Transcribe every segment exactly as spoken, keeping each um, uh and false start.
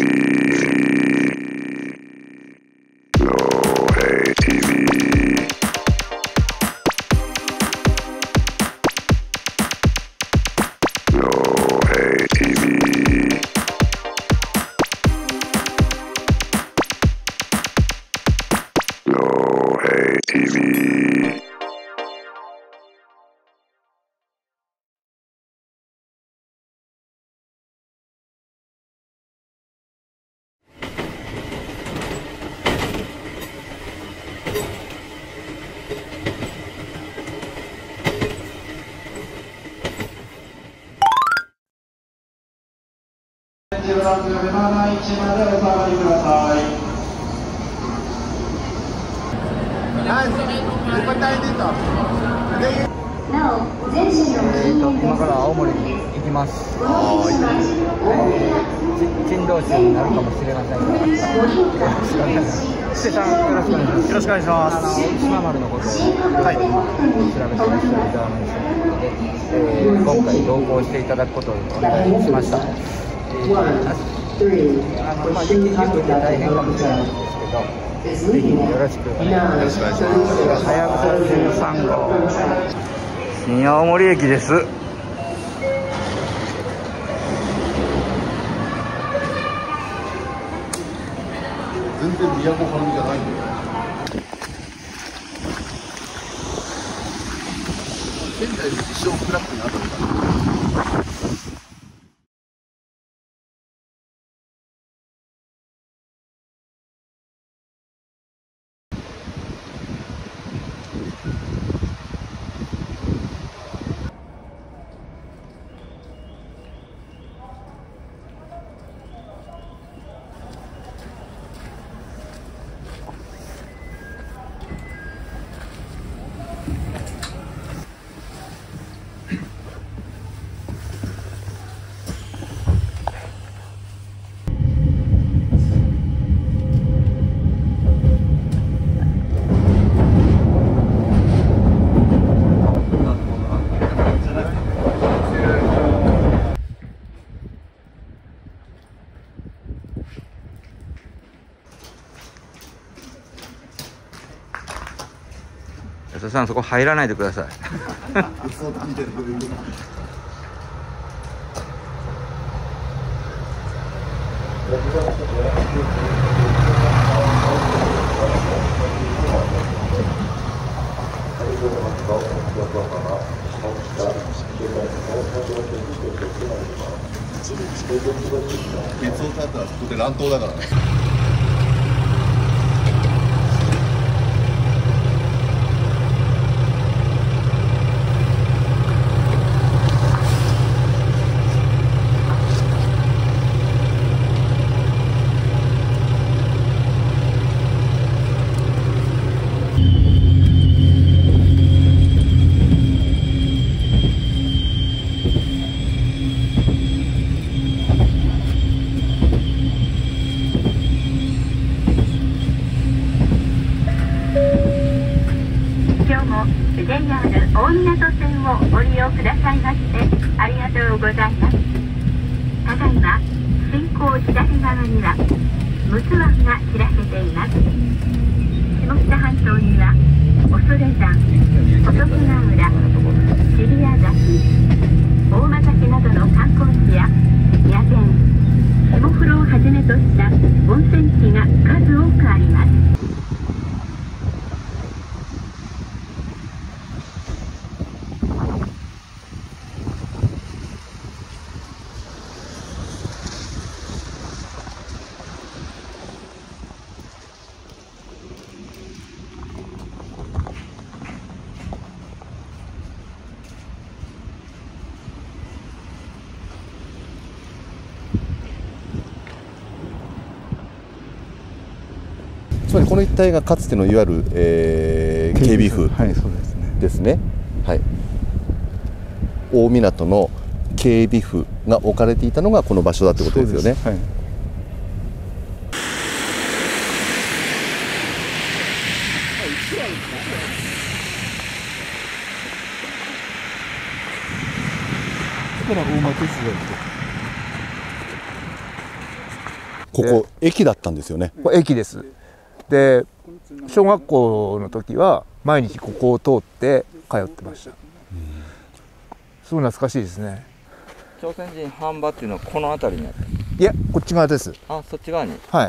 ブロック目の位置までお下がりください。 今から青森に行きます。珍道中になるかもしれませんが、してさんよろしくお願いします。よろしくお願いします。島丸のことを、はい、調べてらっしゃるジャーナリストということで、えー、今回同行していただくことをお願いしました。あのまあ、雪降って大変かもしれないんですけど、ぜひよろしくお願いします。はやぶさじゅうさんごう新青森駅です。 全然都はるみじゃないんだよ。仙台で一生クラックにあったのかな。 安田さん、そこ入らないでください。 鉄を立ったらそこで乱闘だからね。 ジェイアール 大湊線をご利用くださいましてありがとうございます。ただいま進行左側には陸奥湾が開けています。下北半島には恐山、仏ヶ浦、尻屋崎、大間岳などの観光地や野店、下風呂をはじめとした温泉地が数多くあります。 つまりこの一帯がかつてのいわゆる、えー、警備府ですね。はい、大湊の警備府が置かれていたのがこの場所だということですよね。はい、だから大間鉄道ってここ駅だったんですよね。 ここ駅です。で小学校の時は毎日ここを通って通ってました。すごい懐かしいですね。 朝鮮人飯場っていうのはこの辺りにある。 いや、こっち側です。 あ、そっち側に。 はい。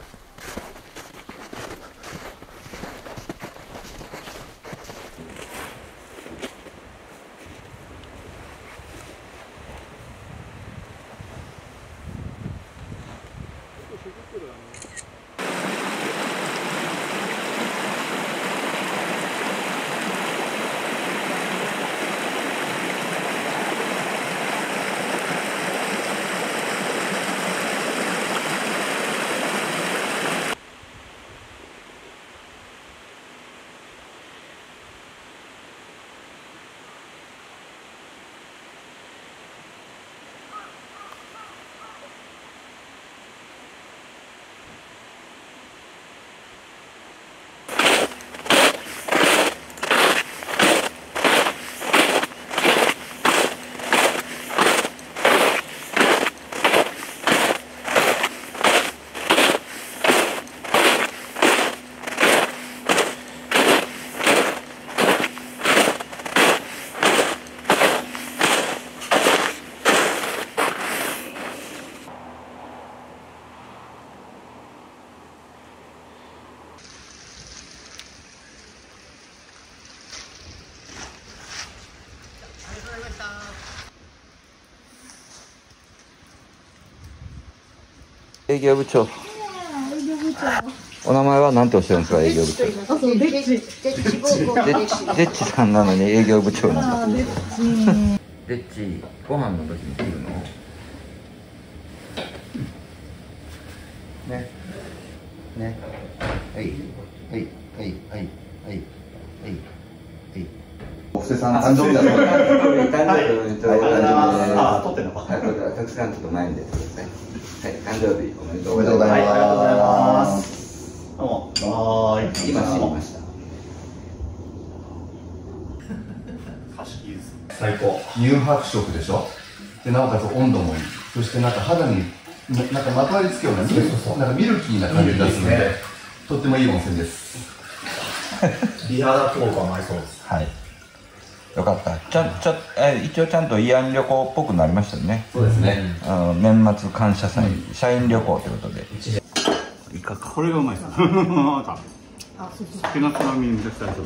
営業部長。お名前は何ておっしゃるんですか、営業部長。 あ、そう、デッチ。デッチ高校デッデッチさんなのに営業部長なんだ。デッチ、ご飯の時に来るの。ね。ね。はい。はい。はい。はい。はい。はい。はい。 お布施さん誕生日だそうです。 誕生日おめでとうございます。 あ、撮ってんのか。 はい、これはたくさんちょっと前に出てください。はい、誕生日おめでとうおめでとうございます。 ありがとうございます。どうも。はーい。 今知りました。 最高。 乳白色でしょ。でなおかつ温度もいい。そしてなんか肌になんかまとわりつくような、なんかミルキーな感じがするので、とってもいい温泉です。 美肌効果もありそうです。 はい。よかった。ちゃん、ちゃ、え、一応ちゃんと慰安旅行っぽくなりましたね。 そうですね。 あの年末感謝祭、社員旅行ということで。 いかか。これがうまいです。また。酒のつまみに絶対そう。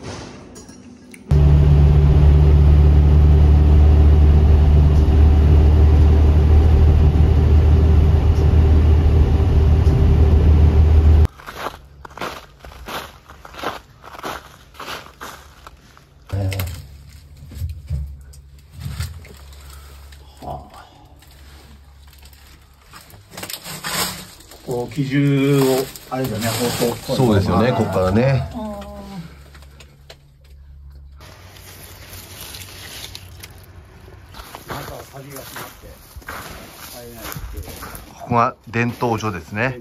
こう機銃をあれだね、放送。 そうですよね。ここからね。ここが伝統所ですね。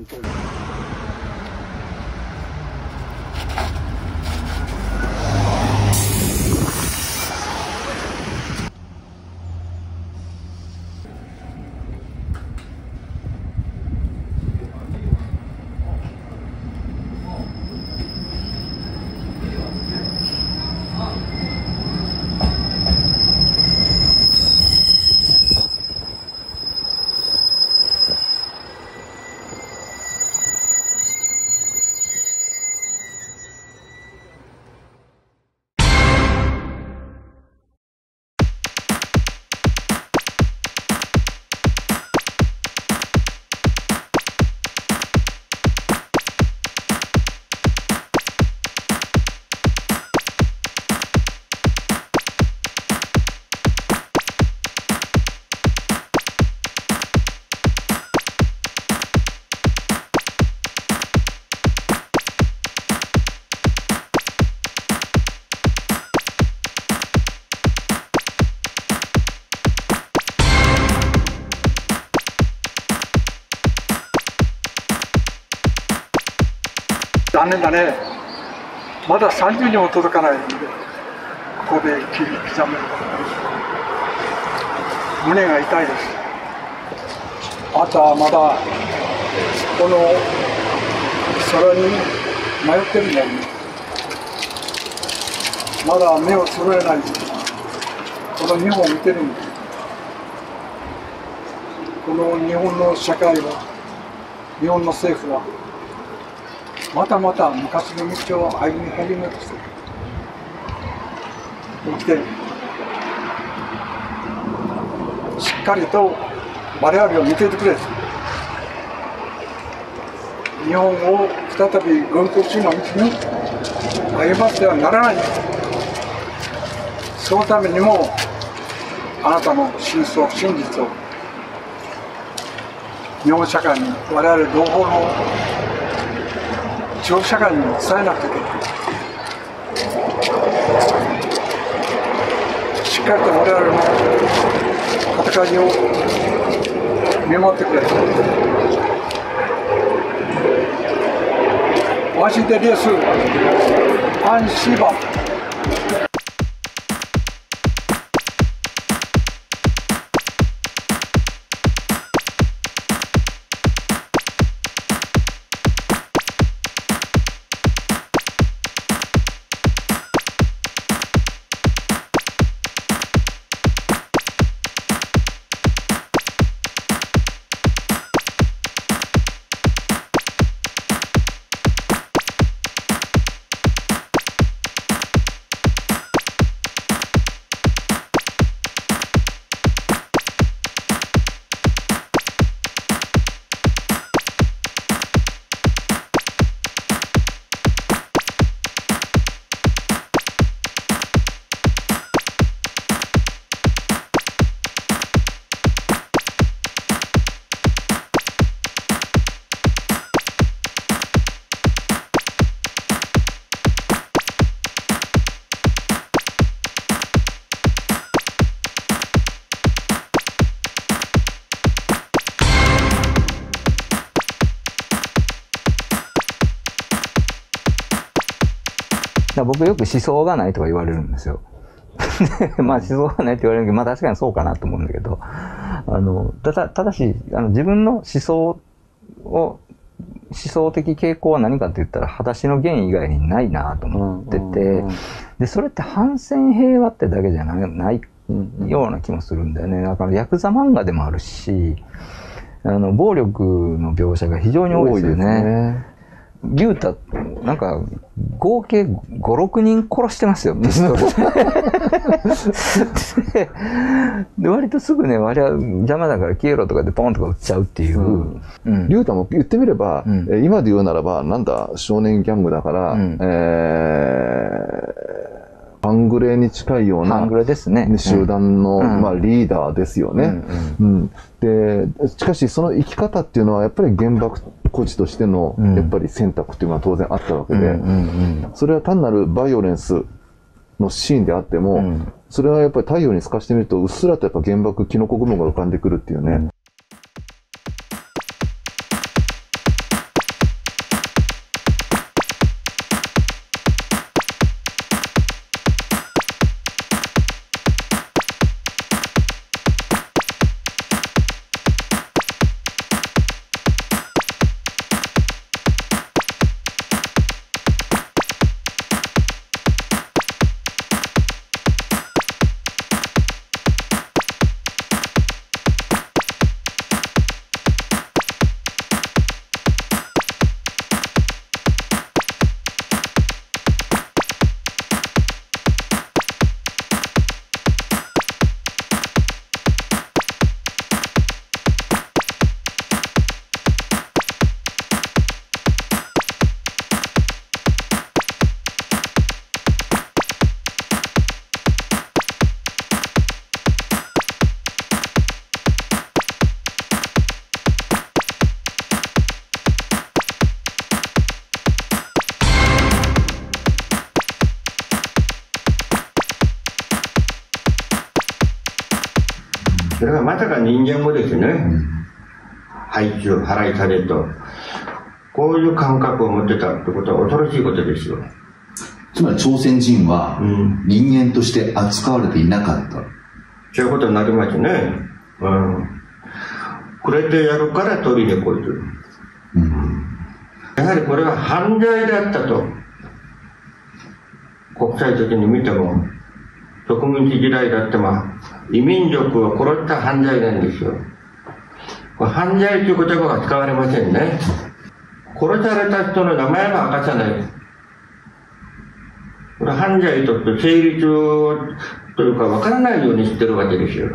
残念だね。まださんじゅうにも届かないんで、ここで切り刻める胸が痛いです。あとはまだこの空に迷ってるんだよね。まだ目を揃えないこの日本を見てるんだ。この日本の社会は、日本の政府はまたまた昔の道を歩み始めとして生きてる。しっかりと我々を見ていてくれ。日本を再び軍国主義の道に歩ませてはならない。そのためにもあなたの真相、真実を日本社会に、我々同胞の地方社会にも伝えなくてはいけない。しっかりと我々の戦いを見守ってくれ。ワシントンです。アンシーバー。 僕よく思想がないとか言われるんですよ。まあ思想がないって言われるけど、まあ確かにそうかなと思うんだけど、あの、ただ、ただし、あの、自分の思想を、思想的傾向は何かって言ったら、裸足の弦以外にないなと思ってて、で、それって反戦平和ってだけじゃな、ないような気もするんだよね。だからヤクザ漫画でもあるし、あの、暴力の描写が非常に多いですよね。龍太、なんか、合計ご、ろくにん殺してますよ、ピストルで。で、割とすぐね、割は邪魔だから消えろとかでポンとか撃っちゃうっていう。 龍太も言ってみれば、うん、今で言うならば、なんだ、少年ギャングだから、うん、えー、半グレに近いような、 半グレですね。 集団の、うん、まあ、リーダーですよね。うんうん、で、しかしその生き方っていうのは、やっぱり原爆孤児としての、やっぱり選択っていうのは当然あったわけで、それは単なるバイオレンスのシーンであっても、うん、それはやっぱり太陽に透かしてみると、うっすらとやっぱ原爆、キノコ雲が浮かんでくるっていうね。うん、 それがまさか人間もですね、うん、配給、払いされと、こういう感覚を持ってたってことは恐ろしいことですよ。 つまり朝鮮人は人間として扱われていなかった。うん、 そういうことになりますね。うん。くれてやるから取りに来いと。 うん、やはりこれは犯罪だったと国際的に見ても、植民地時代だってまあ異民族を殺した犯罪なんですよ。これ犯罪という言葉が使われませんね。殺された人の名前も明かさない。これ犯罪として成立というか分からないようにしてるわけですよ。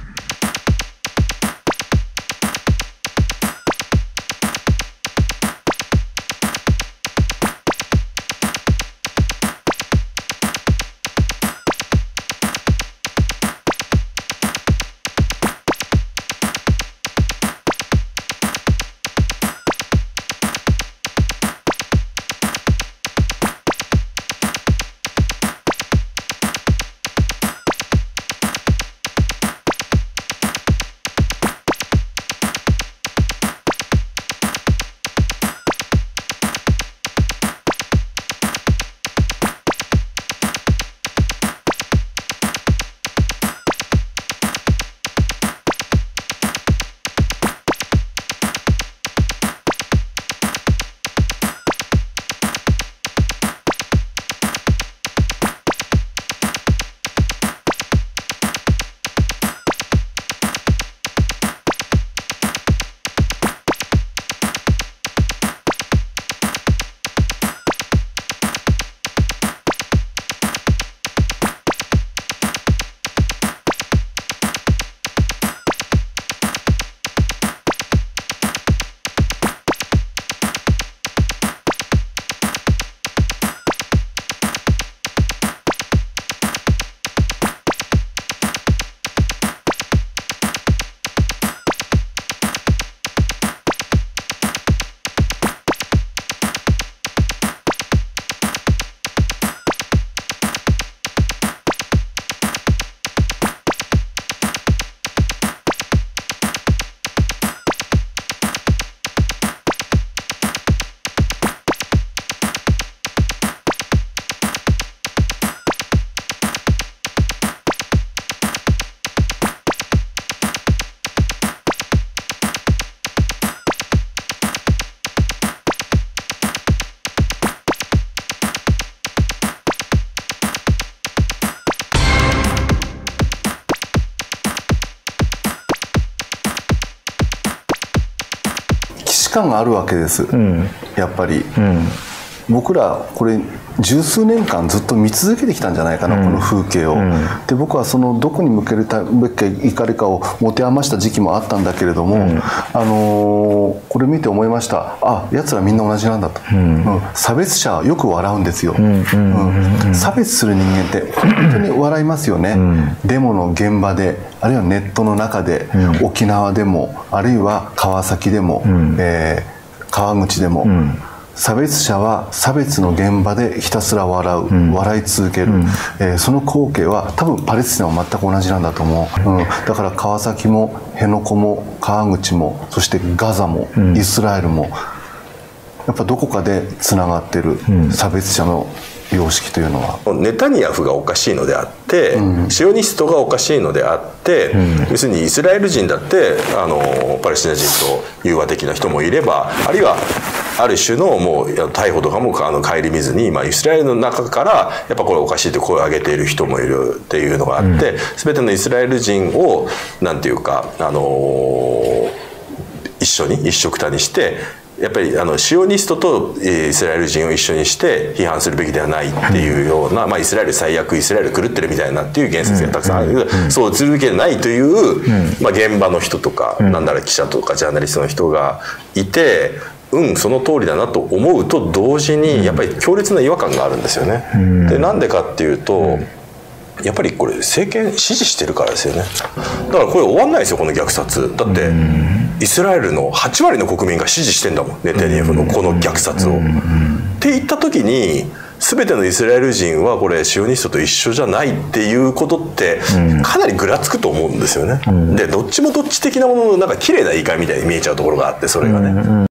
感があるわけです、うん、やっぱり、うん、僕らこれ十数年間ずっと見続けてきたんじゃないかな、うん、この風景を、うん、で僕はそのどこに向けるべき怒りかを持て余した時期もあったんだけれども、うん、あのー、これ見て思いました。あ、やつらみんな同じなんだと、うんうん、差別者はよく笑うんですよ、うんうん、差別する人間って本当に笑いますよね、うん、デモの現場で、あるいはネットの中で、うん、沖縄でもあるいは川崎でも、うん、えー、川口でも、うん、差別者は差別の現場でひたすら笑う、うん、笑い続ける、うん、えー、その光景は多分パレスチナも全く同じなんだと思う、うん、だから川崎も辺野古も川口もそしてガザも、うん、イスラエルもやっぱどこかでつながってる、うん、差別者の様式というのはネタニヤフがおかしいのであって、うん、シオニストがおかしいのであって、うん、要するにイスラエル人だってあのパレスチナ人と融和的な人もいれば、あるいはある種のもう逮捕とかもあの顧みずに、まあ、イスラエルの中からやっぱこれおかしいって声を上げている人もいるっていうのがあって、うん、全てのイスラエル人をなんていうか、あの一緒に一緒くたにしてやっぱりあのシオニストとイスラエル人を一緒にして批判するべきではないっていうような、まあ、イスラエル最悪、イスラエル狂ってるみたいなっていう言説がたくさんある、そうするべきではないという、まあ、現場の人とか、なんなら記者とかジャーナリストの人がいて、うん、その通りだなと思うと同時にやっぱり強烈な違和感があるんですよね。でなんでかっていうと、やっぱりこれ政権支持してるからですよね。だからこれ終わんないですよ、この虐殺だって。イスラエルのはち割の国民が支持してんだもん、ネタニヤフのこの虐殺を。って言った時に全てのイスラエル人はこれシオニストと一緒じゃないっていうことってかなりぐらつくと思うんですよね。でどっちもどっち的なもののなんか綺麗な言い換えみたいに見えちゃうところがあって、それがね。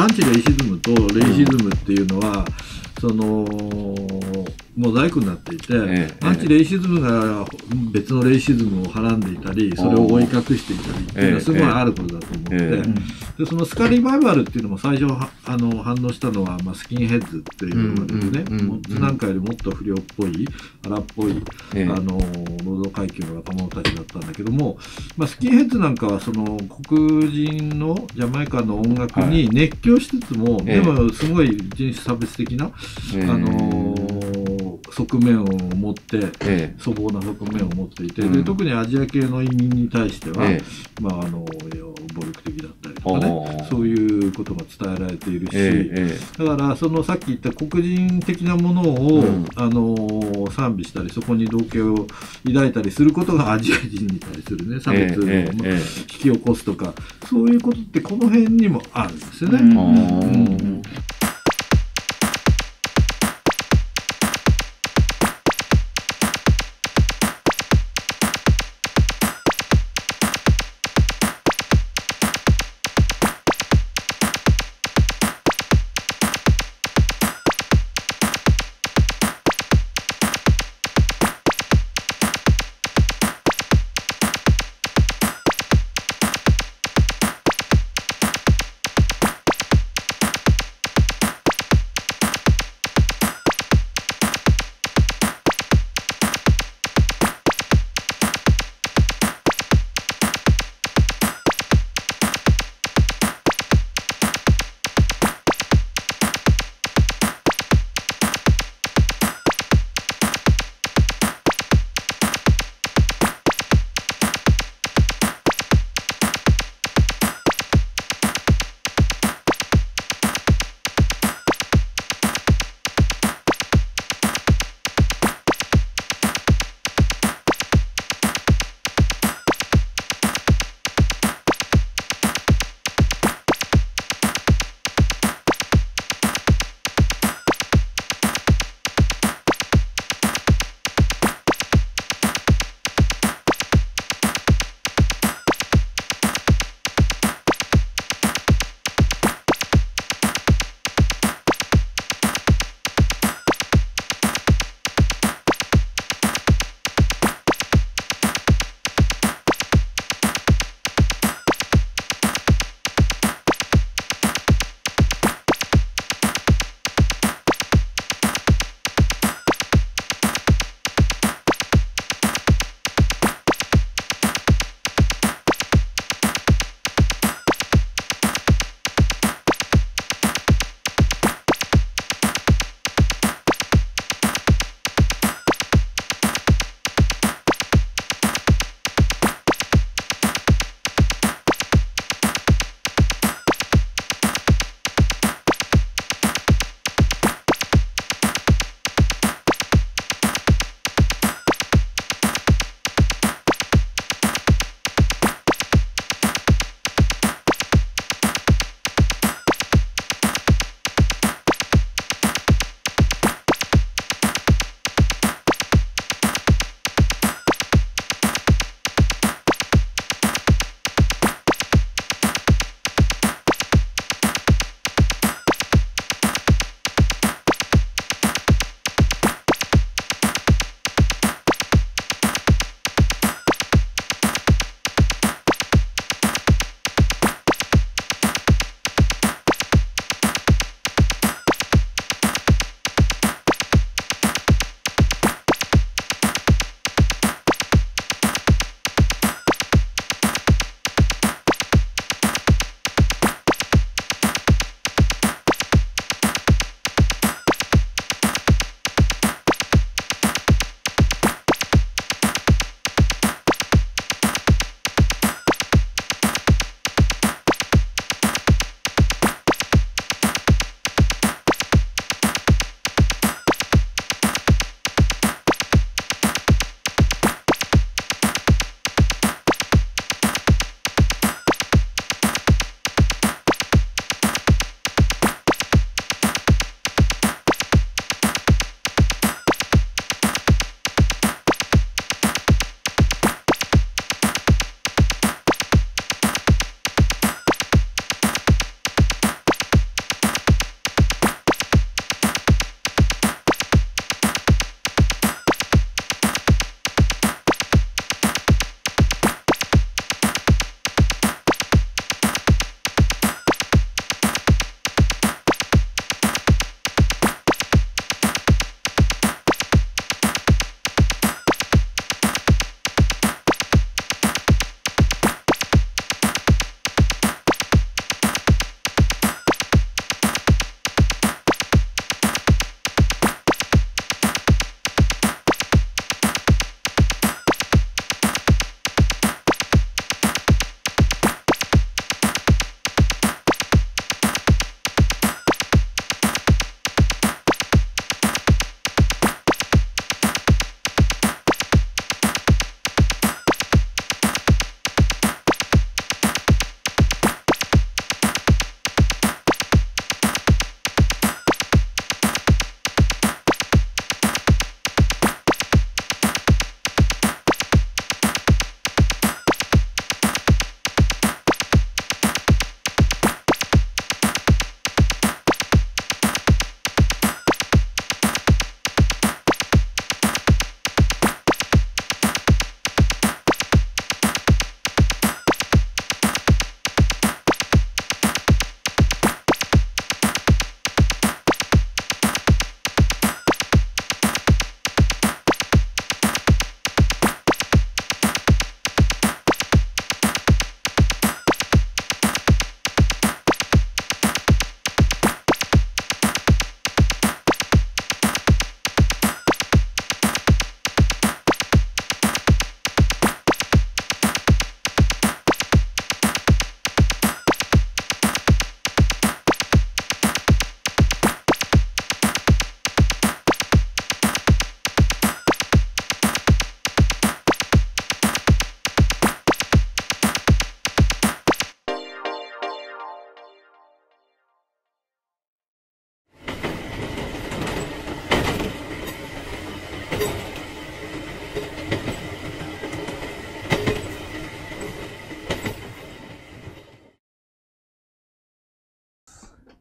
アンチレイシズムとレイシズムっていうのは、そのモザイクになっていて、ええ、アンチレイシズムが別のレイシズムをはらんでいたり、それを覆い隠していたりっていうのはすごいあることだと思って、ええ、でそのスカリバイバルっていうのも最初はあの反応したのは、まあ、スキンヘッズっていうのですね、津南海よりもっと不良っぽい荒っぽい、ええ、あの労働階級の若者たちだったんだけども、まあ、スキンヘッズなんかはその黒人のジャマイカの音楽に熱狂しつつも、はい、でもすごい人種差別的な、ええ、あの側面を持って、ええ、粗暴な側面を持っていて、うん、で特にアジア系の移民に対しては、ええ、まあ、あの暴力的だったりとかね、そういうことが伝えられているし、ええ、だからそのさっき言った黒人的なものを、うん、あの賛美したり、そこに同型を抱いたりすることがアジア人に対する、ね、差別を引き起こすとか、そういうことってこの辺にもあるんですよね。うんうん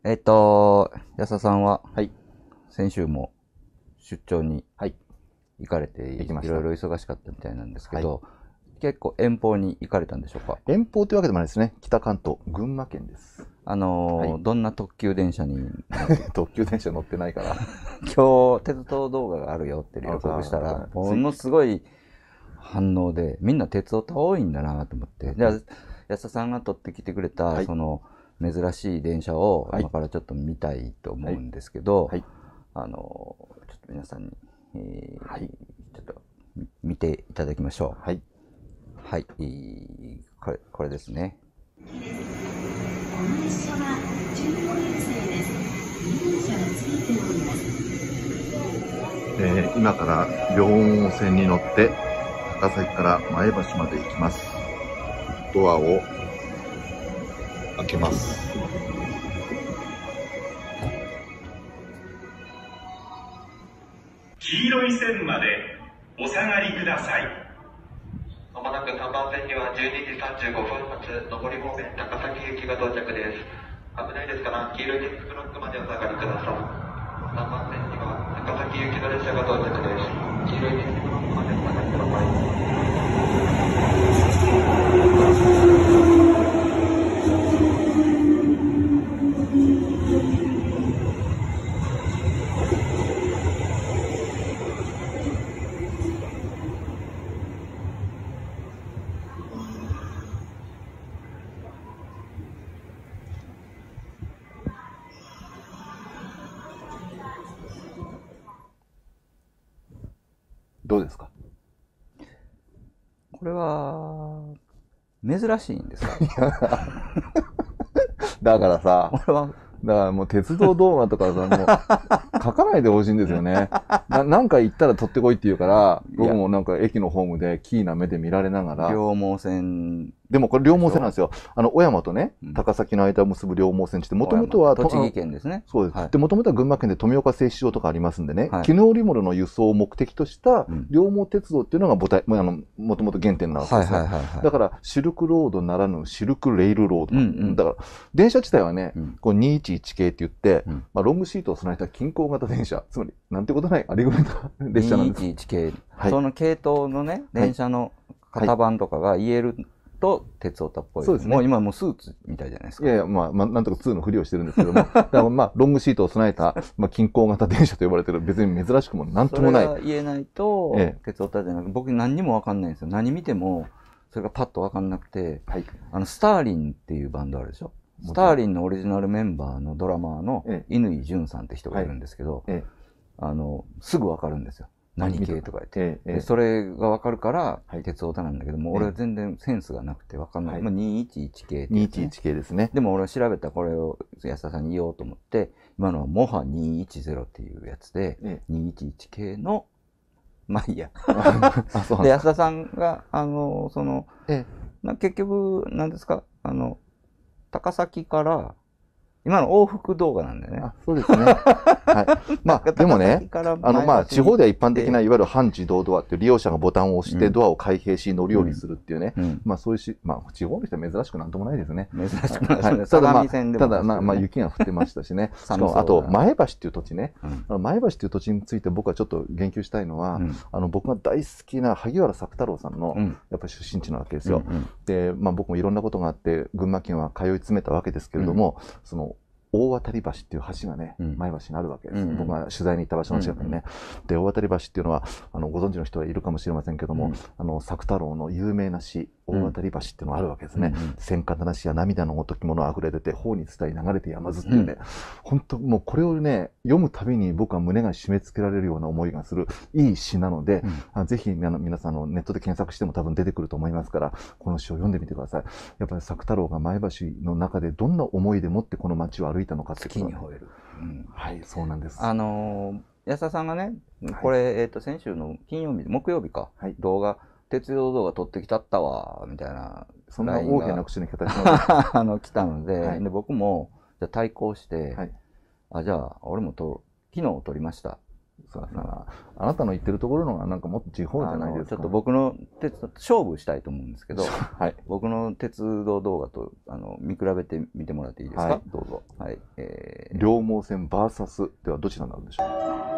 えっと、安田さんは、はい、先週も出張に行かれて、いろいろ忙しかったみたいなんですけど、はい、結構遠方に行かれたんでしょうか？ 遠方というわけでもないですね。北関東、群馬県です。 あのーはい、どんな特急電車に特急電車乗ってないから。 今日、鉄道動画があるよって予告したら、ものすごい反応で、みんな鉄オタ多いんだなと思って。じゃあ、安田さんが撮ってきてくれた、はい、その、珍しい電車を今からちょっと見たいと思うんですけど、はい、あの、ちょっと皆さんに、えーはい、ちょっと見ていただきましょう。はい。はい、えー、これ、これですね。この列車はじゅうごにんせいです。にごんしゃがついております。 えー、今から両温線に乗って高崎から前橋まで行きます。ドアを開けます。 黄色い線までお下がりください。 まもなくさんばん線にはじゅうにじさんじゅうごふん発上り方面高崎行きが到着です。危ないですから黄色い点字ブロックまでお下がりください。さんばん線には高崎行きの列車が到着です。黄色い点字ブロックまでお下がりください。 どうですか？ これは、珍しいんですか？ だからさ、俺はだからもう鉄道動画とかさ、もう書かないでほしいんですよね。ななんか行ったら取ってこいって言うから、僕もなんか駅のホームでキーな目で見られながら。 両毛線。 でもこれ両毛線なんですよ。あの、小山とね、高崎の間を結ぶ両毛線って、もともとは、 栃木県ですね。 そうです。はい、で、もともとは群馬県で富岡製糸場とかありますんでね、はい、絹織物の輸送を目的とした両毛鉄道っていうのが母体、あの、もともと原点なわけですね。だから、シルクロードならぬシルクレイルロード。うんうん、だから、電車自体はね、うん、こうにいちいち系って言って、うん、まあ、ロングシートを備えた均衡型電車、つまり、なんてことないアリグレーター列車なんです。 にいちいち系。はい、その系統のね、電車の型番とかが言える、はいと、鉄オタっぽい。そうですね。もう今もうスーツみたいじゃないですか。 いやいや、まあ、まあ、なんとかツーのふりをしてるんですけども。だからまあ、ロングシートを備えた、まあ、均衡型電車と呼ばれてる、別に珍しくもなんともない。 それが言えないと、ええ、鉄オタじゃなくて、僕何にもわかんないんですよ。何見ても、それがパッとわかんなくて、はい、あの、スターリンっていうバンドあるでしょ。スターリンのオリジナルメンバーのドラマーの乾潤さんって人がいるんですけど、ええ、あの、すぐわかるんですよ。何系とか言って。ええ、でそれがわかるから、はい、鉄オタなんだけども、俺は全然センスがなくてわかんない。はい、まあ、にいちいち系、ね。 にいちいち系ですね。 でも俺は調べたこれを安田さんに言おうと思って、今のはモハにいちゼロっていうやつで、ええ、にいちいち系の、まあいいや。で、安田さんが、あの、その、ええ、結局、何ですか、あの、高崎から、今の往復動画なんだよね。 あ、そうですね。はい。まあ、でもね、あの、まあ、地方では一般的な、いわゆる半自動ドアっていう利用者がボタンを押してドアを開閉し乗り降りするっていうね。うんうん、まあ、そういうし、まあ、地方の人は珍しくなんともないですね。 珍しくないですね。 ただ、まあ、ただ、まあ、まあ、雪が降ってましたしね。しかも、あと、前橋っていう土地ね。うん、前橋っていう土地について僕はちょっと言及したいのは、うん、あの、僕が大好きな萩原作太郎さんの、やっぱり出身地なわけですよ。うんうん、で、まあ、僕もいろんなことがあって、群馬県は通い詰めたわけですけれども、うん、その、大渡橋っていう橋がね、うん、前橋にあるわけです。うん、僕が取材に行った場所の近くにね。うん、で、大渡橋っていうのは、あの、ご存知の人はいるかもしれませんけども、うん、あの、作太郎の有名な詩、大渡橋っていうのがあるわけですね。戦火なしや涙のごときものあふれ出て、頬に伝い流れて山ずっていうね、本当、うん、もうこれをね、読むたびに僕は胸が締め付けられるような思いがする、いい詩なので、うん、ぜひ皆さんのネットで検索しても多分出てくると思いますから、この詩を読んでみてください。やっぱり作太郎が前橋の中でどんな思いでもってこの街を歩いたのかってことに吠える。 うん、はい、そうなんです。 あのー、安田さんがね、これ、はい、えっと、先週の金曜日、木曜日か、はい、動画、鉄道動画撮ってきたったわ、みたいな。 そんな大きな口の形の。 あの、来たので、はい、で、僕も、じゃ対抗して、はい、あ、じゃあ、俺もと、昨日撮りました。 さあ、あなたの言ってるところのがなんかもっと地方じゃないですか。 ちょっと僕の鉄道勝負したいと思うんですけど、はい、僕の鉄道動画とあの見比べてみてもらっていいですか。はい、 どうぞ。 はい、えー、両毛線 ブイエス ではどちらになるんでしょう。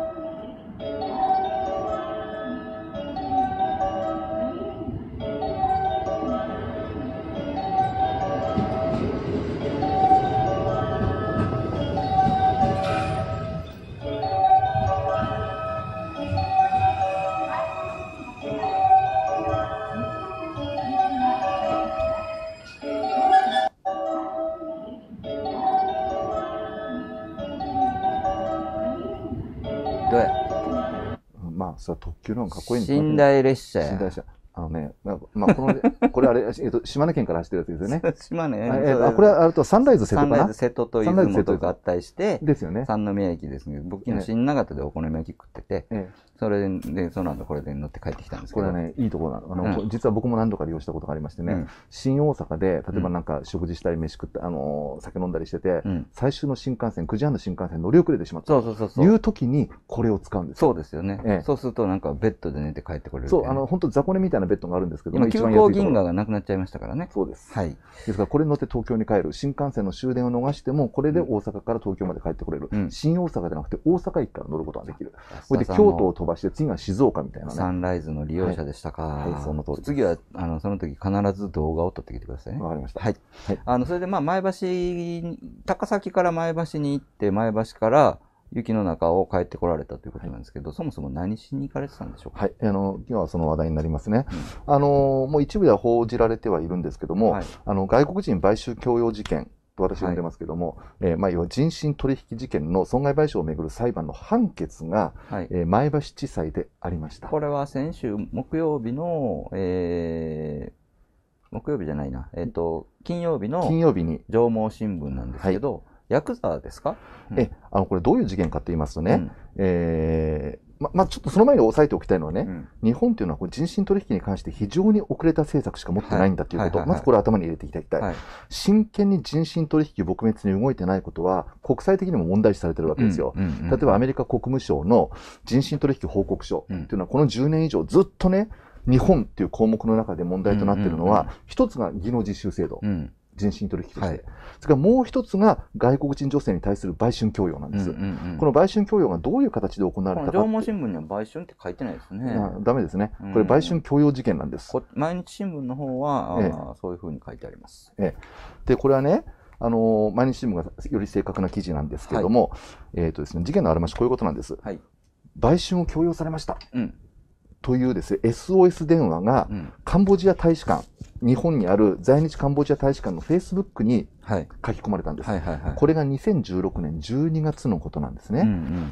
まあ、それは特急の方がかっこいいんですよね。寝台列車や。 寝台列車。あのね、まあ、この、これあれ、えっと、島根県から走ってるやつですよね。 島根えっと、これは、あと、サンライズ瀬戸かな。 サンライズ瀬戸と出雲と合体して、 ですよね。 三宮駅ですね。僕、昨日新長田でお好み焼き食ってて、それで、その後これで乗って帰ってきたんですけど。 これはね、いいところなの。あの、実は僕も何度か利用したことがありましてね、新大阪で、例えばなんか食事したり、飯食った、あの、酒飲んだりしてて、最終の新幹線、くじはんの新幹線乗り遅れてしまった。 そうそうそうそう。いう時に、これを使うんですそうですよね。そうすると、なんかベッドで寝て帰ってこれる。 そう、あの、本当雑魚寝みたいなベッドがあるんですけど、 急行銀河がなくなっちゃいましたからね。 そうです。 はい。 ですから、これに乗って東京に帰る。新幹線の終電を逃しても、これで大阪から東京まで帰ってこれる。新大阪じゃなくて、大阪駅から乗ることができる。これで京都を飛ばして、次は静岡みたいなね。 サンライズの利用者でしたか。 はい、その通り。 次は、あの、その時必ず動画を撮ってきてくださいね。 わかりました。 はい。あの、それでまあ、前橋、高崎から前橋に行って、前橋から、雪の中を帰ってこられたということなんですけど、はい、そもそも何しに行かれてたんでしょうか。 はい、あの今日はその話題になりますね。うん、あのもう一部では報じられてはいるんですけども、はい、あの外国人買収強要事件と私は呼んでますけども、はい、えー、まあ要は人身取引事件の損害賠償をめぐる裁判の判決が、はい、えー、前橋地裁でありました。 これは先週木曜日の、えー、木曜日じゃないな、えっ、ー、と金曜日の金曜日に上毛新聞なんですけど。はい、ヤクザですか？ うん、え、あの、これどういう事件かって言いますとね、うん、えー、ま、まあ、ちょっとその前に押さえておきたいのはね、うん、日本っていうのはこう人身取引に関して非常に遅れた政策しか持ってないんだということ、まずこれ頭に入れていただきたい。はい、真剣に人身取引撲滅に動いてないことは、国際的にも問題視されてるわけですよ。例えばアメリカ国務省の人身取引報告書っていうのは、このじゅうねん以上ずっとね、日本っていう項目の中で問題となっているのは、一つが技能実習制度。うん、人身取引として、はい、それからもう一つが外国人女性に対する売春強要なんです。この売春強要がどういう形で行われたか。 上毛新聞には売春って書いてないですね。 ダメですね。これ売春強要事件なんです。 毎日新聞の方は、ええ、そういうふうに書いてあります。 ええ、でこれはね、あの毎日新聞がより正確な記事なんですけれども、はい、えっとですね、事件のあらましこういうことなんです。はい、売春を強要されました。うん、というですね、エスオーエス 電話がカンボジア大使館、日本にある在日カンボジア大使館のフェイスブックに書き込まれたんです。これがにせんじゅうろくねんじゅうにがつのことなんですね。うんうん、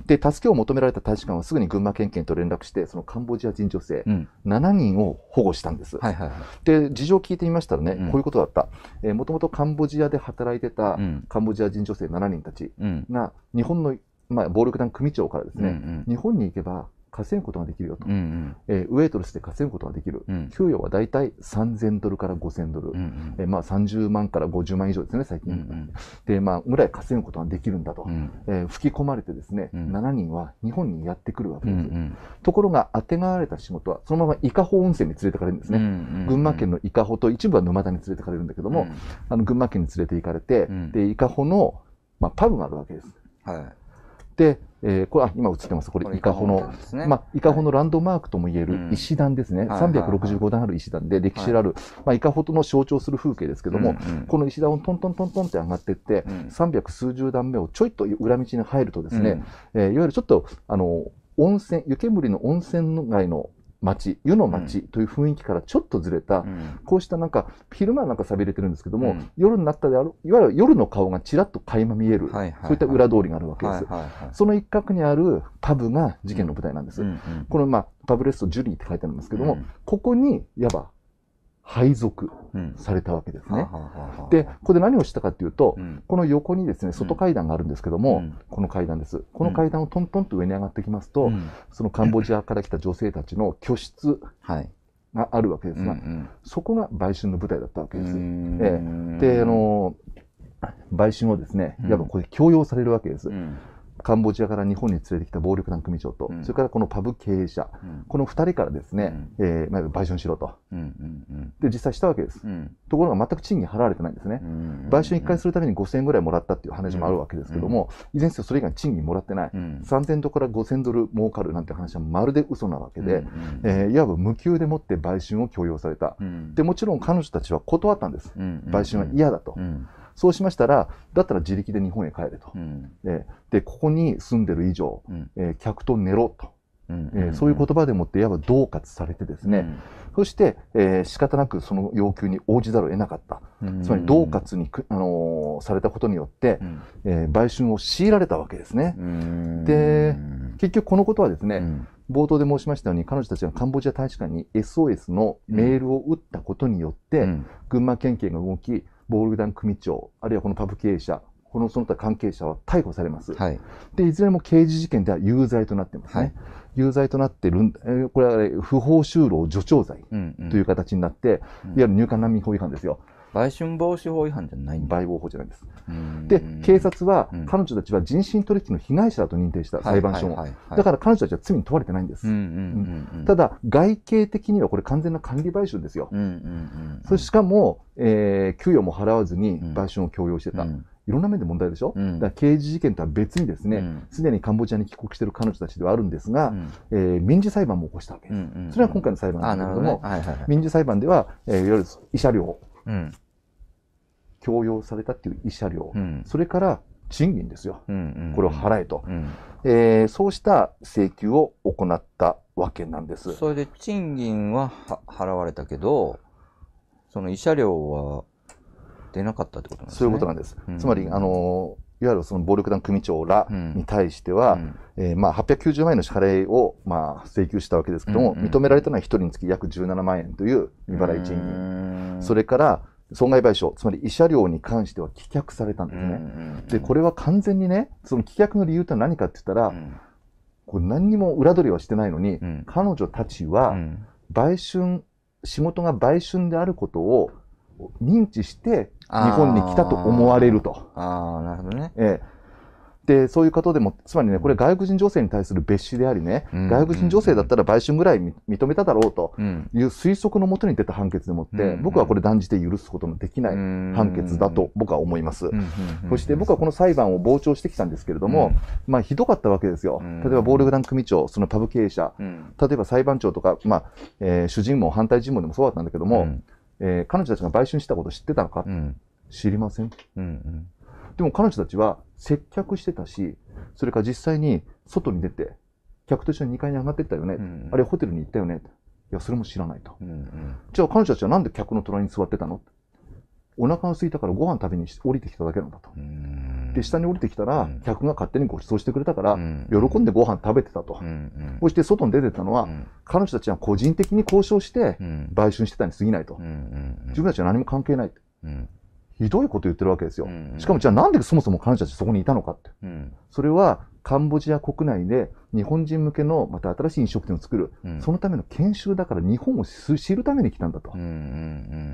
で、助けを求められた大使館はすぐに群馬県警と連絡して、そのカンボジア人女性ななにんを保護したんです。で、事情を聞いてみましたらね、うん、こういうことだった。えー、もともとカンボジアで働いてたカンボジア人女性ななにんたちが、日本の、まあ、暴力団組長からですね、うんうん、日本に行けば、稼ぐことができるよと、うんうん、えー、ウェイトレスで稼ぐことができる、うん、給与はだいたいさんぜんドルからごせんドル、うんうん、えー、まあ、さんじゅうまんからごじゅうまん以上ですね、最近、うんうん、で、まあ、ぐらい稼ぐことができるんだと、うん、えー、吹き込まれてですね、うん、ななにんは日本にやってくるわけです、うんうん、ところがあてがわれた仕事はそのまま伊香保温泉に連れてかれるんですね、うんうんうん、群馬県の伊香保と一部は沼田に連れてかれるんだけども、うん、あの群馬県に連れて行かれて、うん、で伊香保の、まあ、パブがあるわけです、はい、で、えー、これ、あ、今映ってます。これ、伊香保の、ね、まあ、伊香保のランドマークとも言える石段ですね。はい、さんびゃくろくじゅうごだんある石段で、歴史ある、はい、まあ、伊香保の象徴する風景ですけども、うんうん、この石段をトントントントンって上がっていって、うん、さんびゃくすうじゅうだんめをちょいと裏道に入るとですね、うん、えー、いわゆるちょっと、あの、温泉、湯煙の温泉街の町、湯の町という雰囲気からちょっとずれた、うん、こうしたなんか、昼間はなんか寂れてるんですけども、うん、夜になったである、いわゆる夜の顔がちらっと垣間見える、はいはいはい、そういった裏通りがあるわけです。はいはいはい、その一角にあるパブが事件の舞台なんです。うんうんうん、この、まあ、パブレストジュリーって書いてあるんですけども、うん、ここに、いわば、配属されたわけですね。うん、で、ここで何をしたかっていうと、うん、この横にですね、外階段があるんですけども、うん、この階段です。この階段をトントンと上に上がってきますと、うん、そのカンボジアから来た女性たちの居室があるわけですが、はい、うんうん、そこが売春の舞台だったわけです。えー、で、あの、売春をですね、いわばこれ強要されるわけです。うん、 カンボジアから日本に連れてきた暴力団組長と、うん、それからこのパブ経営者、うん、このふたりからですね、うん、えーまあ、賠償しろと、うんうんうん、で実際したわけです、うん、ところが全く賃金払われてないんですね、うんうんうん、賠償いっかいするためにごせんえんぐらいもらったっていう話もあるわけですけども、うん、いずれにせよそれ以外に賃金もらってない、うん、さんぜんドルからごせんドル儲かるなんて話はまるで嘘なわけで、うんうんえー、いわば無給でもって売春を強要された、うん、でもちろん彼女たちは断ったんです、うんうんうん、売春は嫌だと、うんそうしましたら、だったら自力で日本へ帰れと。うん、で, で、ここに住んでる以上、うんえー、客と寝ろと、うんえー、そういう言葉でもっていわば恫喝されてですね、うん、そして、えー、仕方なくその要求に応じざるを得なかった。うん、つまり恫喝に、あのー、されたことによって、うんえー、売春を強いられたわけですね。うん、で、結局このことはですね、うん冒頭で申しましたように彼女たちがカンボジア大使館に エスオーエス のメールを打ったことによって、うん、群馬県警が動き暴力団組長あるいはこのパブ経営者このその他関係者は逮捕されます、はい、でいずれも刑事事件では有罪となっていますね、はい、有罪となっている、えー、これは、ね、不法就労助長罪という形になって、うんうん、いわゆる入管難民法違反ですよ。 売春防止法違反じゃないんだ。 売買法じゃないです。で、警察は、うん、彼女たちは人身取引の被害者だと認定した裁判所も。だから彼女たちは罪に問われてないんです。ただ、外形的にはこれ完全な管理売春ですよ。そしてしかも、えー、給与も払わずに売春を強要してた。うん、いろんな面で問題でしょ。うん、だから刑事事件とは別にですね、すで、うん、にカンボジアに帰国している彼女たちではあるんですが、うんえー、民事裁判も起こしたわけです。うんうん、それは今回の裁判なんだけれども、民事裁判では、えー、いわゆる慰謝料。うん強要されたっていう慰謝料、うん、それから賃金ですよ、うんうんうん、これを払えと、うんえー、そうした請求を行ったわけなんです。 それで賃金は払われたけど、その慰謝料は出なかったってことなんですね。 そういうことなんです。うん、つまり、あのいわゆるその暴力団組長らに対しては、うんえーまあ、はっぴゃくきゅうじゅうまんえんの支払いを、まあ、請求したわけですけども、うんうん、認められたのはひとりにつき約じゅうななまんえんという未払い賃金、それから損害賠償、つまり慰謝料に関しては棄却されたんですね。うんうんうん、で、これは完全にね、その棄却の理由って何かって言ったら、うん、これ何にも裏取りはしてないのに、うん、彼女たちは、売春、仕事が売春であることを認知して日本に来たと思われると。 ああ、なるほどね。 ええで、そういうことでも、つまりね、これ外国人女性に対する別紙でありね、うん、外国人女性だったら売春ぐらい認めただろうという推測のもとに出た判決でもって、うん、僕はこれ断じて許すことのできない判決だと僕は思います。うん、そして僕はこの裁判を傍聴してきたんですけれども、うん、まあひどかったわけですよ。例えば暴力団組長、そのパブ経営者、うん、例えば裁判長とか、まあ、えー、主人も反対尋問でもそうだったんだけども、うんえー、彼女たちが売春したことを知ってたのか、うん、知りません。うんうんでも彼女たちは接客してたし、それから実際に外に出て、客と一緒ににかいに上がってったよね。うん、あるいはホテルに行ったよね。いや、それも知らないと。うんうん、じゃあ彼女たちはなんで客の隣に座ってたのお腹が空いたからご飯食べに降りてきただけなんだと。で、下に降りてきたら、客が勝手にご馳走してくれたから、喜んでご飯食べてたと。うんうん、そして外に出てたのは、うん、彼女たちは個人的に交渉して、売春してたに過ぎないと。うんうんうん、自分たちは何も関係ない。うんひどいこと言ってるわけですよ。うんうん、しかもじゃあなんでそもそも彼女たちそこにいたのかって。うん、それはカンボジア国内で日本人向けのまた新しい飲食店を作る。うん、そのための研修だから日本を知るために来たんだと。うんうんうん、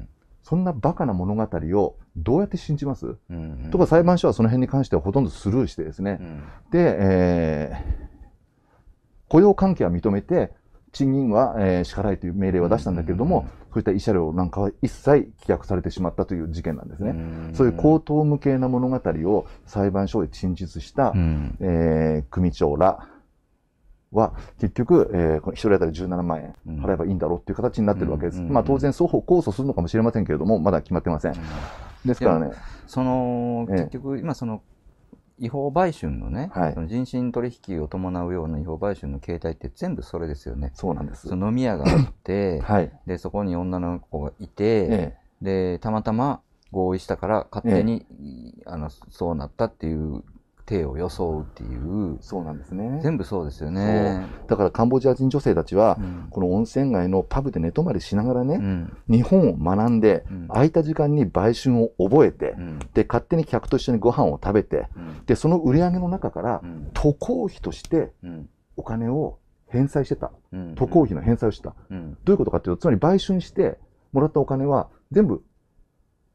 そんなバカな物語をどうやって信じます、うんうん、とか裁判所はその辺に関してはほとんどスルーしてですね。うん、で、えー、雇用関係は認めて、賃金は、えー、支払いという命令は出したんだけれども、うんうんうん、そういった慰謝料なんかは一切棄却されてしまったという事件なんですね。うんうん、そういう口頭無形な物語を裁判所で陳述した、うんえー、組長らは結局、えー、一人当たりじゅうななまんえん払えばいいんだろうっていう形になってるわけです。うんうんうん、まあ当然双方控訴するのかもしれませんけれども、まだ決まってません。うん、ですからね。 その、結局、今その、違法売春のね、はい、その人身取引を伴うような違法売春の形態って全部それですよね。 そうなんです。 その飲み屋があって、はい、で、そこに女の子がいて、ええ、で、たまたま合意したから勝手に、ええ、あの、そうなったっていう体を装うっていう。 そうなんですね。 全部そうですよね。 だからカンボジア人女性たちは、うん、この温泉街のパブで寝泊まりしながらね、うん、日本を学んで、うん、空いた時間に売春を覚えて、うん、で、勝手に客と一緒にご飯を食べて、うん、で、その売り上げの中から、うん、渡航費としてお金を返済してた。うん、渡航費の返済をした。うん、どういうことかっていうと、つまり売春してもらったお金は全部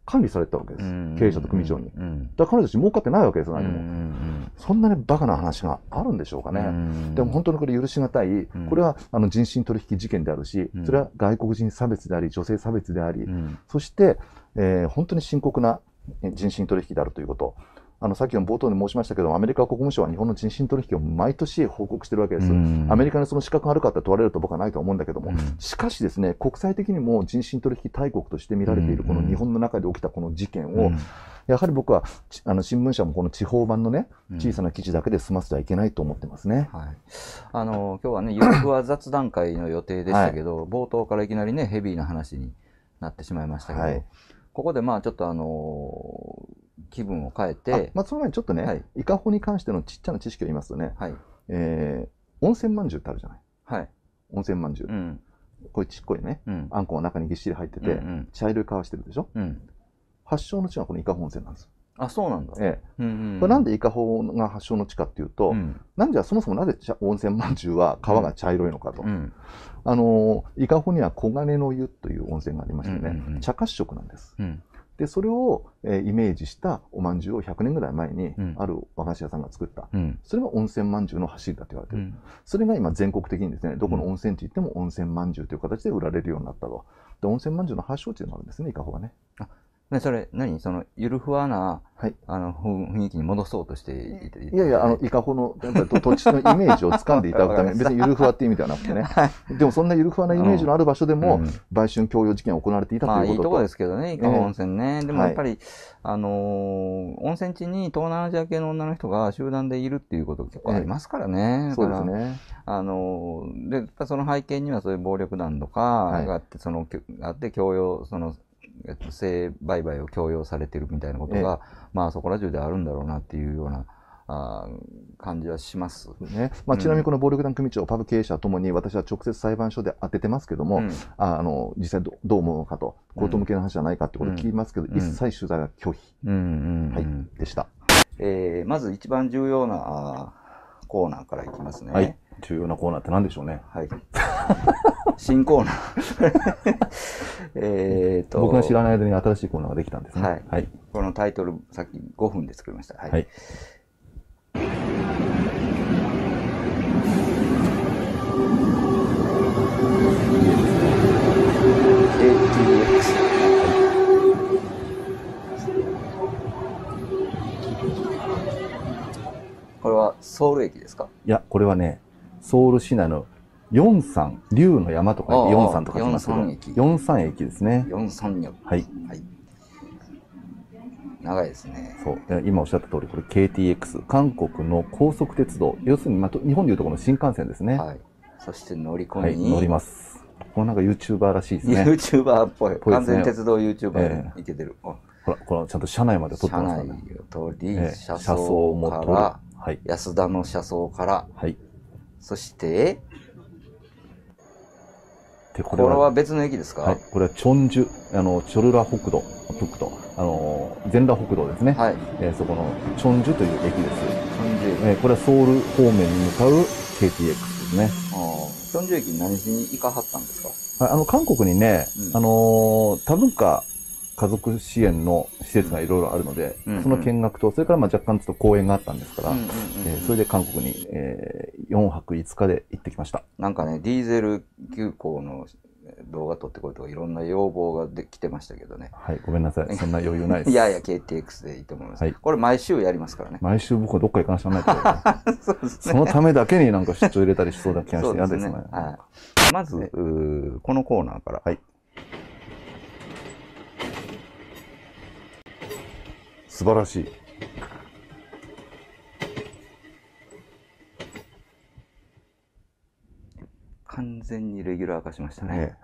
管理されてたわけです。経営者と組長に。だから彼女たち儲かってないわけですよ、何も。そんなにバカな話があるんでしょうかね。でも本当にこれ許しがたい。これはあの人身取引事件であるし、それは外国人差別であり、女性差別であり、そして、えー、本当に深刻な人身取引であるということ。あのさっきの冒頭で申しましたけど、アメリカ国務省は日本の人身取引を毎年報告してるわけです。アメリカにその資格があるかって問われると僕はないと思うんだけども、しかしですね、国際的にも人身取引大国として見られているこの日本の中で起きたこの事件を、やはり僕はあの新聞社もこの地方版のね、小さな記事だけで済ませてはいけないと思ってますね。 はい、あの今日はね、ゆるふわ雑談会の予定でしたけど、はい、冒頭からいきなりね、ヘビーな話になってしまいましたけど、はい、ここでまあちょっとあのー気分を変えて、 まあ、その前にちょっとね、はい、伊香保に関してのちっちゃな知識を言いますとね、はい、えー、温泉まんじゅうってあるじゃない、はい、温泉まんじゅう、うん、こういうちっこいね、うん、あんこが中にぎっしり入ってて、うんうん、茶色い皮してるでしょ、うん、発祥の地はこの伊香保温泉なんです。 あ、そうなんだ。 ええ、うんうんうん、これなんで伊香保が発祥の地かっていうと、うん、なんじゃそもそもなぜ温泉まんじゅうは皮が茶色いのかと、うん、あの伊香保には黄金の湯という温泉がありましてね、うんうんうん、茶褐色なんです。うん、でそれを、えー、イメージしたおまんじゅうをひゃくねんぐらい前に、うん、ある和菓子屋さんが作った、うん、それが温泉まんじゅうの走りだと言われてる、うん、それが今全国的にですね、どこの温泉地行っても温泉まんじゅうという形で売られるようになったと。で温泉まんじゅうの発祥地でもあるんですね、伊香保はね。 あでそれ何そのゆるふわな、はい、あの雰囲気に戻そうとしていていやいや、あの伊香保のやっぱり土地のイメージを掴んでいただくために別にゆるふわっていう意味ではなくてね、はい、でもそんなゆるふわなイメージのある場所でも、うん、売春強要事件が行われていたということと、まあいいとこですけどね、伊香保温泉ね、えー、でもやっぱり、はい、あのー、温泉地に東南アジア系の女の人が集団でいるっていうこと結構ありますからね、えー、 そうですね。 あのー、でやっぱその背景にはそういう暴力団とかがあって、はい、そのあって強要その性売買を強要されてるみたいなことが、ええ、まあそこら中であるんだろうなっていうようなあ感じはします、 ね。まあ、ちなみにこの暴力団組長、パブ経営者ともに私は直接裁判所で当ててますけども、うん、ああの実際 ど, どう思うのかと、口頭向けの話じゃないかってことを聞きますけど、うん、一切取材は拒否、はい、でした。 えー、まず一番重要なコーナーからいきますね。 はい、重要なコーナーって何でしょうね。 はい新コーナーえと僕が知らない間に新しいコーナーができたんですね。はい。はい、 このタイトル、さっきごふんで作りました。はい。はい、エーティーエックス。これはソウル駅ですか？ いや、これはね、ソウル市内のヨンサン、竜の山とかヨンサンとか言いますけど、ヨンサン駅ですね。 ヨンサン駅。 はい。 はい。長いですね。 そう。今おっしゃった通り、これ ケーティーエックス、韓国の高速鉄道、要するに、まあ、日本でいうところの新幹線ですね。はい。 そして乗り込みに、 はい、乗ります。これなんか YouTuber らしいですね。 YouTuber っぽい。完全に鉄道 YouTuber にいけてる。 ほら、このちゃんと車内まで撮ってますからね。 車内を撮り、車窓から、はい、安田の車窓から、はい。そして、でこれは、これは別の駅ですか？ はい。これはチョンジュ、あの、チョルラ北道、北道、あの、全羅北道ですね。はい。えー、そこのチョンジュという駅です。チョンジュ駅。えー、これはソウル方面に向かう ケーティーエックス ですね。 ああ。チョンジュ駅に何しに行かはったんですか？はい。あの、韓国にね、うん、あのー、多文化家族支援の施設がいろいろあるので、うんうん、その見学と、それからまあ若干ちょっと講演があったんですから、それで韓国に、えー、よんはくいつかで行ってきました。 なんかね、ディーゼル急行の動画撮ってこいとかいろんな要望ができてましたけどね。 はい、ごめんなさい。そんな余裕ないです。 いやいや、ケーティーエックス でいいと思います。はい、これ毎週やりますからね。 毎週僕はどっか行かなきゃならないとそうです、ね。そのためだけになんか出張入れたりしそうな気がして嫌ですね。 はい、まず、ね、このコーナーから。はい。 素晴らしい。 完全にレギュラー化しましたね。ね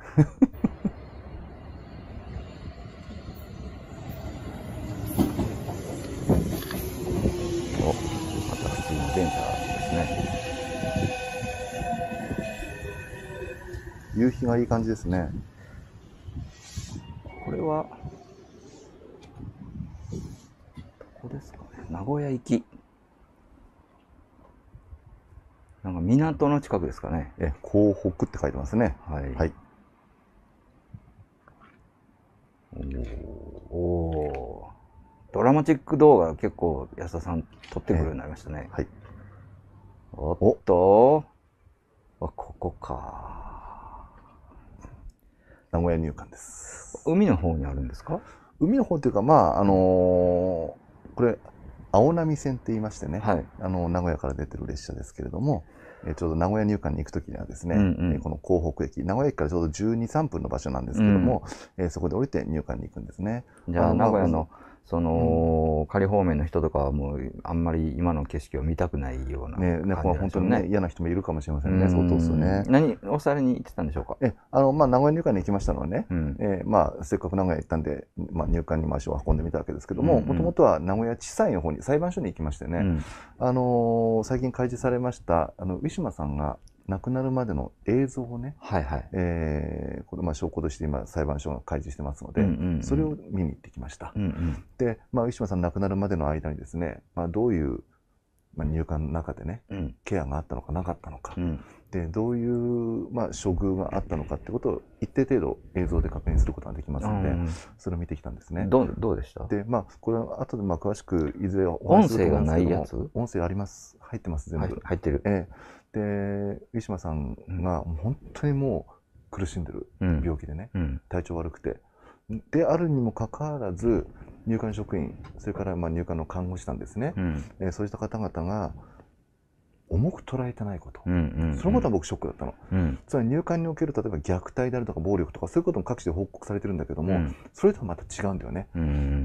お、また普通の電車ですね。 夕日がいい感じですね。 これはどこですかね。名古屋行き。なんか港の近くですかね。 え、港北って書いてますね。はい。はい。 おお。 マチック動画結構安田さん撮ってくるようになりましたね。 はい。 おっと、あ、ここか。 名古屋入管です。 海の方にあるんですか？ 海の方っていうか、まあ、あのー、これ、青波線って言いましてね、はい、あの、名古屋から出てる列車ですけれども、えちょうど名古屋入管に行くときにはですね、うんうん、この港北駅、名古屋駅からちょうどじゅうに、さんぷんの場所なんですけども、うん、えそこで降りて入管に行くんですね。 じゃあ、名古屋の、その、仮方面の人とかはもう、あんまり今の景色を見たくないような感じですね。ね、これ本当にね、嫌な人もいるかもしれませんね、そう通すとね。 何、おされに行ってたんでしょうか？ え、あの、まあ、名古屋入管に行きましたのはね、うん、えまあ、せっかく名古屋行ったんで、まあ、入管に足を運んでみたわけですけども、もともとは名古屋地裁の方に、裁判所に行きましてね、うん、あのー、最近開示されました、あの、ウィシュマさんが、亡くなるまでの映像をね、はいはい、えー、これまあ証拠として今裁判所が開示してますので、うんうんうん、それを見に行ってきました。うんうん、で、まあ、ウィシュマさん亡くなるまでの間にですね、まあ、どういう、まあ、入管の中でね、うん、ケアがあったのかなかったのか、うん、でどういう、まあ、処遇があったのかってことを一定程度映像で確認することができますので、うん、それを見てきたんですね。 どう、どうでした？ で、まあ、これは後でまあ詳しくいずれお話しすると思うんですけども、音声がないやつ？ 音声あります。入ってます、全部。はい、 入ってる。 えーで、ウィシュマさんが本当にもう苦しんでる病気でね、うん、体調悪くて。であるにもかかわらず、入管職員、それからまあ入管の看護師さんですね、うん、えー、そうした方々が重く捉えてないこと、うんうんうん、そのことは僕ショックだったの。うん、つまり入管における例えば虐待であるとか暴力とかそういうことも各地で報告されてるんだけども、うん、それとはまた違うんだよね。うん、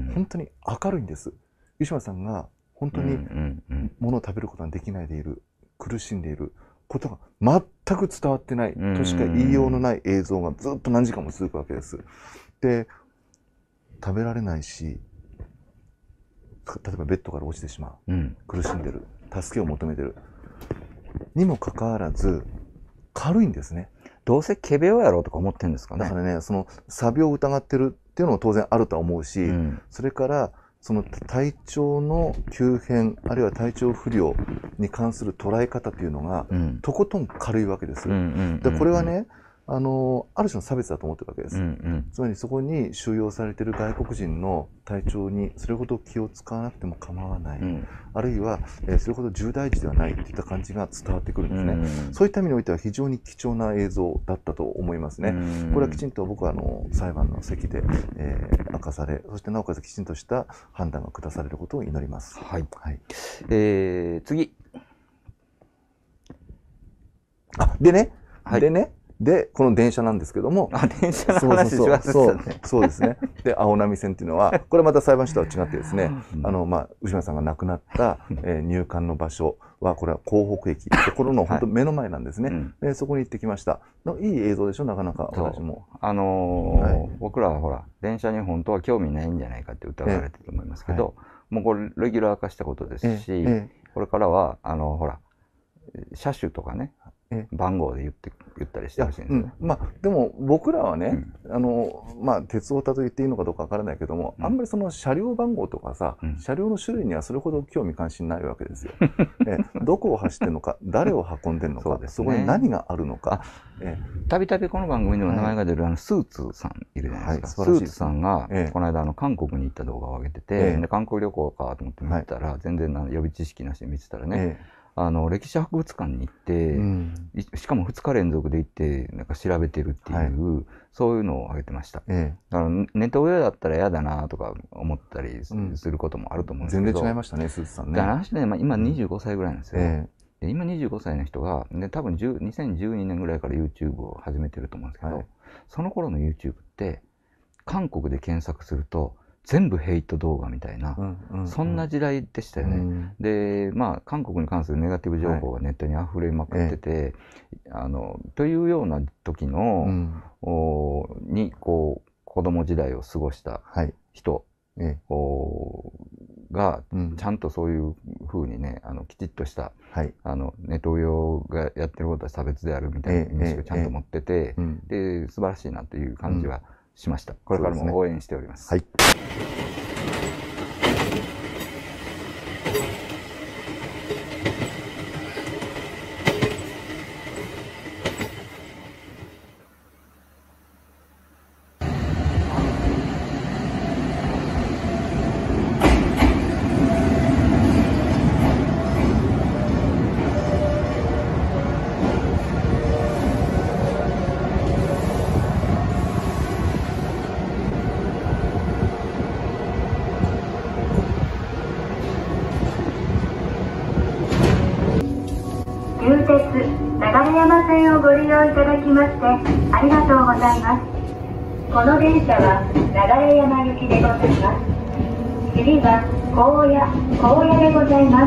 本当に明るいんです。ウィシュマさんが本当に物を食べることができないでいる、苦しんでいることが全く伝わってないとしか言いようのない映像がずっと何時間も続くわけです。で、食べられないし、例えばベッドから落ちてしまう、うん、苦しんでる、助けを求めてるにもかかわらず軽いんですね。 どうせ仮病やろうとか思ってるんですかね。 だからね、その詐病を疑ってるっていうのも当然あるとは思うし、うん、それからその体調の急変あるいは体調不良に関する捉え方というのが、うん、とことん軽いわけです。でこれはね、あのある種の差別だと思ってるわけです。うんうん、つまりそこに収容されている外国人の体調にそれほど気を使わなくても構わない、うん、あるいは、えー、それほど重大事ではないといった感じが伝わってくるんですね。うんうん、そういった意味においては非常に貴重な映像だったと思いますね。うん、これはきちんと僕はあの裁判の席で、えー、明かされ、そしてなおかつきちんとした判断が下されることを祈ります。 はい。はい、えー、次。 あ、でね、はい、でね。で、この電車なんですけども。 あ、電車の話しましたね。 そう、そうですね。で、青波線っていうのは、これまた裁判所とは違ってですね、あの、まあ、ウィシュマさんが亡くなった、えー、入管の場所は、これは港北駅。これの本当目の前なんですね。はい、で、そこに行ってきました。いい映像でしょ、なかなか私も。 あのーはい、僕らはほら、電車に本当は興味ないんじゃないかって疑われてると思いますけど、はい、もうこれ、レギュラー化したことですし、えーえー、これからは、あの、ほら、車種とかね、番号で言って言ったりしてほしいんですね。 うん、まあでも僕らはね、うん、あのまあ鉄オタと言っていいのかどうかわからないけども、うん、あんまりその車両番号とかさ、うん、車両の種類にはそれほど興味関心ないわけですよ。えどこを走ってるのか、誰を運んでるのか、 そ, ね、そこに何があるのか。 たびたびこの番組でも名前が出る、はい、あのスーツさんいるじゃないですか。はい、スーツさんが、ええ、この間あの韓国に行った動画を上げてて、ええ、で韓国旅行かと思って見たら、はい、全然予備知識なしで見てたらね。ええ、あの歴史博物館に行って、うん、しかもふつか連続で行ってなんか調べてるっていう、はい、そういうのを挙げてました。ええ、だからネトウヨだったら嫌だなとか思ったりすることもあると思うんですけど、 全然違いましたね、スーツさんね。 だからね、まあ、今にじゅうごさいぐらいなんですよ。ええ、で今にじゅうごさいの人が、ね、多分にせんじゅうにねんぐらいから YouTube を始めてると思うんですけど、はい、その頃の YouTube って韓国で検索すると全部ヘイト動画みたいな、うんうんうん、そんな時代でしたよね。うん、で、まあ、韓国に関するネガティブ情報がネットに溢れまくってて、はい、あの、というような時の、うん、おに、こう、子供時代を過ごした人、はい、おが、ちゃんとそういうふうにね、あの、きちっとした、はい、あの、ネトウヨがやってることは差別であるみたいな認識をちゃんと持ってて、で、素晴らしいなという感じは、うんしました。これからも応援しております。はい。 いただきましてありがとうございます。この電車は流山行きでございます。次は高野、高野でございます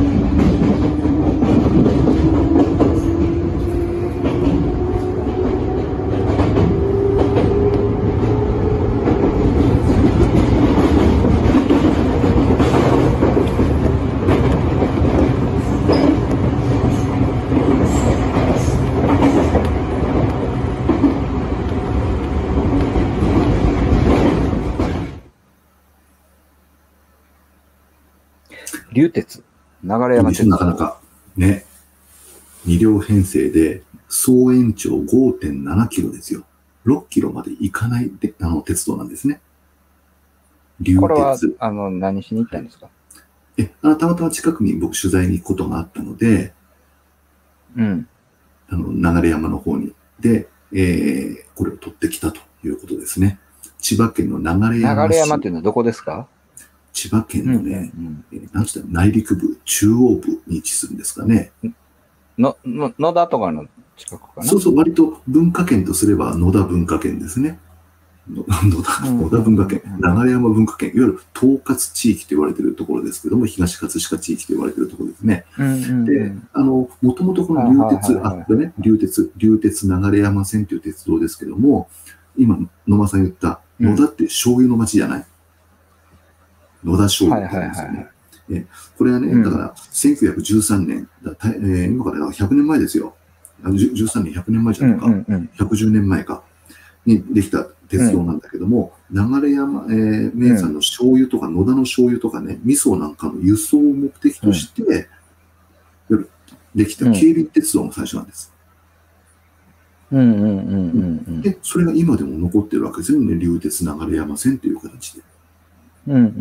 流鉄、流山鉄道。 なかなかね、に両編成で総延長 ごてんななキロですよ。ろっキロまで行かないであの鉄道なんですね。流鉄。 これはあの何しに行ったんですか？ えあたまたま近くに僕取材に行くことがあったので、 うん、 あの流山の方にで、えー、これを取ってきたということですね。千葉県の流山市。 流山っていうのはどこですか？ 千葉県のね、うんうん、なんつった内陸部、中央部に位置するんですかね。 の、の、野田とかの近くかな？ そうそう、割と文化圏とすれば野田文化圏ですね。野田、野田文化圏、流山文化圏、いわゆる統括地域と言われているところですけども、東葛飾地域と言われているところですね。うんうんうん、で、あの、もともとこの流鉄、あ、これね、流鉄、流鉄流山線という鉄道ですけども、今、野間さん言った野田って醤油の町じゃない？うん野田醤油って言うんですよね。えこれはね、うん、だからせんきゅうひゃくじゅうさんねん、だえー、今からひゃくねんまえですよ。じゅうさんねん、ひゃくねんまえじゃないか、うんうんうん、ひゃくじゅうねんまえかにできた鉄道なんだけども、うん、流山、えー、名産の醤油とか、野田の醤油とかね、味噌なんかの輸送を目的として、うん、できた警備鉄道の最初なんです。 うんうんうんうんうん、 で、それが今でも残ってるわけですよね、流鉄流山線という形で。 うんうんうん。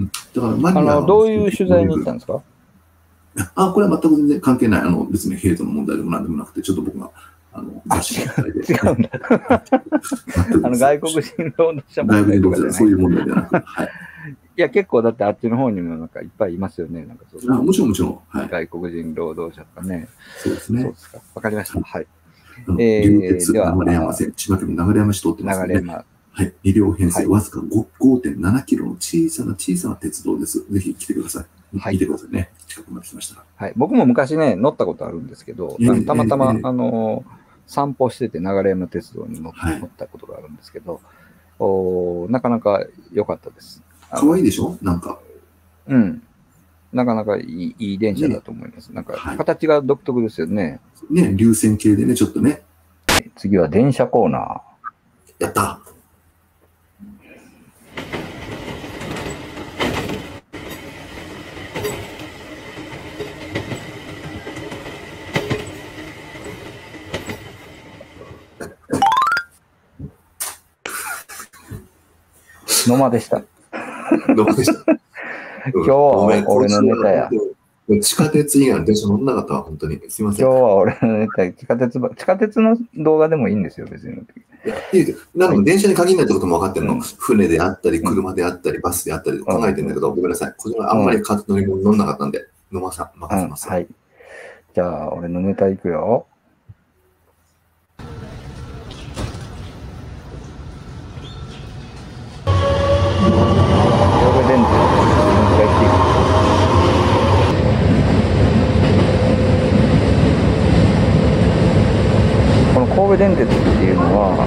だからマニアあのどういう取材に行ったんですか？ あ、これは全く全然関係ない。あの、別にヘイトの問題でもなんでもなくて、ちょっと僕が、あの、 あ、違う、違うんだ。あの、外国人労働者問題とかじゃない。そういう問題じゃなくて、はい。 いや、結構だってあっちの方にもなんかいっぱいいますよね。なんかそうあもちろんもちろん。 はい、外国人労働者とかね。 そうですね。 そうですか。わかりました。はい。 えー、流鉄流山線、千葉県の流山市通ってますね。流山。はい。に両編成、はい、わずか ごてんななキロの小さな小さな鉄道です。ぜひ来てください。はい、見てくださいね。近くまで来ましたら。 はい。僕も昔ね、乗ったことあるんですけど、えー、たまたま、えー、あの、散歩してて流山鉄道に乗ったことがあるんですけど、はい、おなかなか良かったです。 かわいいでしょなんか。 うん。なかなかいい、いい電車だと思います。ね、なんか、形が独特ですよね。 ね、流線形でね、ちょっとね。 次は電車コーナー。 やった野間でした。 野間でした。 今日は俺のネタや。 地下鉄以外の電車乗んなかったわ、本当に。すいません。 今日は俺のネタ、地下鉄、地下鉄の動画でもいいんですよ、別に。いや、いいです。なので、電車に限らないってことも分かってるの。うん、船であったり、車であったり、バスであったり考えてるんだけど、うん、ごめんなさい。これはあんまり乗り物乗んなかったんで、野間さん、任せます、 うん。はい。じゃあ、俺のネタいくよ。神戸電鉄っていうのは、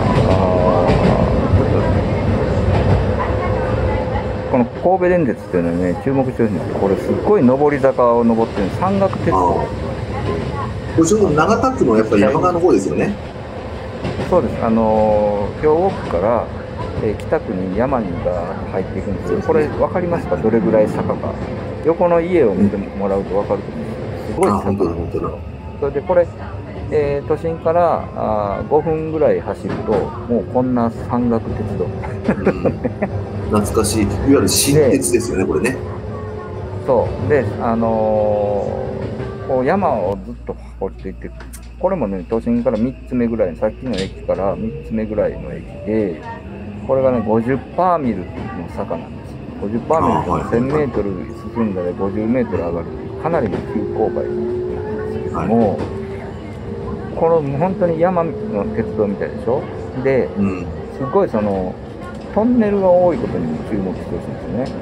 あこの神戸電鉄っていうのはね、注目してるんですけど、これすっごい上り坂を登ってる山岳鉄道。 これちょうど長田区のやっぱり山側の方ですよね。 そうです。あの兵庫区から、えー、北区に山にが入っていくんですけど、これ分かりますか？どれぐらい坂か。横の家を見てもらうと分かると思うんですけど、すごい坂なんですよ。それでこれえー、都心からあごふんぐらい走ると、もうこんな山岳鉄道。 うん、懐かしい、いわゆる新鉄ですよね、これね。 そう。で、あのー、こう山をずっと掘っていって、これもね、都心からみっつめぐらい、さっきの駅からみっつめぐらいの駅で、これがね、ごじゅっパーミルの坂なんです。ごじゅっパーミルってせんメートル進んだらごじゅうメートル上がるという、かなりの急勾配なんですけども、はい、 この本当に山の鉄道みたいでしょ。で、うん、すごいそのトンネルが多いことにも注目してほしいんですよね。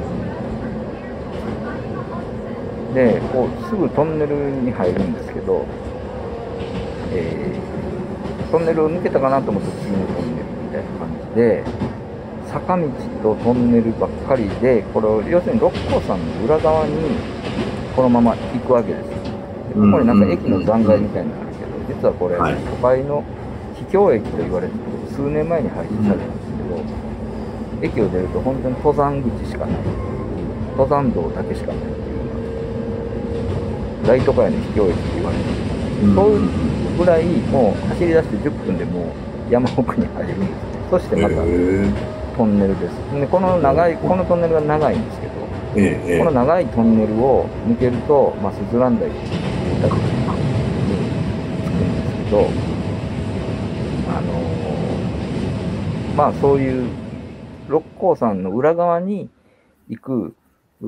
で、こうすぐトンネルに入るんですけど、えー、トンネルを抜けたかなと思ったら次のトンネルみたいな感じで、坂道とトンネルばっかりで、これを要するに六甲山の裏側にこのまま行くわけです。ここになんか駅の残骸みたいになるけど、実はこれ、はい、都会の秘境駅と言われて数年前に廃止されたんですけど、うん、駅を出ると本当に登山口しかない、登山道だけしかないっていう大都会の秘境駅と言われてる、うん、そういうぐらいもう走り出してじゅっぷんでもう山奥に入るんですね。そしてまたトンネルです。でこの長いこのトンネルが長いんですけど、ええ、この長いトンネルを抜けると、まあ、スズラン台に着くんですけど、あのー、まあそういう六甲山の裏側に行く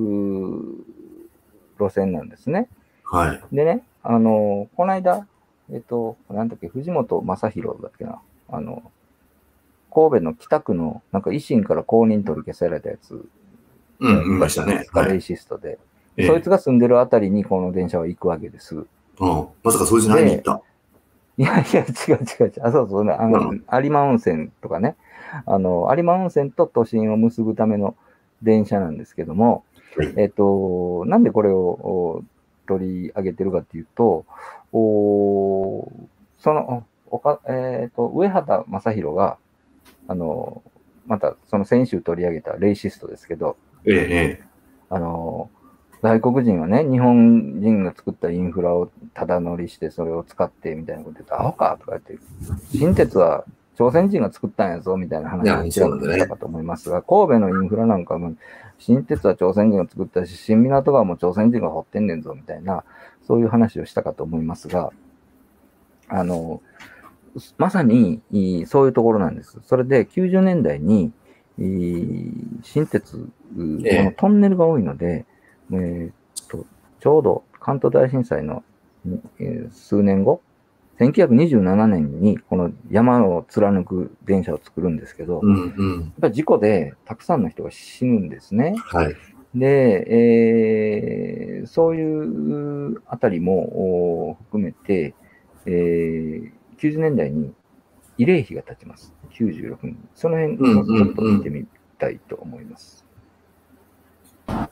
路線なんですね。はい。でね、あのー、この間、えっと、なんだっけ、藤本正宏だっけな、あの、神戸の北区の、なんか維新から公認取り消されたやつ、 うん、見ましたね。 レイシストで、はい。そいつが住んでるあたりにこの電車は行くわけです。うん。 まさかそいつ何に行った？ いやいや、違う違う違う。あ、そうそうね。あの、うん、有馬温泉とかね。あの、有馬温泉と都心を結ぶための電車なんですけども、はい、えっと、なんでこれを取り上げてるかっていうと、おその、おか、えっと、上畑正宏が、あの、またその先週取り上げたレイシストですけど、ええ、あの、外国人はね、日本人が作ったインフラをただ乗りして、それを使ってみたいなこと言って、アホかとか言って、新鉄は朝鮮人が作ったんやぞみたいな話をちらっとしたかと思いますが、神戸のインフラなんかも、新鉄は朝鮮人が作ったし、新港川も朝鮮人が掘ってんねんぞみたいな、そういう話をしたかと思いますが、あの、まさにそういうところなんです。それできゅうじゅうねんだいに、新鉄、このトンネルが多いので、えー、っとちょうど関東大震災の、えー、数年後、せんきゅうひゃくにじゅうななねんにこの山を貫く電車を作るんですけど、うんうん、やっぱり事故でたくさんの人が死ぬんですね。はい、で、えー、そういうあたりも含めて、えー、きゅうじゅうねんだいに慰霊碑が建ちます。きゅうじゅうろくねん。その辺をちょっと見てみたいと思います。うんうんうん、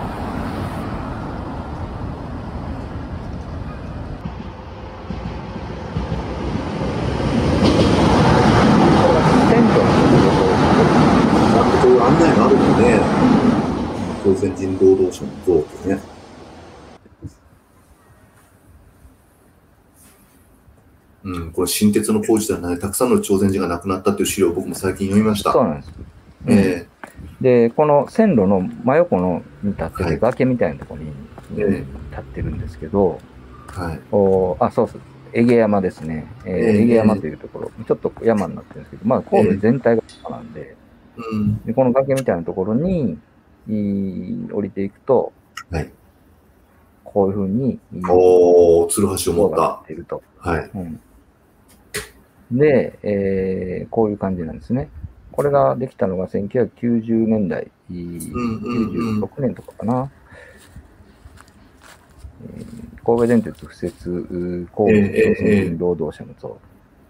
こういう案内があるので、朝鮮人労働者の像ってね。うん、これ新鉄の工事ではない、たくさんの朝鮮人が亡くなったという資料を僕も最近読みました。 そうなんです。えー、で、この線路の真横のに立ってる崖みたいなところに、はい、立ってるんですけど、はい、おあ、そうそう、江毛山ですね。えー、江毛山というところ、ちょっと山になってるんですけど、まあ神戸全体が山なんで、えーうん、でこの崖みたいなところに降りていくと、はい、こういうふうに、 おー、つるはしを持った。 ていると。はい。うんで、えー、こういう感じなんですね。これができたのがせんきゅうひゃくきゅうじゅうねんだい、きゅうじゅうろくねんとかかな。えー、神戸電鉄敷設、神戸朝鮮人労働者の像。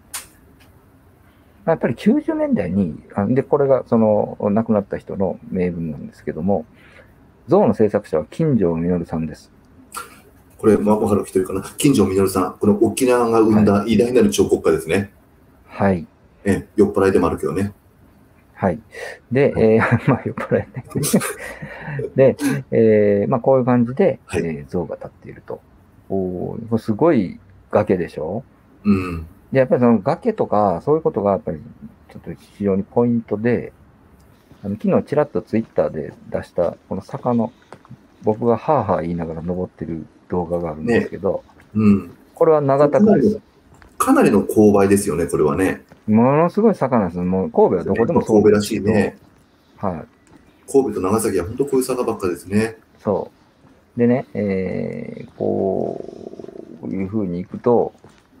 やっぱりきゅうじゅうねんだいに、で、これがその亡くなった人の名文なんですけども、像の制作者は金城実さんです。 これ、まあ、わかる人いるかな。金城実さん、この沖縄が生んだ偉大なる彫刻家ですね。 はい。 え、酔っ払いでもあるけどね。 はい。で、はい、えー、まあ、酔っ払いね。で、えー、まあ、こういう感じで、はい、えー、像が立っていると。おー、すごい崖でしょ？うん。で、やっぱりその崖とか、そういうことが、やっぱり、ちょっと非常にポイントで、あの昨日ちらっとツイッターで出した、この坂の、僕がハーハー言いながら登ってる動画があるんですけど、ね、うん。これは長高です。 かなりの勾配ですよね、これはね。 ものすごい坂なんです。もう神戸はどこでもそう神戸らしいね。 はい。 神戸と長崎は本当こういう坂ばっかですね。 そう。でね、えー、こういう風に行くと、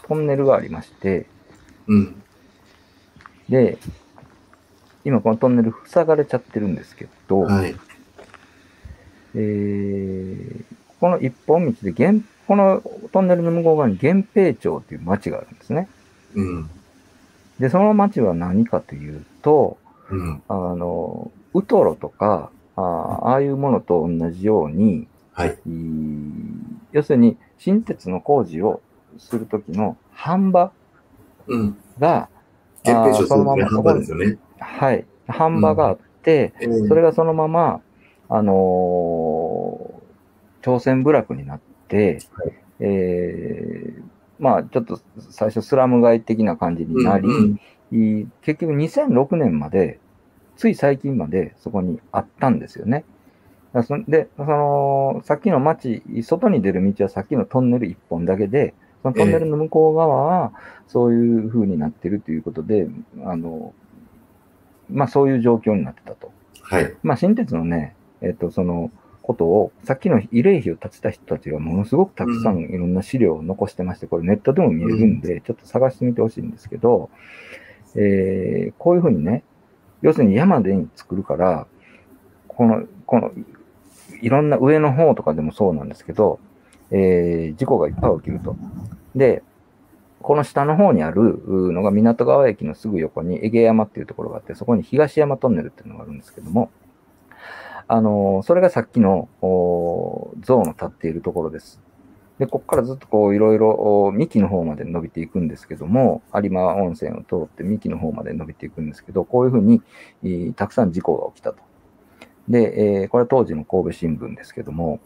トンネルがありまして、 うん、 で、今このトンネル塞がれちゃってるんですけど、はい、えー、この一本道で源、このトンネルの向こう側に源平町という町があるんですね。 うん、 で、その町は何かというと、 うん、 あの、ウトロとか、あ, ああいうものと同じように、 はい、 要するに新鉄の工事をするときの飯場が、 うん、源平町そのまま飯場ですよね。 はい。飯場があって、うんえー、それがそのまま、あのー、朝鮮部落になって、はい、えー、まあ、ちょっと最初スラム街的な感じになり、うんうん、結局にせんろくねんまで、つい最近までそこにあったんですよね。で、その、さっきの街、外に出る道はさっきのトンネル一本だけで、そのトンネルの向こう側は、そういう風になってるということで、あの、まあそういう状況になってたと。 はい。 まあ新鉄のね、えっと、そのことを、さっきの慰霊碑を建てた人たちがものすごくたくさんいろんな資料を残してまして、これネットでも見えるんで、ちょっと探してみてほしいんですけど、えー、こういう風にね、要するに山で作るから、この、この、いろんな上の方とかでもそうなんですけど、えー、事故がいっぱい起きると。で、この下の方にあるのが港川駅のすぐ横に江毛山っていうところがあって、そこに東山トンネルっていうのがあるんですけども、あのー、それがさっきの像の立っているところです。で、ここからずっとこういろいろ三木の方まで伸びていくんですけども、有馬温泉を通って三木の方まで伸びていくんですけど、こういうふうに、えー、たくさん事故が起きたと。で、えー、これは当時の神戸新聞ですけども、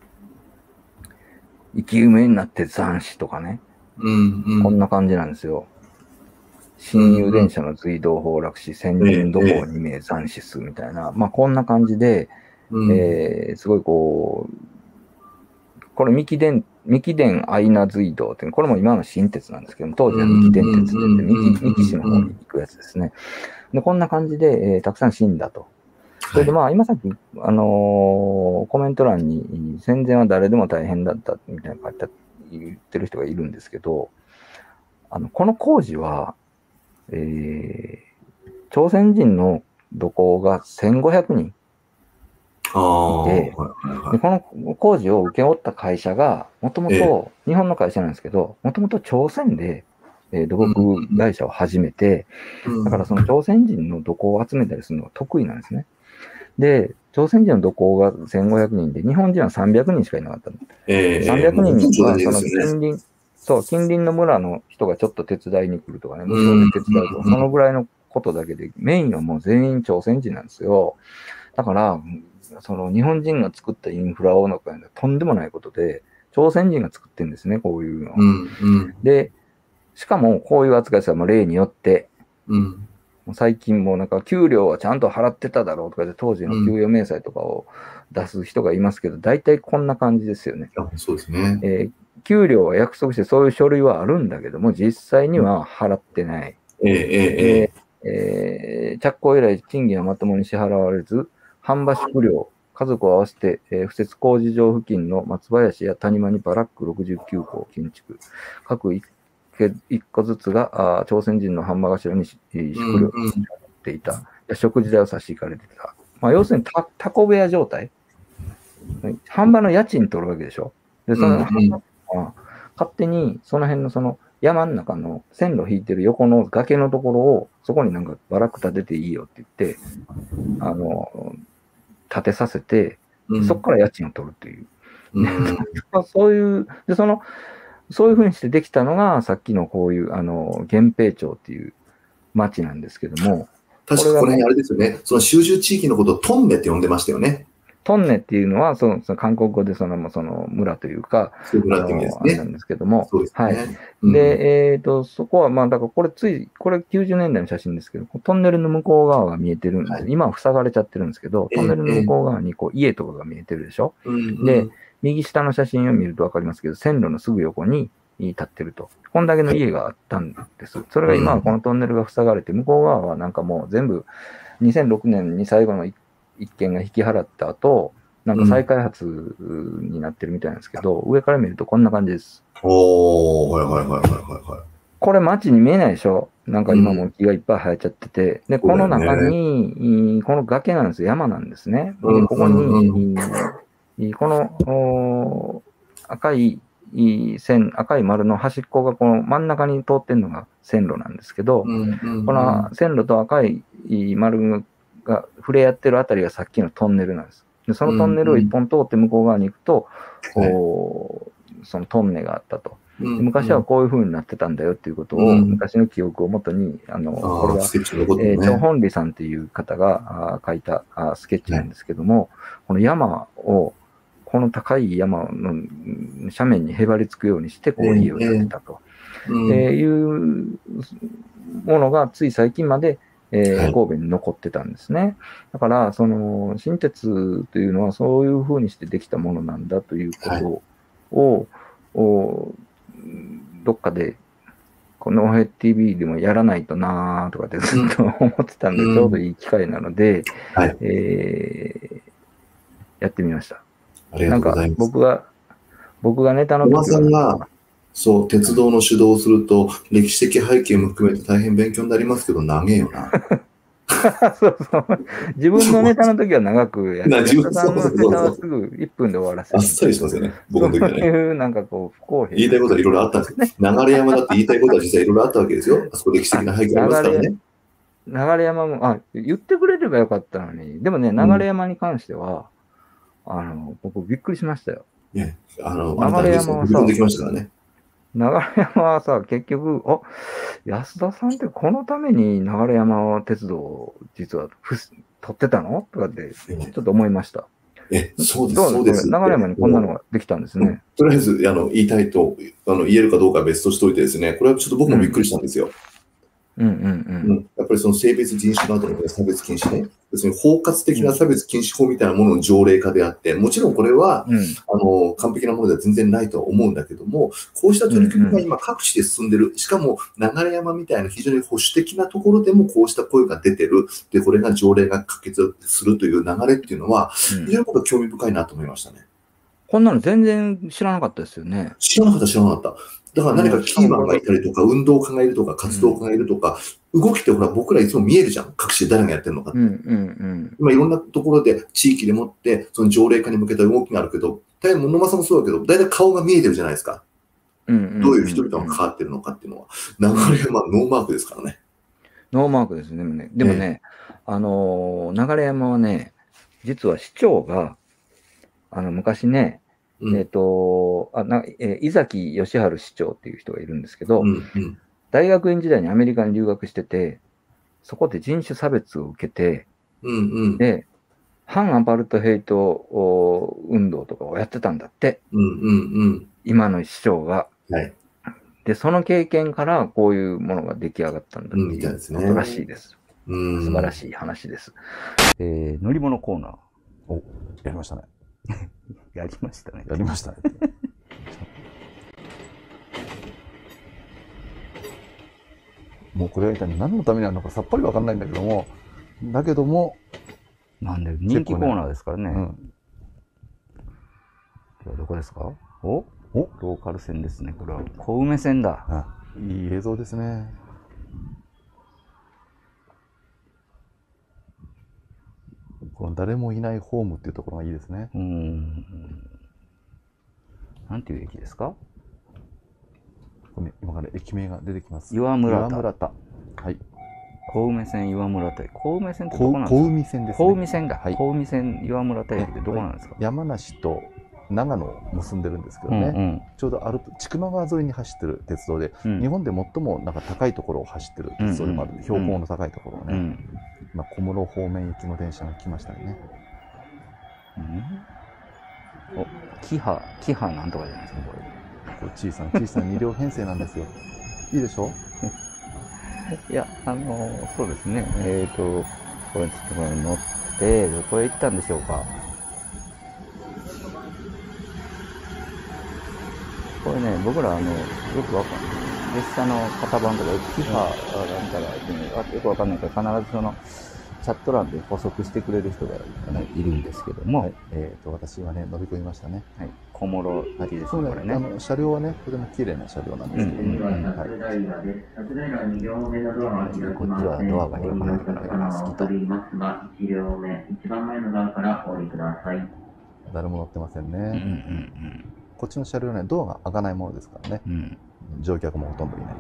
生き埋めになって斬死とかね、 うんうん、 こんな感じなんですよ。新入電車の隧道崩落し、先人土工に名斬死数みたいな、まあこんな感じで、うんえー、すごいこう、これ三木電、三木電アイナ隧道っていう、これも今の新鉄なんですけども、当時は三木電鉄で、三木、三木市の方に行くやつですね。で、こんな感じで、えー、たくさん死んだと。それでまあ、今さっき、あのー、コメント欄に、戦前は誰でも大変だったみたいな書いて言ってる人がいるんですけど、あの、この工事は、えー、朝鮮人の土工がせんごひゃくにんいて、でこの工事を請け負った会社が、もともと日本の会社なんですけど、もともと朝鮮で、えー、土木会社を始めて、だからその朝鮮人の土工を集めたりするのが得意なんですね。で、朝鮮人の土工がせんごひゃくにんで、日本人はさんびゃくにんしかいなかったの。 えー、 さんびゃくにんは、その近隣、そう、近隣の村の人がちょっと手伝いに来るとかね、無償で手伝うとか、そのぐらいのことだけで、メインはもう全員朝鮮人なんですよ。だから、その日本人が作ったインフラをのかとんでもないことで、朝鮮人が作ってるんですね、こういうの。 うんうん、 で、しかもこういう扱いさ、例によって、 うん最近もなんか給料はちゃんと払ってただろうとかで当時の給与明細とかを出す人がいますけど、大体こんな感じですよね。 そうですね。 えー、給料は約束してそういう書類はあるんだけども、実際には払ってない。 えー、えー、えー、着工以来賃金はまともに支払われず、販売食料、家族を合わせて、えー、不設工事場付近の松林や谷間にバラックろくじゅうきゅうこを建築。各一個ずつがあ朝鮮人の販売頭に食料を持っていた。うんうん、食事代を差し引かれていた。まあ、要するにタ、タコ部屋状態。販売の家賃取るわけでしょ。で、その販売は勝手にその辺のその山の中の線路引いてる横の崖のところをそこになんかバラック立てていいよって言って、あの、建てさせて、そこから家賃を取るという。うん、そういう、で、その、そういうふうにしてできたのが、さっきのこういう、あの、源平町っていう町なんですけども。 確かこの辺あれですよね。その集中地域のことをトンネって呼んでましたよね。 トンネっていうのは、その、その韓国語でその、その村というか、 そういう村って意味ですね。 あれなんですけども。 そうですね。 はい。 うん、 で、えっ、ー、と、そこは、まあ、だからこれつい、これきゅうじゅうねんだいの写真ですけど、トンネルの向こう側が見えてるんです。はい、今は塞がれちゃってるんですけど、トンネルの向こう側にこう家とかが見えてるでしょ。 うん、 で、右下の写真を見るとわかりますけど、線路のすぐ横に立ってると。こんだけの家があったんです。それが今はこのトンネルが塞がれて、向こう側はなんかもう全部にせんろくねんに最後の一件が引き払った後、 なんか再開発になってるみたいなんですけど、うん、上から見るとこんな感じです。 おー、はいはいはいはいはい。 これ街に見えないでしょ。なんか今も木がいっぱい生えちゃってて、で、この中に、ね、この崖なんですよ。山なんですね。で、ここに、この赤い線、赤い丸の端っこがこの真ん中に通ってるのが線路なんですけど、この線路と赤い丸が触れ合ってるあたりがさっきのトンネルなんです。で、そのトンネルを一本通って向こう側に行くと、こうそのトンネがあったと。昔はこういう風になってたんだよっていうことを、うん、昔の記憶をもとに、あの、これは、ね、えー、張本里さんっていう方があ書いたあスケッチなんですけども、はい、この山を、この高い山の斜面にへばりつくようにして、こう家を建てたと、えーえー、いうものがつい最近まで、えーはい、神戸に残ってたんですね。だから、その、新鉄というのはそういう風にしてできたものなんだということを、はいをどっかで、このオヘ ティーブイ でもやらないとなーとかってずっと思ってたんで、うん、ちょうどいい機会なので、はい、えー、やってみました。 ありがとうございます。 なんか僕が、僕がネタの時は。 小川さんが、そう、鉄道の指導をすると、歴史的背景も含めて大変勉強になりますけど、長えよな。 そうそう。自分のネタの時は長くやって、自分のネタはすぐいっぷんで終わらせる。 あっさりしますよね、僕の時はね。 そういうなんかこう、不公平。 言いたいことはいろいろあったんですけど、流山だって言いたいことは実際いろいろあったわけですよ。あそこ歴史的な背景ありますからね。 流山も、あ、言ってくれればよかったのに、でもね、流山に関しては、うん、あの、僕びっくりしましたよ。 ね、あの、流山はさ、できましたからね。 流山はさ、結局、あ、安田さんってこのために流山鉄道を実は取ってたのとかって、ちょっと思いました。 え、そうです、そうです。 流山にこんなのができたんですね。 とりあえず、あの、言いたいと、あの、言えるかどうかは別としておいてですね、これはちょっと僕もびっくりしたんですよ。 うんうんうん。 やっぱりその性別人種の後の差別禁止ね。別に包括的な差別禁止法みたいなものの条例化であって、もちろんこれは、うん、あの、完璧なものでは全然ないとは思うんだけども、こうした取り組みが今各地で進んでる。しかも、流山みたいな非常に保守的なところでもこうした声が出てる。で、これが条例が可決するという流れっていうのは、非常に僕は興味深いなと思いましたね。 こんなの全然知らなかったですよね。 知らなかった、知らなかった。だから何かキーマンがいたりとか、運動家がいるとか、活動家がいるとか、動きってほら僕らいつも見えるじゃん。各地で誰がやってるのかって。うんうんうん、今いろんなところで地域でもって、その条例化に向けた動きがあるけど、大体野間さんもそうだけど、大体顔が見えてるじゃないですか。どういう人々が関わってるのかっていうのは。流山はノーマークですからね。 ノーマークですね。でもね、でもね、えー、あのー、流山はね、実は市長が、あの、昔ね、うん、えっ、ー、と、あなえー、井崎義治市長っていう人がいるんですけど、うんうん、大学院時代にアメリカに留学してて、そこで人種差別を受けて、 うんうん、 で、反アパルトヘイト運動とかをやってたんだって、 うんうんうん、 今の市長が、 はい。 で、その経験からこういうものが出来上がったんだっていうことらしいです。うん、素晴らしい話です。えー、乗り物コーナー。 お、やりましたね。 やりましたね。 やりましたね。もうこれは一体何のためにあるのかさっぱりわかんないんだけども、だけども、 なんで人気コーナーですからね。ね、うん、どこですか？おおローカル線ですね。これは小梅線だ。 あ、いい映像ですね。この誰もいないホームっていうところがいいですね。 うん。なんていう駅ですか？ これ、ね、今から駅名が出てきます。 岩村田。 岩村田。はい。 小梅線岩村田。小梅線ってどこなんですか？ 小海線ですね。 小海線が。はい。小海線岩村田駅ってどこなんですか？ 山梨と長野を結んでるんですけどね、うんうん、ちょうどある千曲川沿いに走ってる鉄道で、うん、日本で最もなんか高いところを走ってる鉄道でもある、うんうん、標高の高いところをね、うん、今小室方面行きの電車が来ましたね。 うん、お、キハキハなんとかじゃないですかこれ。 これ小さな小さなに両編成なんですよ。いいでしょ？ いや、あのー、そうですね。えっ、ー、とこれちょっとこれ乗ってどこへ行ったんでしょうか。これね、僕らあのよくわかんない列車の型番とかキハなんたらっていうのよくわかんないから必ずそのチャット欄で補足してくれる人がいるんですけども、はい、 えっと、私はね、乗り込みましたね。 はい。小諸行きですね、これね。 あの、車両はね、とても綺麗な車両なんですけども、はい。こっちはドアが開かないから好きと。 誰も乗ってませんね。うんうんうん。こっちの車両はね、ドアが開かないものですからね。うん、乗客もほとんどいない。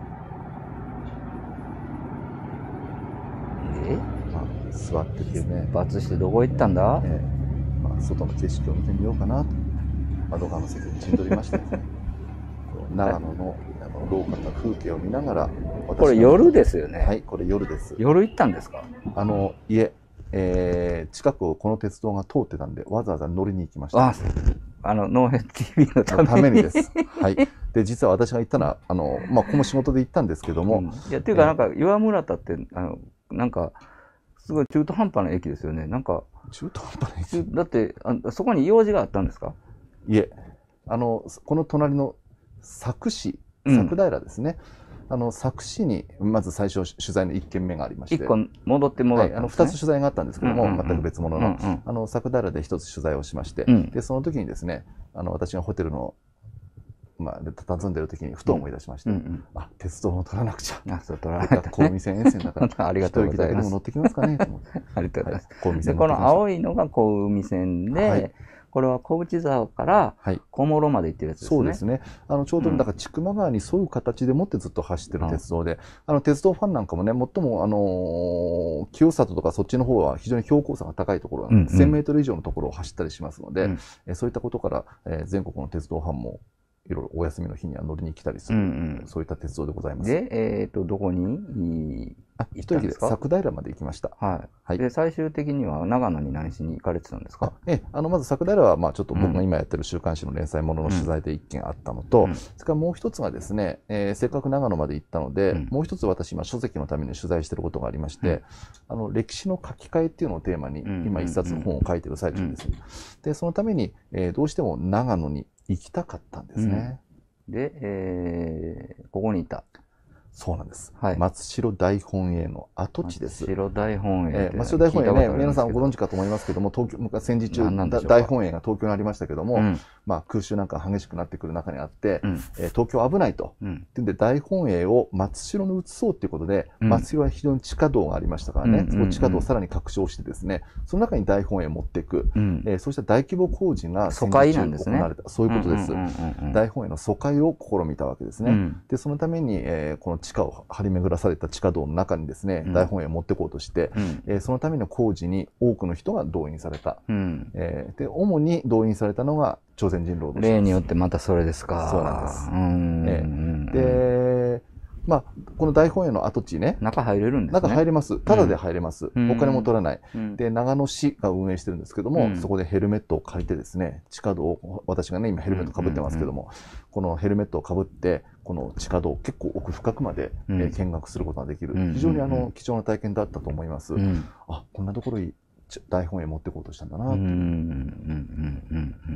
えまあ、座ってですね。 出発してどこ行ったんだ、えー、まあ、外の景色を見てみようかなと。窓側の席に陣取りましてですね。長野のあのローカルな風景を見ながら。 これ夜ですよね。 はい、これ夜です。 夜行ったんですか？ あの、いえ、えー、近くをこの鉄道が通ってたんで、わざわざ乗りに行きました。 ああの、ノーヘッ ティービー のために。 ためにです。はい。で、実は私が行ったのは、あの、まあ、ここも仕事で行ったんですけども。うん、 いや、っていうか、なんか、岩村田って、あの、なんか、すごい中途半端な駅ですよね。なんか。 中途半端な駅だって、あそこに用事があったんですか？ いえ。あの、この隣の佐久市、佐久平ですね。うん、あの、佐久市に、まず最初、取材のいっけんめがありまして。 いっこ戻って戻ったんですね。 はい、あの、ふたつ取材があったんですけども、全く別物の、あの、佐久平でひとつ取材をしまして、うん、で、その時にですね、あの、私がホテルの、まあ、佇んでる時にふと思い出しまして、うんうん、あ、鉄道も取らなくちゃ。 あ、そう、取らなくちゃ。 小海線沿線だから、 ありがとうございます。 一駅だけでも乗ってきますかねと思って。 ありがとうございます。小海線。この青いのが小海線で、はい、これは小内沢から小諸まで行ってるやつですね。 そうですね。あの、ちょうど、だから、千曲川に沿う形でもってずっと走ってる鉄道で、うん、あの、鉄道ファンなんかもね、最も、あのー、清里とかそっちの方は非常に標高差が高いところ、うんうん、せんメートル以上のところを走ったりしますので、うん、えそういったことから、えー、全国の鉄道ファンも、いろいろお休みの日には乗りに来たりする、うんうん、そういった鉄道でございます。 で、えっと、どこにあ、一駅で佐久平まで行きました。 はい。はい。で、最終的には長野に何しに行かれてたんですか？ ええ、あの、まず佐久平は、まあ、ちょっと僕が今やってる週刊誌の連載ものの取材で一件あったのと、うん、それからもう一つがですね、えー、せっかく長野まで行ったので、うん、もう一つ私今書籍のために取材していることがありまして、うん、あの、歴史の書き換えっていうのをテーマに、今一冊の本を書いてる最中です。で、そのために、えー、どうしても長野に行きたかったんですね。 うん、で、えー、ここにいた。 そうなんです。はい、松代大本営の跡地です。 松代大本営。 えー、松代大本営ね、皆さんご存知かと思いますけども、東京、昔戦時中、大本営が東京にありましたけども、うん、まあ空襲なんか激しくなってくる中にあって、うん、えー、東京危ないと。うん、ってんで、大本営を松代に移そうということで、うん、松代は非常に地下道がありましたからね、その地下道をさらに拡張してですね、その中に大本営を持っていく、うん、えー、そうした大規模工事が戦時中に行われた。そういうことです。大本営の疎開を試みたわけですね。うん、で、そのために、えー、この地下を張り巡らされた地下道の中にですね、うん、大本営を持っていこうとして、うん、えー、そのための工事に多くの人が動員された。うん、えー、で、主に動員されたのが朝鮮人労働者です。 例によってまたそれですか。 そうなんです。うん、えー、で、まあ、この大本営の跡地ね。 中入れるんですね。 中入れます。ただで入れます。うん、お金も取らない、うん。で、長野市が運営してるんですけども、うん、そこでヘルメットを借りてですね、地下道を、私がね、今ヘルメット被ってますけども、このヘルメットを被って、この地下道、結構奥深くまで、うん、えー、見学することができる。非常にあの、貴重な体験だったと思います。うん、あ、こんなところに大本営持っていこうとしたんだなっていう。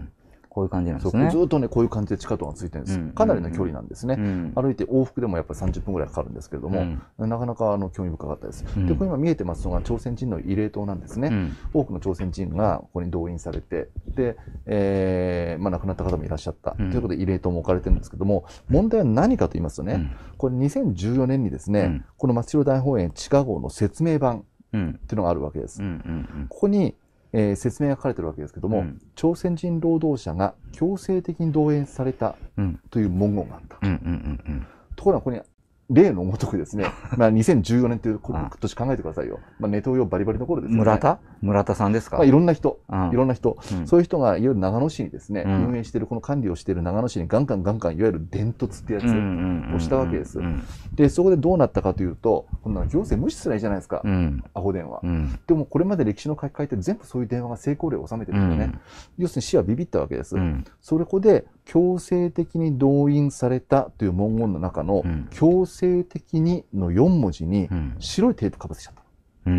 こういう感じなんですね。 ずっとね、こういう感じで地下道がついてるんです。かなりの距離なんですね。うん、歩いて往復でもやっぱりさんじゅっぷんぐらいかかるんですけれども、うん、なかなかあの興味深かったです。うん、で、これ今見えてますのが朝鮮人の慰霊塔なんですね。うん、多くの朝鮮人がここに動員されて、で、えー、まあ亡くなった方もいらっしゃった。うん、ということで慰霊塔も置かれてるんですけども、問題は何かと言いますとね、うん、これにせんじゅうよねんにですね、うん、この松代大本営地下号の説明版っていうのがあるわけです。ここにえー、説明が書かれてるわけですけども、うん、朝鮮人労働者が強制的に動員されたという文言があった。ところがここに例のごとくですね、まあにせんじゅうよねんという年考えてくださいよ。まあネトウヨバリバリの頃ですね。 村田村田さんですか？ まあいろんな人、いろんな人、うん、そういう人がいわゆる長野市にですね、うん、運営しているこの管理をしている長野市にガンガンガンガンいわゆる伝突ってやつをしたわけです。で、そこでどうなったかというと、こんな行政無視すらいいじゃないですか。うん、アホ電話、うん。でもこれまで歴史の書き換えって全部そういう電話が成功例を収めてるんでね。うん、要するに市はビビったわけです。うん、それこで強制的に動員されたという文言の中の、うん、強制的にのよん文字に白いテープかぶせちゃった。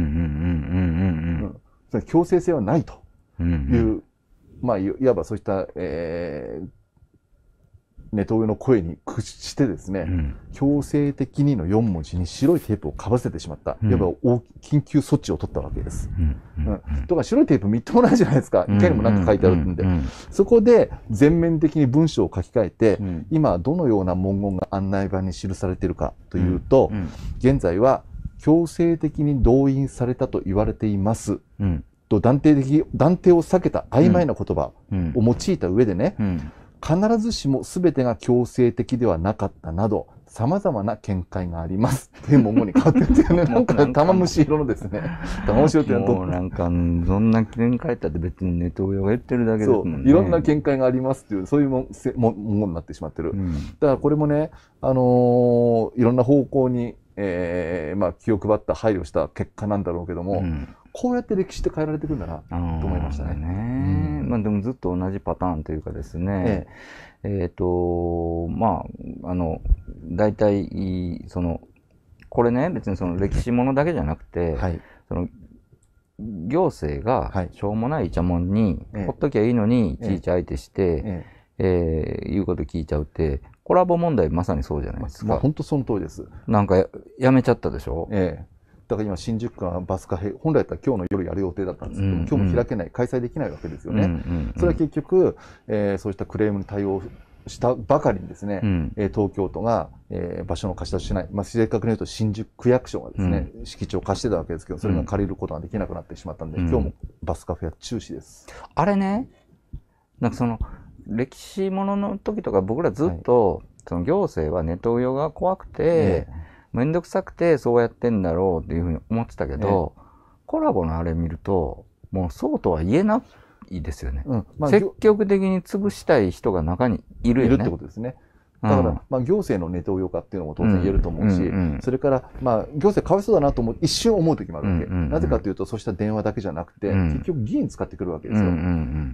強制性はないという、うんうん、まあいわばそういった、えー、 ネトウヨの声に屈してですね、うん、強制的にのよん文字に白いテープをかぶせてしまった、うん、いわば緊急措置を取ったわけです。うんうんうん、とか白いテープみっともないじゃないですか、いかにも何か書いてあるんで、うんうんうん、そこで全面的に文章を書き換えて、うん、今どのような文言が案内板に記されているかというと、うんうん、現在は強制的に動員されたと言われています、うん、と断定的断定を避けた曖昧な言葉を用いた上でね、うんうん必ずしも全てが強制的ではなかったなど、様々な見解があります。という文言に変わってるんですよね。なんか玉虫色のですね。玉虫色ってもうなんか、そんな見解だって別にネトウヨが言ってるだけですもんね。 そう。いろんな見解がありますっていう、そういう文言になってしまってる。うん、だからこれもね、あのー、いろんな方向に、えー、まあ気を配った配慮した結果なんだろうけども、うんこうやって歴史って変えられていくんだなと思いましたね。 ねうん、まあでもずっと同じパターンというかですね、えええー、とまああの大体そのこれね別にその歴史ものだけじゃなくて、はい、その行政がしょうもないイチャモンに、はい、ほっときゃいいのにいちいち相手して、えええー、言うこと聞いちゃうってコラボ問題まさにそうじゃないですか。 まあ本当その通りです。 なんか や, やめちゃったでしょ。ええだから今、新宿区はバスカフェ、本来だったら今日の夜やる予定だったんですけど、うんうん、今日も開けない、開催できないわけですよね。うんうんうん、それは結局、えー、そうしたクレームに対応したばかりにですね、うん、東京都が、えー、場所の貸し出ししない、まあ、正確に言うと新宿区役所がですね、うん、敷地を貸してたわけですけど、それが借りることができなくなってしまったんで、うん、今日もバスカフェは中止です。 あれね、なんかその、歴史ものの時とか僕らずっと、はい、その行政はネトウヨが怖くて、ねめんどくさくてそうやってんだろうっていうふうに思ってたけど、ええ、コラボのあれ見るともうそうとは言えないですよね、うんまあ、積極的に潰したい人が中にいるよね。 いるってことですね。だから、うん、まあ、行政のネトウヨ化っていうのも当然言えると思うし、うんうんうん、それから、まあ、行政かわいそうだなと思う、一瞬思う時もあるわけ。うんうんうん、なぜかというと、そうした電話だけじゃなくて、うん、結局議員使ってくるわけですよ。うんうんうん、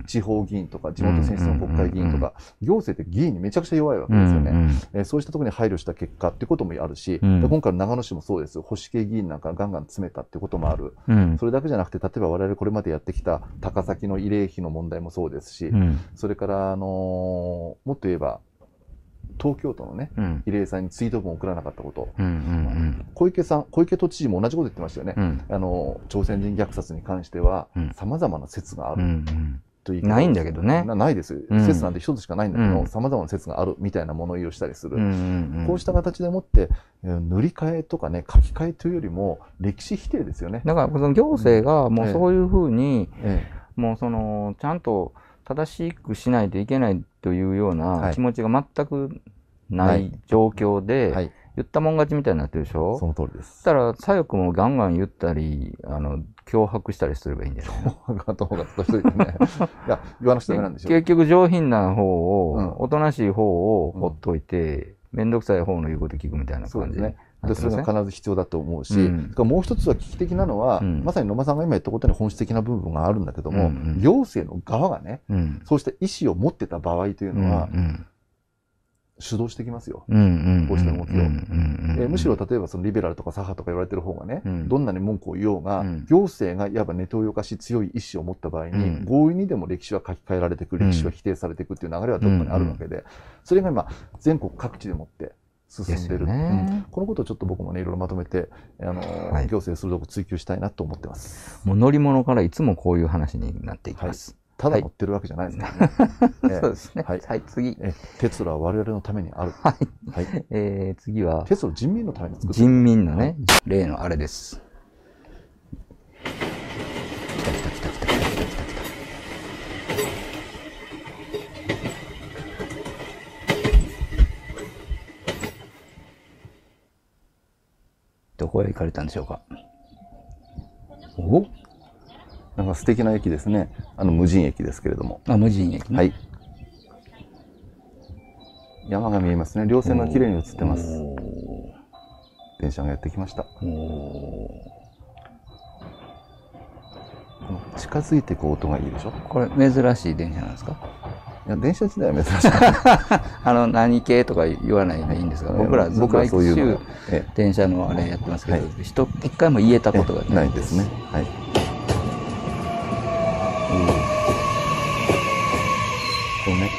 地方議員とか、地元選出の国会議員とか、うんうんうん、行政って議員にめちゃくちゃ弱いわけですよね。うんうんえー、そうしたところに配慮した結果っていうこともあるし、うん、今回の長野市もそうです。保守系議員なんかガンガン詰めたっていうこともある。うん、それだけじゃなくて、例えば我々これまでやってきた高崎の慰霊碑の問題もそうですし、うん、それから、あのー、もっと言えば、東京都のね、うん、慰霊祭に追悼文を送らなかったこと、うんうんうん、小池さん、小池都知事も同じこと言ってましたよね。うん、あの朝鮮人虐殺に関しては、さまざまな説がある、うんうん、というないんだけどね。 な, ないです、うん、説なんて一つしかないんだけど、さまざまな説があるみたいな物言いをしたりする、うんうんうん、こうした形でもって塗り替えとかね書き換えというよりも歴史否定ですよね。 だからその行政がもうそういうふうに、ええ、もうそのちゃんと正しくしないといけないというような気持ちが全くない状況で、はいはい、言ったもん勝ちみたいになってるでしょ。 その通りです。 そしたら左翼もガンガン言ったり、あの脅迫したりすればいいんじゃないの。 いや言わなくちゃダメなんでしょ。 結局上品な方を、うん、おとなしい方をほっといて、面倒、うん、くさい方の言うこと聞くみたいな感じで。ね。 でそれが必ず必要だと思うし、うん、もう一つは危機的なのは、うん、まさに野間さんが今言ったことに本質的な部分があるんだけども、うんうん、行政の側がね、うん、そうした意思を持ってた場合というのは、うんうん主導してきますよ。こうした動きを。むしろ例えばそのリベラルとか左派とか言われてる方がね、うん、どんなに文句を言おうが、うん、行政がいわばネトウヨ化し強い意思を持った場合に、うん、強引にでも歴史は書き換えられていく、歴史は否定されていくっていう流れはどこかにあるわけで、それが今全国各地でもって進んでる。うん、このことをちょっと僕もねいろいろまとめて、あの、はい、行政鋭く追求したいなと思ってます。 もう乗り物からいつもこういう話になっていきます。はいただ乗ってるわけじゃないですからね。 はい、そうですね。はい、はい、次。 鉄路は我々のためにある。 はい。はい、えー、次は。 鉄路人民のために作ってる。人民のね、はい、例のあれです。来た来た来た来た来た来た来た。どこへ行かれたんでしょうか。 おなんか素敵な駅ですね。あの無人駅ですけれども。 あ、無人駅、ね。 はい。山が見えますね。稜線が綺麗に映ってます。電車がやってきました。近づいていく音がいいでしょ。 これ珍しい電車なんですか。 いや電車自体は珍しい。 あの何系とか言わないのいいんですが、僕ら僕らそういう電車のあれやってますけど、人一回も言えたことがないですね。はい。このね、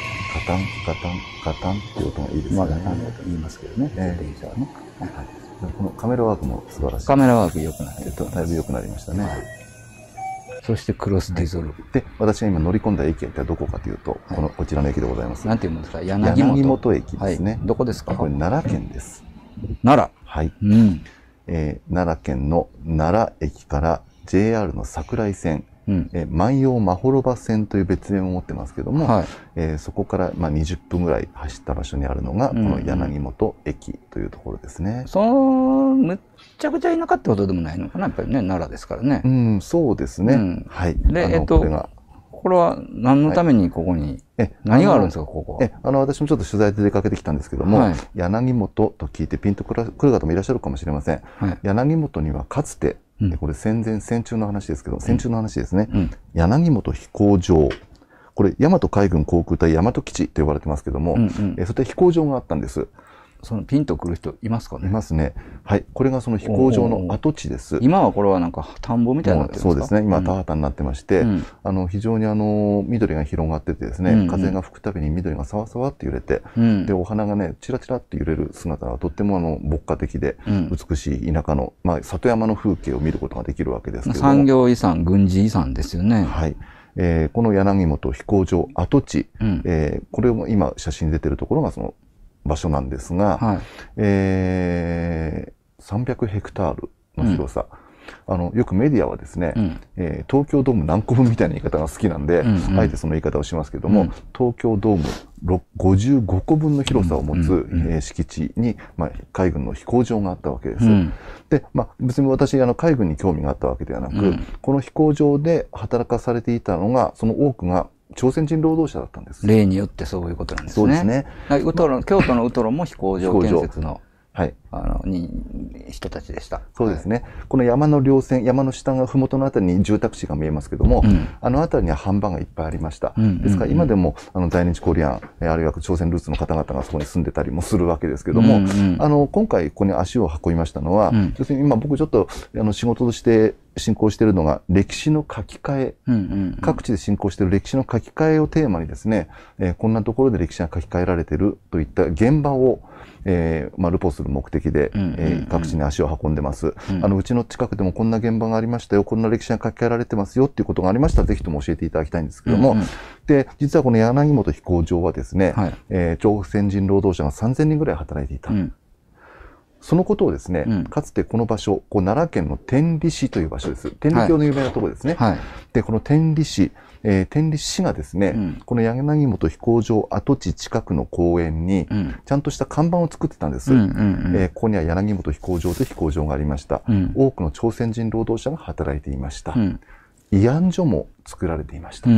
タン、ガタン、ガタンっていう音がいいですね。 まあ、ガタンの音言いますけどね、えー、電車はね。はい。 このカメラワークも素晴らしい。 カメラワーク良くなってると、だいぶ良くなりましたね。はい、 そしてクロスディゾルブ。 で、私が今乗り込んだ駅は一体どこかというと、はい、この、こちらの駅でございます。 なんていうんですか、柳本。 柳本駅ですね。 はい、どこですか？ これ奈良県です。 奈良。 はい。 うん。 えー、奈良県の奈良駅から ジェイアール の桜井線、うん、えー、万葉まほろば線という別名を持ってますけども、はい、えー、そこからまあにじゅっぷんぐらい走った場所にあるのが、この柳本駅というところですね。 うんうん、その、むっちゃくちゃ田舎ってことでもないのかな、やっぱりね、奈良ですからね。 うん、そうですね。うん、はい。 で、えっと、これが、これは何のためにここに、はい、え何があるんですか、ここは。 え、あの、私もちょっと取材で出かけてきたんですけども、はい、柳本と聞いてピンとくる方もいらっしゃるかもしれません。はい、柳本にはかつて、うん、これ戦前戦中の話ですけど、戦中の話ですね。うん、柳本飛行場。これ、大和海軍航空隊大和基地と呼ばれてますけども、うんうん、えそういった飛行場があったんです。 そのピンとくる人いますかね？ いますね。はい。これがその飛行場の跡地です。 今はこれはなんか田んぼみたいになってるんですか？ そうですね。今は田畑になってまして、うん、あの、非常にあの、緑が広がっててですね、うんうん、風が吹くたびに緑がさわさわって揺れて、うん、で、お花がね、チラチラって揺れる姿がとってもあの、牧歌的で、美しい田舎の、まあ、里山の風景を見ることができるわけですけども。 産業遺産、軍事遺産ですよね。 はい。えー、この柳本飛行場跡地、うん、えー、これも今写真に出てるところがその、場所なんですが、はい、えー、さんびゃくヘクタールの広さ、うん、あのよくメディアはですね、うん、えー、東京ドーム何個分みたいな言い方が好きなんで、うんうん、あえてその言い方をしますけども、うん、東京ドームごじゅうごこぶんの広さを持つ、うんうん、えー、敷地に、まあ、海軍の飛行場があったわけです。うん、で、まあ、別に私あの海軍に興味があったわけではなく、うん、この飛行場で働かされていたのがその多くが朝鮮人労働者だったんです。 例によってそういうことなんですね。そうですね。ウトロ、京都のウトロも飛行場建設の、はい、あのに人たちでした。 そうですね。はい、この山の稜線、山の下が麓のあたりに住宅地が見えますけども、うん、あのあたりには飯場がいっぱいありました。うんうんうん、ですから今でもあの在日コリアン、あるいは朝鮮ルーツの方々がそこに住んでたりもするわけですけども、うんうん、あの今回ここに足を運びましたのは、うん、要するに今僕ちょっとあの仕事として進行しているのが歴史の書き換え、うんうんうん、各地で進行している歴史の書き換えをテーマにですね、えー、こんなところで歴史が書き換えられているといった現場を、えーまあ、ルポする目的で、うんうんうん、えー、各地に足を運んでます、うん、あのうちの近くでもこんな現場がありましたよ、こんな歴史が書き換えられてますよっていうことがありましたらぜひとも教えていただきたいんですけども、うんうん、で実はこの柳本飛行場はですね、はい、えー、朝鮮人労働者がさんぜんにんぐらい働いていた、うん、そのことをですね、うん、かつてこの場所、こう奈良県の天理市という場所です。天理教の有名なところですね。はいはい、で、この天理市、えー、天理市がですね、うん、この柳本飛行場跡地近くの公園に、うん、ちゃんとした看板を作ってたんです。ここには柳本飛行場という飛行場がありました。うん、多くの朝鮮人労働者が働いていました。うん、慰安所も作られていました。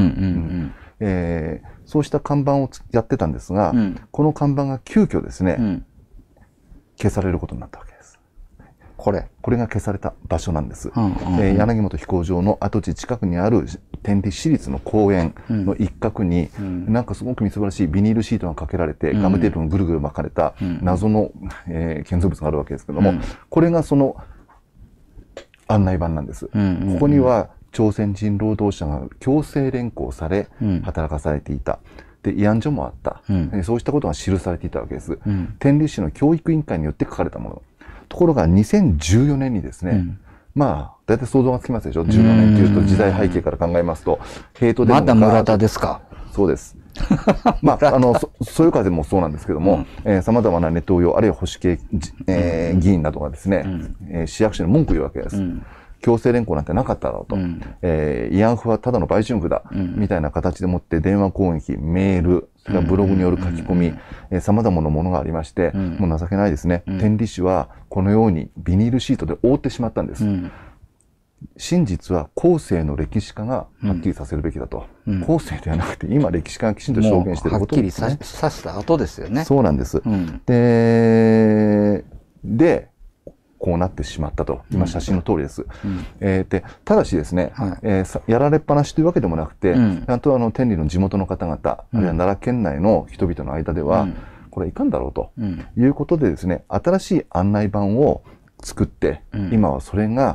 そうした看板をやってたんですが、うん、この看板が急遽ですね、うん、消されることになったわけです。これこれが消された場所なんです。柳本飛行場の跡地近くにある天理市立の公園の一角に、うん、なんかすごくみすばらしいビニールシートがかけられて、うん、ガムテープがぐるぐる巻かれた謎の、うん、えー、建造物があるわけですけども、うん、これがその案内板なんです。ここには朝鮮人労働者が強制連行され、働かされていた。で、慰安所もあった、うん。そうしたことが記されていたわけです。うん、天理市の教育委員会によって書かれたもの。ところがにせんじゅうよねんにですね、うん、まあ、大体想像がつきますでしょ。じゅうよねんっていうと時代背景から考えますと、ヘイトデモが。 まだ村田ですか。 そうです。まあ、あの、そよ風もそうなんですけども、うん、えー、様々なネトウヨ、あるいは保守系、えー、議員などがですね、うん、えー、市役所に文句言うわけです。うん、強制連行なんてなかっただろうと。うん、えー、慰安婦はただの売春婦だ、うん、みたいな形でもって電話攻撃、メール、それからブログによる書き込み、えー、様々なものがありまして、うん、もう情けないですね。うん、天理市はこのようにビニールシートで覆ってしまったんです。うん、真実は後世の歴史家がはっきりさせるべきだと。うん、後世ではなくて今歴史家がきちんと証言していることです、ね。 はっきりさした後ですよね。 そうなんです。うん、で、で、こうなってしまったと。今写真の通りです。うん、えー、で、ただしですね、はい、えー、やられっぱなしというわけでもなくて、うん、ちゃんとあの、天理の地元の方々、あるいは奈良県内の人々の間では、うん、これはいかんだろうと、うん、いうことでですね、新しい案内板を作って、うん、今はそれが、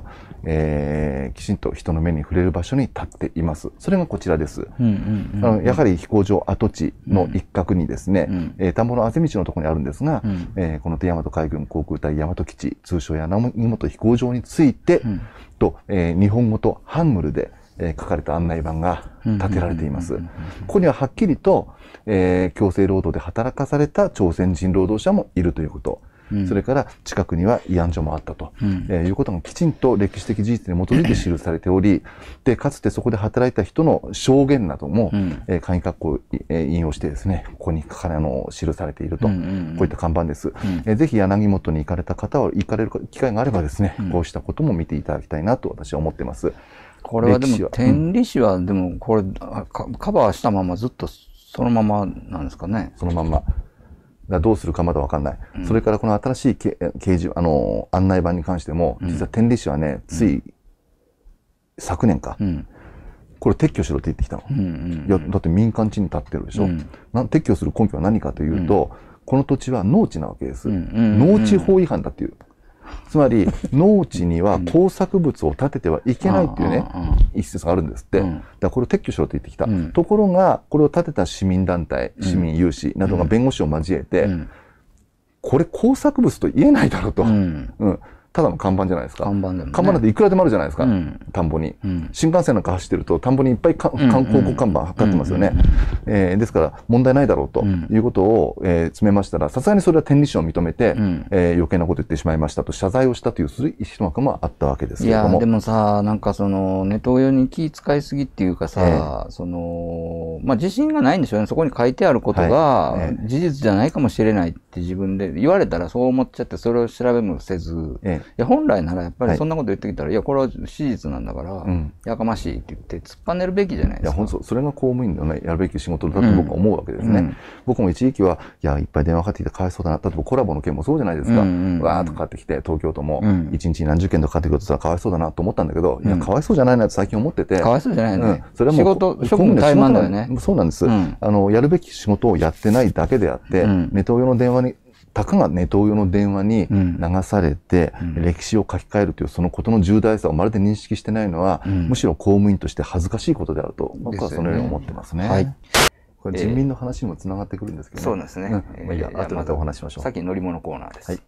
えー、きちんと人の目に触れる場所に立っています。それがこちらです。やはり飛行場跡地の一角にですね、うん、えー、田んぼのあぜ道のところにあるんですが、うん、えー、この大和海軍航空隊大和基地、通称柳本飛行場について、うん、と、えー、日本語とハングルで、えー、書かれた案内板が立てられています。ここにははっきりと、えー、強制労働で働かされた朝鮮人労働者もいるということ。うん、それから近くには慰安所もあったと、うん、えー、いうことがきちんと歴史的事実に基づいて記されており、でかつてそこで働いた人の証言なども、うん、えー、簡易括弧を引用してですね、ここに書かれあの記されていると、うんうんうん、こういった看板です。うん、えー、ぜひ柳本に行かれた方は行かれる機会があればですね、うん、こうしたことも見ていただきたいなと私は思っています。 これはでも天理市はでもこれカバーしたままずっとそのままなんですかね。 そのまま。どうするかまだわかんない。うん、それからこの新しい掲示、あの、案内板に関しても、実は天理市はね、うん、つい、昨年か、うん、これ撤去しろって言ってきたの。うんうんうん、いや、だって民間地に立ってるでしょ。うん、な撤去する根拠は何かというと、うん、この土地は農地なわけです。うんうんうん、農地法違反だっていう。つまり、農地には工作物を建ててはいけないっていうね、一節があるんですって。だからこれを撤去しろと言ってきた。ところが、これを建てた市民団体、市民有志などが弁護士を交えて、これ工作物と言えないだろうと。うんただの看板じゃないですか。看板でもね。看板なんていくらでもあるじゃないですか。うん、田んぼに、うん。新幹線なんか走ってると、田んぼにいっぱいか、うん、広告看板貼ってますよね。えー、ですから、問題ないだろうということを、えー、詰めましたら、さすがにそれは天理市を認めて、うん、えー、余計なこと言ってしまいましたと謝罪をしたという一幕もあったわけですけれども。 いや、でもさ、なんかその、ネトウヨに気使いすぎっていうかさ、えー、その、まあ、自信がないんでしょうね。そこに書いてあることが、はいえー、事実じゃないかもしれないって自分で言われたらそう思っちゃって、それを調べもせず、えーいや本来ならやっぱりそんなこと言ってきたら、はい、いや、これは史実なんだから、うん、やかましいって言って突っぱねるべきじゃないですか。 いや、本当それが公務員のね、やるべき仕事だと僕は思うわけですね。うん、僕も一時期は、いや、いっぱい電話かかってきてかわいそうだな。例えばコラボの件もそうじゃないですか。うんうんうん、わーっとかかってきて、東京都も、一日に何十件とかかってくるとさ、かわいそうだなと思ったんだけど、うん、いや、かわいそうじゃないなって最近思ってて。 かわいそうじゃないね。うん、それはもう、仕事、職務怠慢だよね。 そうなんです、うん。あの、やるべき仕事をやってないだけであって、うん、ネトウヨの電話に、たかがネトウヨの電話に流されて、うん、歴史を書き換えるというそのことの重大さをまるで認識してないのは、うん、むしろ公務員として恥ずかしいことであると、僕はそのように思ってますね。はい。これ人民の話にもつながってくるんですけどね。 そうですね。 うん、まあいいや、後でまたお話しましょう。 さっき乗り物コーナーです。はい。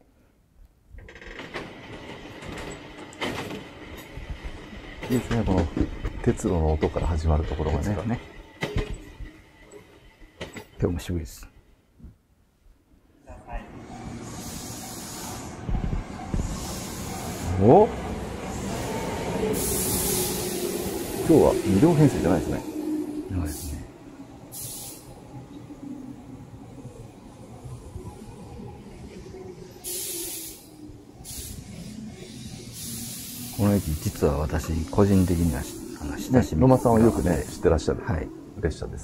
いいですね、この鉄路の音から始まるところがね。ね今日も渋いです。 お今日はに両編成じゃないですね。 そうですね。この駅実は私個人的にはあの親しみ、 ね、野間さんはよくね知ってらっしゃる、はい、列車です。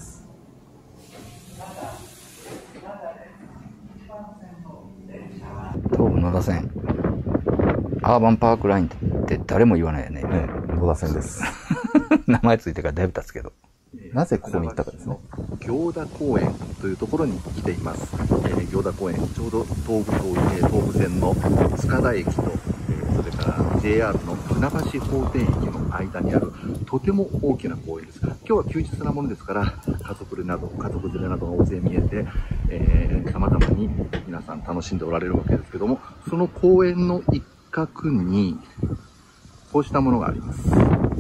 東武野田線アーバンパークラインって誰も言わないよね。ね野田線です。 名前ついてからだいぶ経つけど。 なぜここに行ったかですね。行田公園というところに来ています。えー、行田公園、ちょうど東武東、えー、東武線の塚田駅と、えー、それから ジェイアール の船橋法典駅の間にあるとても大きな公園です。今日は休日なものですから、家族連れなど、家族連れなどが大勢見えて、えー、様々に皆さん楽しんでおられるわけですけども、その公園の一角に、こうしたものがあります。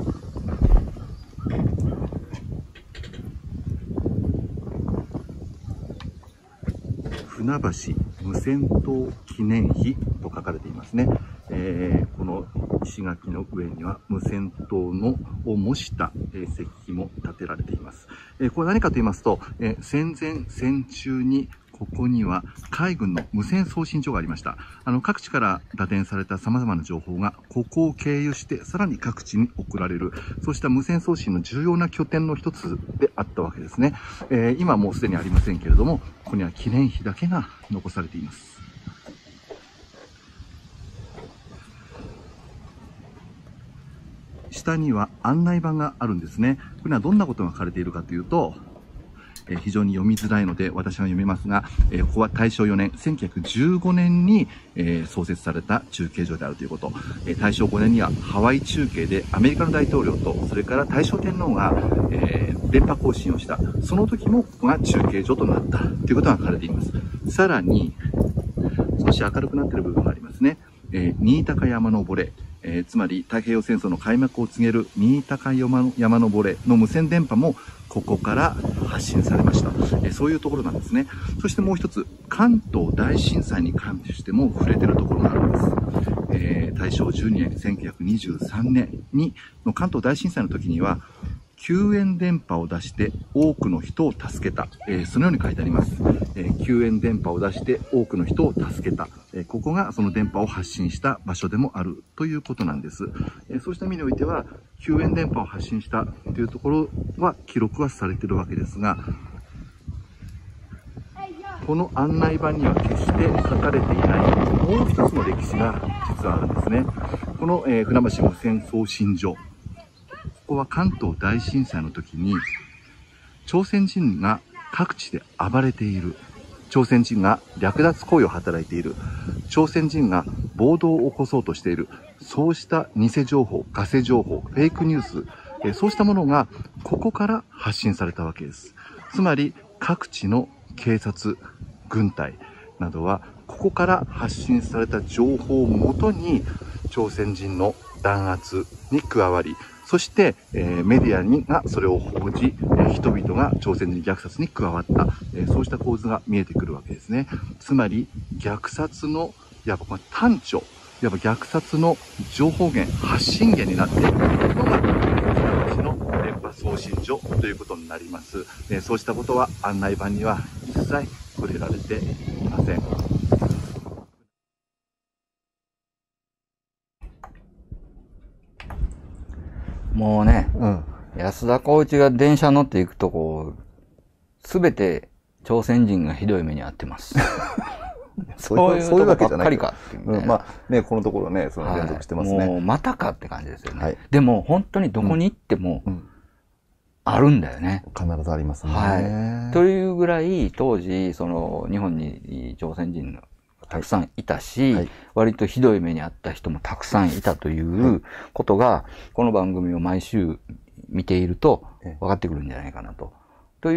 船橋無線塔記念碑と書かれていますね。えー、この石垣の上には無線塔のを模した、えー、石碑も建てられています。えー、これ何かと言いますと、えー、戦前戦中にここには海軍の無線送信所がありました。あの各地から打電された様々な情報がここを経由してさらに各地に送られる、そうした無線送信の重要な拠点の一つであったわけですね。えー、今もうすでにありませんけれども、ここには記念碑だけが残されています。下には案内板があるんですね。これはどんなことが書かれているかというと、 えー、非常に読みづらいので私は読みますが、えー、ここは大正よねん、せんきゅうひゃくじゅうごねんに、えー、創設された中継所であるということ。えー、大正ごねんにはハワイ中継でアメリカの大統領と、それから大正天皇が、えー、電波更新をした。その時もここが中継所となったということが書かれています。さらに、少し明るくなっている部分がありますね。えー、新高山登れ。えー、つまり太平洋戦争の開幕を告げる新高山山登れの無線電波もここから発信されました。えー、そういうところなんですね。そしてもう一つ、関東大震災に関しても触れているところがあるんです。えー、大正じゅうにねん、せんきゅうひゃくにじゅうさんねんにの関東大震災の時には、救援電波を出して多くの人を助けた。えー、そのように書いてあります。えー、救援電波を出して多くの人を助けた。えー、ここがその電波を発信した場所でもあるということなんです。えー、そうした意味においては、救援電波を発信したというところは記録はされているわけですが、この案内板には決して書かれていないもう一つの歴史が実はあるんですね。この、えー、船橋無線送信所。ここは関東大震災の時に朝鮮人が各地で暴れている、朝鮮人が略奪行為を働いている、朝鮮人が暴動を起こそうとしている、そうした偽情報、ガセ情報、フェイクニュース、えそうしたものがここから発信されたわけです。つまり各地の警察、軍隊などはここから発信された情報をもとに朝鮮人の弾圧に加わり、そして、えー、メディアにがそれを報じ、えー、人々が朝鮮人虐殺に加わった、えー、そうした構図が見えてくるわけですね。つまり虐殺のいわば端緒、いわば虐殺の情報源、発信源になっているのが私の電波送信所ということになります。えー、そうしたことは案内板には一切触れられていません。 もうね、うん、安田浩一が電車乗っていくとこ、すべて朝鮮人がひどい目に遭ってます。そういうとこばっかりかっていう、ねうん、まあね、このところね、その連続してますね。 はい、もうまたかって感じですよね。はい、でも本当にどこに行っても、あるんだよね。 必ずありますね。 はい。というぐらい、当時、その、日本に朝鮮人のたくさんいたし、はい、割とひどい目に遭った人もたくさんいたということが、はい、この番組を毎週見ていると分かってくるんじゃないかなと。という、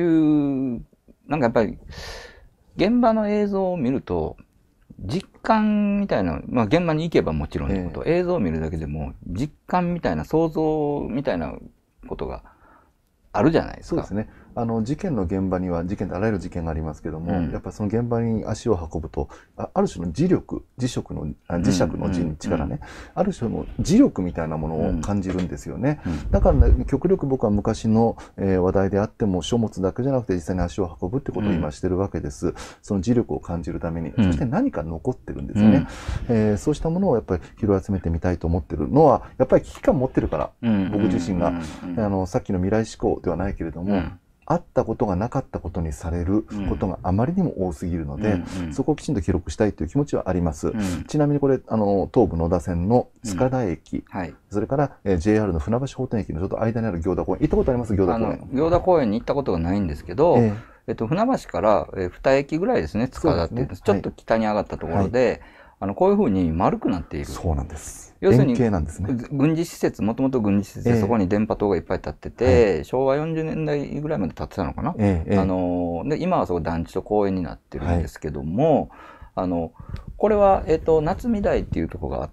なんかやっぱり、現場の映像を見ると、実感みたいな、まあ現場に行けばもちろんのこと、えー、映像を見るだけでも、実感みたいな、想像みたいなことがあるじゃないですか。 そうですね。あの事件の現場には事件ってあらゆる事件がありますけども、うん、やっぱりその現場に足を運ぶと あ, ある種の磁力磁石の磁石の磁に力ね、うんうん、ある種の磁力みたいなものを感じるんですよね、うん、だから、ね、極力僕は昔の、えー、話題であっても書物だけじゃなくて実際に足を運ぶってことを今してるわけです、うん、その磁力を感じるために、うん、そして何か残ってるんですよね、うんえー、そうしたものをやっぱり拾い集めてみたいと思ってるのはやっぱり危機感持ってるから、うん、僕自身が、うん、あのさっきの未来思考ではないけれども、うんあったことがなかったことにされることがあまりにも多すぎるので、うんうん、そこをきちんと記録したいという気持ちはあります。うん、ちなみにこれ、あの、東武野田線の塚田駅、うんはい、それから、えー、ジェイアール の船橋法典駅のちょっと間にある行田公園、行ったことあります行田公園。 行田公園に行ったことがないんですけど、えーえっと、船橋から、えー、に駅ぐらいですね、塚田って、ね、ちょっと北に上がったところで、はいあのこういうふうに丸くなっている。 そうなんです。 要するに、 なんですね、 軍事施設、もともと軍事施設でそこに電波塔がいっぱい立ってて、えー、昭和よんじゅうねんだいぐらいまで建ってたのかな。えー、あので今はそこ団地と公園になってるんですけども、はい、あのこれは、えーと、夏見台っていうところがあって、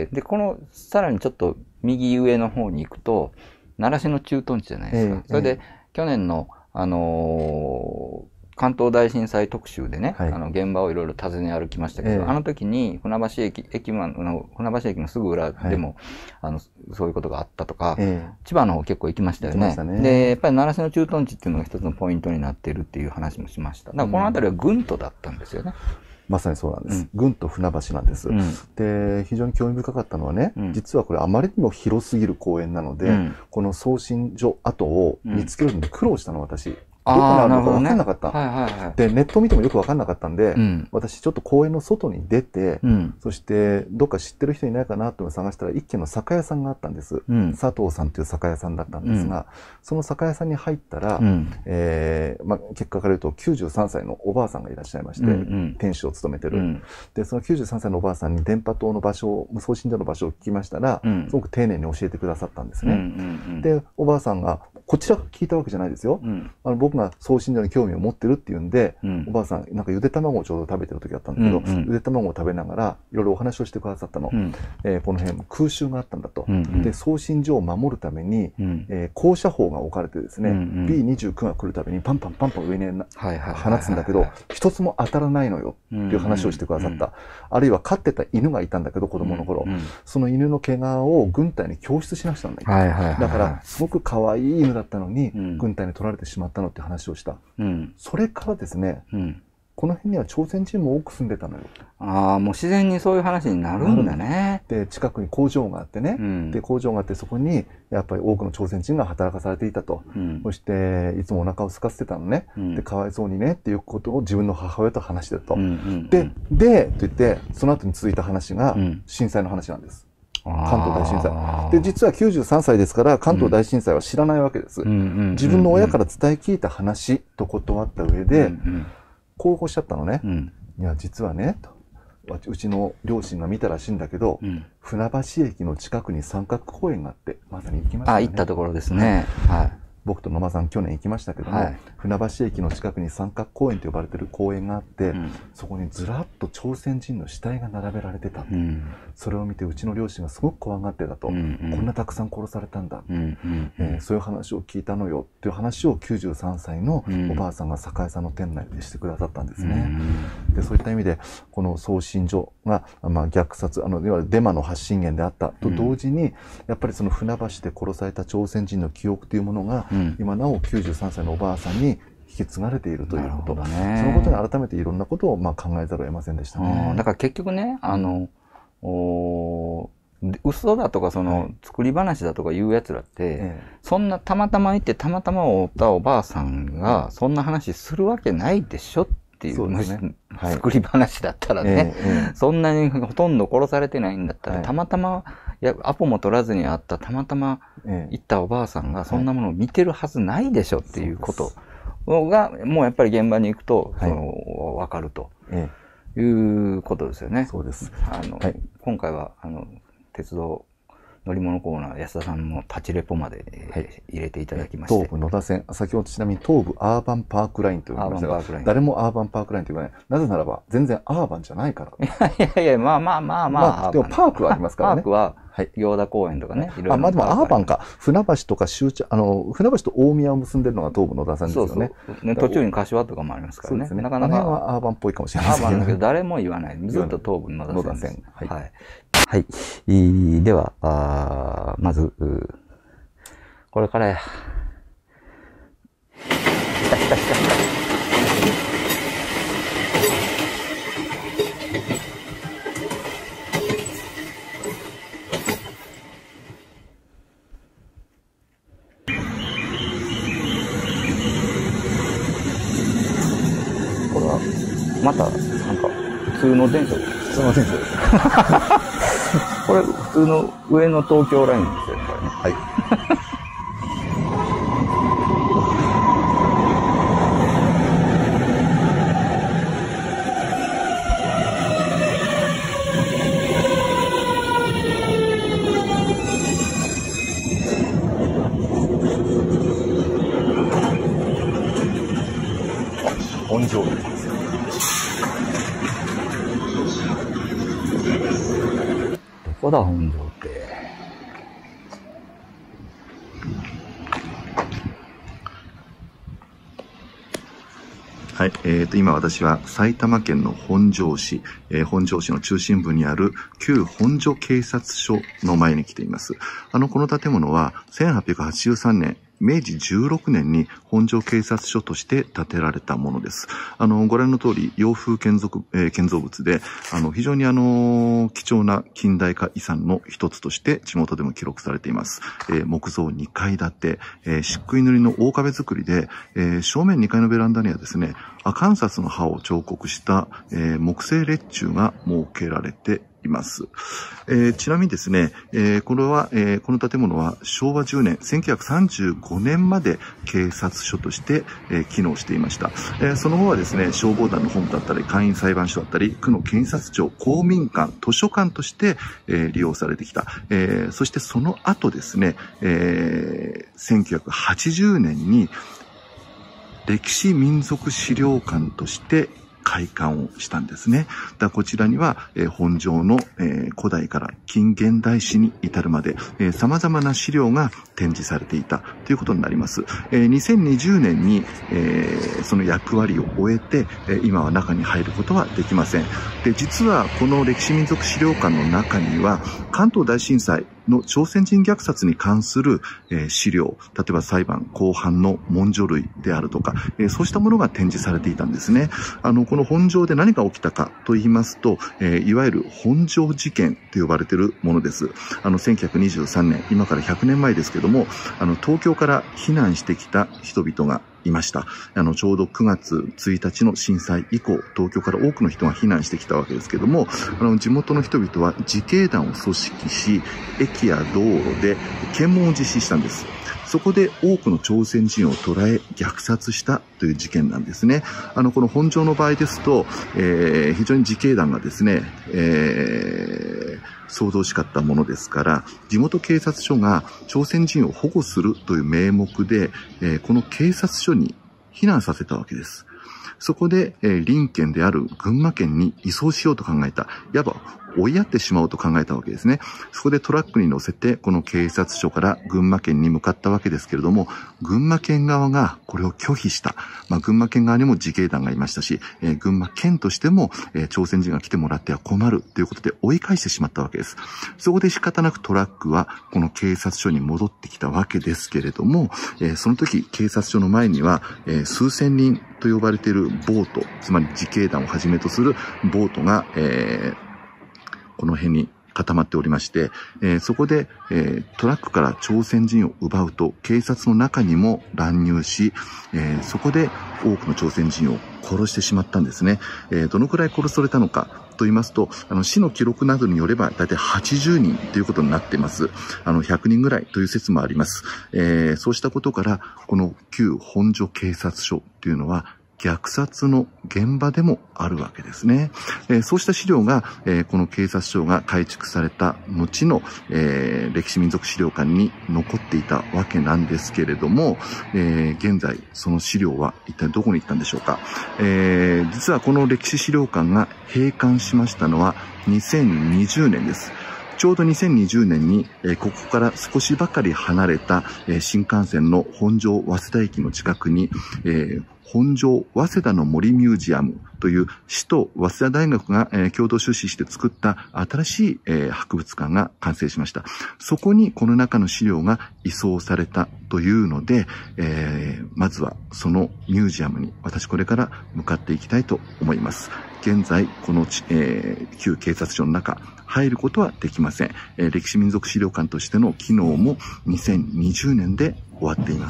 でこのさらにちょっと右上の方に行くと、習志野駐屯地じゃないですか。えー、それで、去年の、あのー関東大震災特集でね、はい、あの現場をいろいろ訪ね歩きましたけど、えー、あの時に船橋駅、駅前の、船橋駅のすぐ裏でも、はい、あの、そういうことがあったとか、えー、千葉の方結構行きましたよね。ねで、やっぱり習志野駐屯地っていうのが一つのポイントになっているっていう話もしました。だからこの辺りは軍都だったんですよね。 うん、まさにそうなんです。うん、軍都船橋なんです、うん。で、非常に興味深かったのはね、うん、実はこれあまりにも広すぎる公園なので、うん、この送信所跡を見つけるのに苦労したの、私。 どこにあるのか分かんなかった。で、ネット見てもよく分かんなかったんで、うん、私ちょっと公園の外に出て、うん、そしてどっか知ってる人いないかなと探したら一軒の酒屋さんがあったんです。うん、佐藤さんという酒屋さんだったんですが、うん、その酒屋さんに入ったら、うん、えー、まあ、結果から言うときゅうじゅうさんさいのおばあさんがいらっしゃいまして、うんうん、店主を務めてる、うん、で、そのきゅうじゅうさんさいのおばあさんに電波塔の場所、送信所の場所を聞きましたら、うん、すごく丁寧に教えてくださったんですね。で、おばあさんが、こちらが聞いたわけじゃないですよ。うん、あの僕が送信所に興味を持ってるっていうんで、うん、おばあさん、なんかゆで卵をちょうど食べてる時だったんだけど、うんうん、ゆで卵を食べながら、いろいろお話をしてくださったの。うん、えー、この辺も空襲があったんだと。うんうん、で、送信所を守るために、うん、えー、高射砲が置かれてですね、うんうん、ビーにじゅうきゅう が来るたびにパンパンパンパン上に放つんだけど、一つも当たらないのよっていう話をしてくださった。うんうん、あるいは飼ってた犬がいたんだけど、子供の頃。うんうん、その犬の怪我を軍隊に供出しなしたんだよ。だから、すごく可愛い犬だったのに、うん、軍隊に取られてしまったのって話をした。うん、それからですね、うん、この辺には朝鮮人も多く住んでたのよ。ああ、もう自然にそういう話になるんだね。で、近くに工場があってね、うん、で、工場があってそこにやっぱり多くの朝鮮人が働かされていたと。うん、そして、いつもお腹を空かせてたのね。うん、で、かわいそうにねっていうことを自分の母親と話してたと。うんうんうん、で、で、と言って、その後に続いた話が震災の話なんです。関東大震災。で、実はきゅうじゅうさんさいですから、関東大震災は知らないわけです。自分の親から伝え聞いた話と断った上で、こうおっしゃったのね。うん、いや、実はね、うちの両親が見たらしいんだけど、うん、船橋駅の近くに三角公園があって、まさに行きましたね。あ、行ったところですね。はい。僕と野間さん去年行きましたけども、はい、船橋駅の近くに三角公園と呼ばれている公園があって、うん、そこにずらっと朝鮮人の死体が並べられてた、うん、それを見てうちの両親がすごく怖がってたと、うんうん、こんなたくさん殺されたんだ、うんうんえー、そういう話を聞いたのよっていう話をきゅうじゅうさんさいのおばあさんが酒屋さんの店内でしてくださったんですね、うん、でそういった意味でこの送信所が、まあ、虐殺あのいわゆるデマの発信源であったと同時に、うん、やっぱりその船橋で殺された朝鮮人の記憶というものが、うん、今なおきゅうじゅうさんさいのおばあさんに引き継がれているということ、ね、そのことに改めていろんなことをまあ考えざるを得ませんでしたね。だから結局ね、あのお嘘だとかその作り話だとか言うやつらって、はい、そんなたまたまいてたまたまおったおばあさんがそんな話するわけないでしょっていう、ねはい、作り話だったらね、ええ、そんなにほとんど殺されてないんだったら、はい、たまたまいやアポも取らずにあったたまたま行ったおばあさんがそんなものを見てるはずないでしょっていうことがもうやっぱり現場に行くと、はい、その分かるということですよね。そうです。あの、はい、今回はあの鉄道乗り物コーナー安田さんのパチレポまで、はい、入れていただきまして、東武野田線、先ほどちなみに東武アーバンパークラインと言われましたが、誰もアーバンパークラインと言わない。なぜならば全然アーバンじゃないから。いやいやいや、まあまあまあまあ。まあ、でもパークはありますからね。パークは行田公園とかね。いろいろあ、まあでもアーバンか。船橋とか終着、あの、船橋と大宮を結んでるのが東武野田線ですよね。そうそうね、途中に柏とかもありますからね。そうですね。なかなか。あれはアーバンっぽいかもしれないですけど。アーバンだけど誰も言わない。ずっと東武野田線。はい。はいはい。では、あまず、これからや。来た来た来た来た。これは、また、なんか、普通の電車です。普通の電車です。これ普通の上の東京ラインですよね、これね。はい。本庄駅ですよ。どこだ本庄って。 はい、えーと、今私は埼玉県の本庄市、えー、本庄市の中心部にある旧本所警察署の前に来ています。あの、この建物はせんはっぴゃくはちじゅうさんねんめいじじゅうろくねんに本庄警察署として建てられたものです。あの、ご覧の通り、洋風建築、えー、建造物で、あの、非常にあの、貴重な近代化遺産の一つとして地元でも記録されています。えー、木造にかい建て、えー、漆喰塗りの大壁作りで、えー、正面にかいのベランダにはですね、アカンサスの葉を彫刻した、えー、木製列柱が設けられています。えー、ちなみにですね、えー、これは、えー、この建物はしょうわじゅうねん、せんきゅうひゃくさんじゅうごねんまで警察署として、えー、機能していました。えー、その後はですね、消防団の本部だったり、簡易裁判所だったり、区の検察庁、公民館、図書館として、えー、利用されてきた。えー、そしてその後ですね、えー、せんきゅうひゃくはちじゅうねんに歴史民族資料館として開館をしたんですね。だこちらには、えー、本庄の、えー、古代から近現代史に至るまで、えー、様々な資料が展示されていたということになります。えー、にせんにじゅうねんに、えー、その役割を終えて、えー、今は中に入ることはできません。で、実はこの歴史民族資料館の中には、関東大震災の朝鮮人虐殺に関する、えー、資料、例えば裁判後半の文書類であるとか、えー、そうしたものが展示されていたんですね。あの、この本庄で何が起きたかと言いますと、えー、いわゆる本庄事件と呼ばれているものです。あの、せんきゅうひゃくにじゅうさんねん、今からひゃくねんまえですけども、あの、東京から避難してきた人々がいました。あの、ちょうどくがつついたちの震災以降、東京から多くの人が避難してきたわけですけども、あの、地元の人々は自警団を組織し、駅や道路で検問を実施したんです。そこで多くの朝鮮人を捕らえ虐殺したという事件なんですね。あの、この本庄の場合ですと、えー、非常に自警団がですね、えー、騒々しかったものですから、地元警察署が朝鮮人を保護するという名目で、えー、この警察署に避難させたわけです。そこで、えー、隣県である群馬県に移送しようと考えた。いわば追いやってしまおうと考えたわけですね。そこでトラックに乗せて、この警察署から群馬県に向かったわけですけれども、群馬県側がこれを拒否した。まあ、群馬県側にも自警団がいましたし、えー、群馬県としても、えー、朝鮮人が来てもらっては困るということで追い返してしまったわけです。そこで仕方なくトラックはこの警察署に戻ってきたわけですけれども、えー、その時警察署の前には、えー、数千人と呼ばれているボート、つまり自警団をはじめとするボートが、えーこの辺に固まっておりまして、えー、そこで、えー、トラックから朝鮮人を奪うと警察の中にも乱入し、えー、そこで多くの朝鮮人を殺してしまったんですね。えー、どのくらい殺されたのかと言いますと、あの市の記録などによれば大体はちじゅうにんということになっています。あのひゃくにんぐらいという説もあります。えー、そうしたことからこの旧本所警察署というのは虐殺の現場でもあるわけですね。えー、そうした資料が、えー、この警察署が改築された後の、えー、歴史民族資料館に残っていたわけなんですけれども、えー、現在その資料は一体どこに行ったんでしょうか。えー、実はこの歴史資料館が閉館しましたのはにせんにじゅうねんです。ちょうどにせんにじゅうねんに、えー、ここから少しばかり離れた、えー、新幹線の本庄早稲田駅の近くに、えー本庄早稲田の森ミュージアムという市と早稲田大学が、えー、共同出資して作った新しい、えー、博物館が完成しました。そこにこの中の資料が移送されたというので、えー、まずはそのミュージアムに私これから向かっていきたいと思います。現在この、えー、旧警察署の中入ることはできません。えー、歴史民族資料館としての機能もにせんにじゅうねんで終わっています。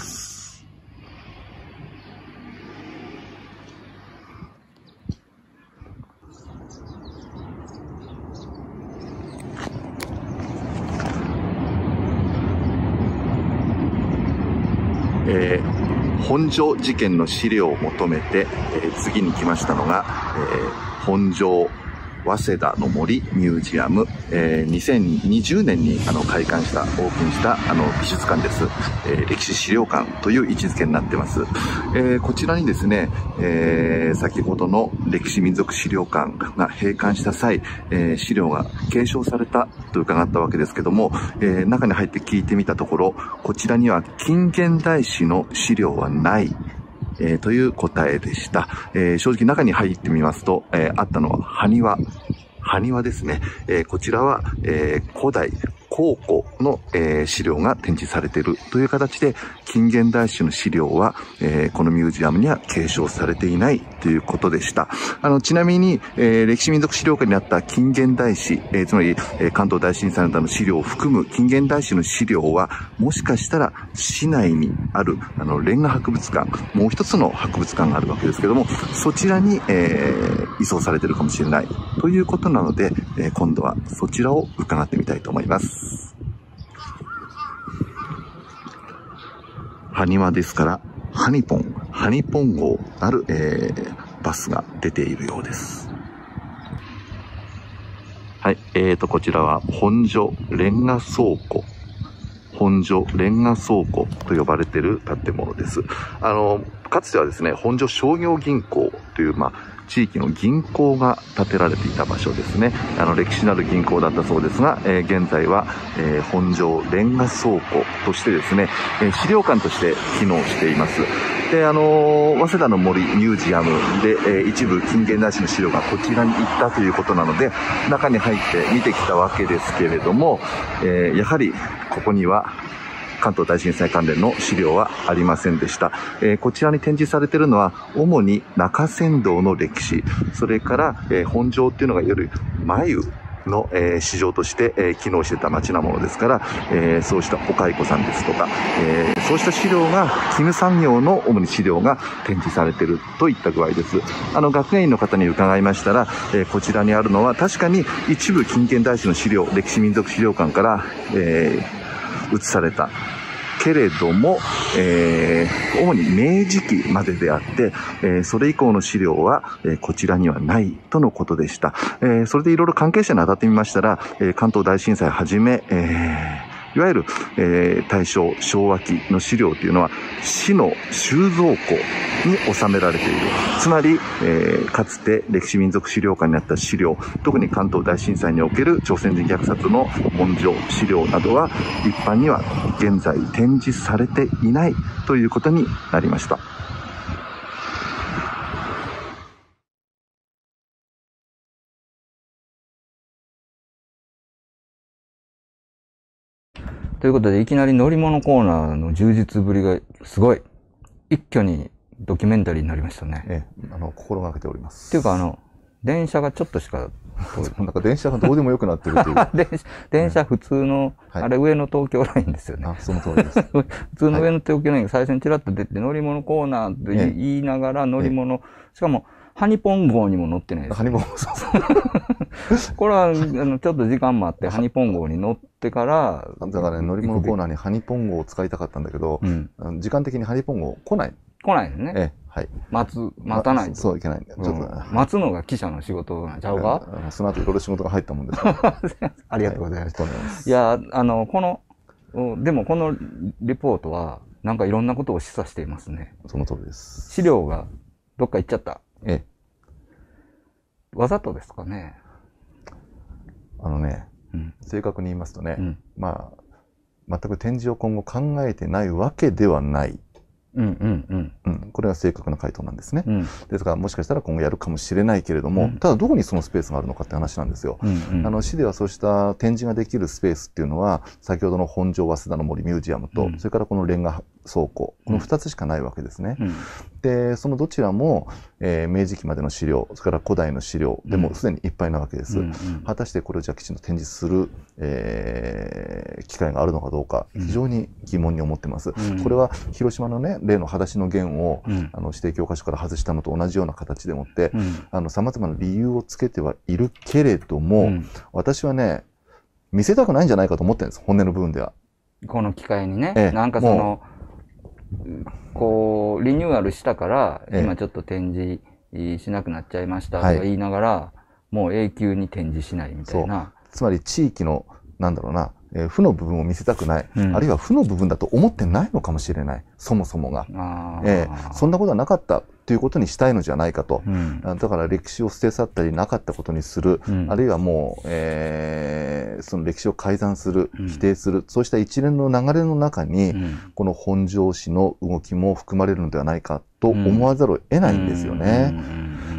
えー、本庄事件の資料を求めて、えー、次に来ましたのが、えー、本庄早稲田の森ミュージアム、えー、にせんにじゅうねんにあの開館したオープンしたあの美術館です、えー、歴史資料館という位置づけになってます。えー、こちらにですね、えー、先ほどの歴史民族資料館が閉館した際、えー、資料が継承されたと伺ったわけですけども、えー、中に入って聞いてみたところ、こちらには近現代史の資料はないえー、という答えでした。えー、正直中に入ってみますと、えー、あったのは埴輪。埴輪ですね。えー、こちらは、えー、古代考古の、えー、資料が展示されているという形で、近現代史の資料は、えー、このミュージアムには継承されていないということでした。あの、ちなみに、えー、歴史民族資料館にあった近現代史、えー、つまり、えー、関東大震災などの資料を含む近現代史の資料は、もしかしたら市内にある、あの、レンガ博物館、もう一つの博物館があるわけですけども、そちらに、えー、移送されているかもしれないということなので、えー、今度はそちらを伺ってみたいと思います。埴輪ですから、ハニポン、ハニポン号なる、えー、バスが出ているようです。はい、えーと、こちらは本所レンガ倉庫。本所レンガ倉庫と呼ばれている建物です。あの、かつてはですね、本所商業銀行という、まあ、地域の銀行が建てられていた場所ですね。あの、歴史のある銀行だったそうですが、えー、現在は、えー、本所レンガ倉庫としてですね、えー、資料館として機能しています。で、あのー、早稲田の森ミュージアムで、えー、一部近現代史の資料がこちらに行ったということなので、中に入って見てきたわけですけれども、えー、やはりここには関東大震災関連の資料はありませんでした。えー、こちらに展示されているのは、主に中山道の歴史、それから、えー、本所っていうのがいわゆる繭の、えー、市場として、えー、機能していた町なものですから、えー、そうしたお蚕さんですとか、えー、そうした資料が、絹産業の主に資料が展示されているといった具合です。あの、学芸員の方に伺いましたら、えー、こちらにあるのは確かに一部近現代史の資料、歴史民族資料館から、えー、移された。けれども、えー、主に明治期までであって、えー、それ以降の資料は、えー、こちらにはないとのことでした。えー、それでいろいろ関係者に当たってみましたら、えー、関東大震災はじめ、えーいわゆる、えー、大正、昭和期の資料というのは、市の収蔵庫に収められている。つまり、えー、かつて歴史民族資料館にあった資料、特に関東大震災における朝鮮人虐殺の文書、資料などは、一般には現在展示されていないということになりました。 ということで、いきなり乗り物コーナーの充実ぶりがすごい。一挙にドキュメンタリーになりましたね。 ええ、あの、心がけております。 っていうか、あの、電車がちょっとしか、 なんか電車がどうでもよくなってるという。 電車、電車普通の、はい、あれ上の東京ラインですよね。 あ、その通りです。 普通の上の東京ラインが最初にちらっと出て、乗り物コーナーって言いながら乗り物、しかも、ハニポン号にも乗ってないです、 ね。ハニポン号、そうそう。 これは、あの、ちょっと時間もあって、ハニポン号に乗ってから、 だからね、乗り物コーナーにハニポン号を使いたかったんだけど、うん、時間的にハニポン号来ない。 来ないですね。 ええ、はい。 待つ、待たないと。 ま、そういけないんだよ。ちょっと、 うん、待つのが記者の仕事なんちゃうか？ その後いろいろ仕事が入ったもんです。 ありがとうございます。はい、いや、あの、この、でもこのリポートは、なんかいろんなことを示唆していますね。 その通りです。 資料がどっか行っちゃった。 ええ。 わざとですかね。 あのね、うん、正確に言いますとね、うん、まあ、全く展示を今後考えてないわけではない。 うんうんうんうん、これが正確な回答なんですね、うん、ですからもしかしたら今後やるかもしれないけれども、うん、ただどこにそのスペースがあるのかって話なんですよ、うんうん、あの市ではそうした展示ができるスペースっていうのは先ほどの本所早稲田の森ミュージアムと、うん、それからこのレンガ倉庫、このふたつしかないわけですね、うん、でそのどちらも、えー、明治期までの資料、それから古代の資料でもすでにいっぱいなわけです、うんうん、果たしてこれをじゃあきちんと展示する、えー、機会があるのかどうか非常に疑問に思ってます、うん、これは広島のね例の裸足の弦を、うん、あの指定教科書から外したのと同じような形でもって、うん、あの様々な理由をつけてはいるけれども、うん、私はね見せたくないんじゃないかと思ってるんです、本音の部分では。 この機会にね、ええ、なんかそのこうリニューアルしたから、ええ、今ちょっと展示しなくなっちゃいましたとか言いながら、はい、もう永久に展示しないみたいな。 つまり地域のなんだろうな、えー、負の部分を見せたくない、うん、あるいは負の部分だと思ってないのかもしれない、そもそもが、えー、そんなことはなかったということにしたいのじゃないかと、うん、だから歴史を捨て去ったりなかったことにする、うん、あるいはもう、えー、その歴史を改ざんする、否定する、うん、そうした一連の流れの中に、うん、この本庄市の動きも含まれるのではないかと思わざるを得ないんですよね。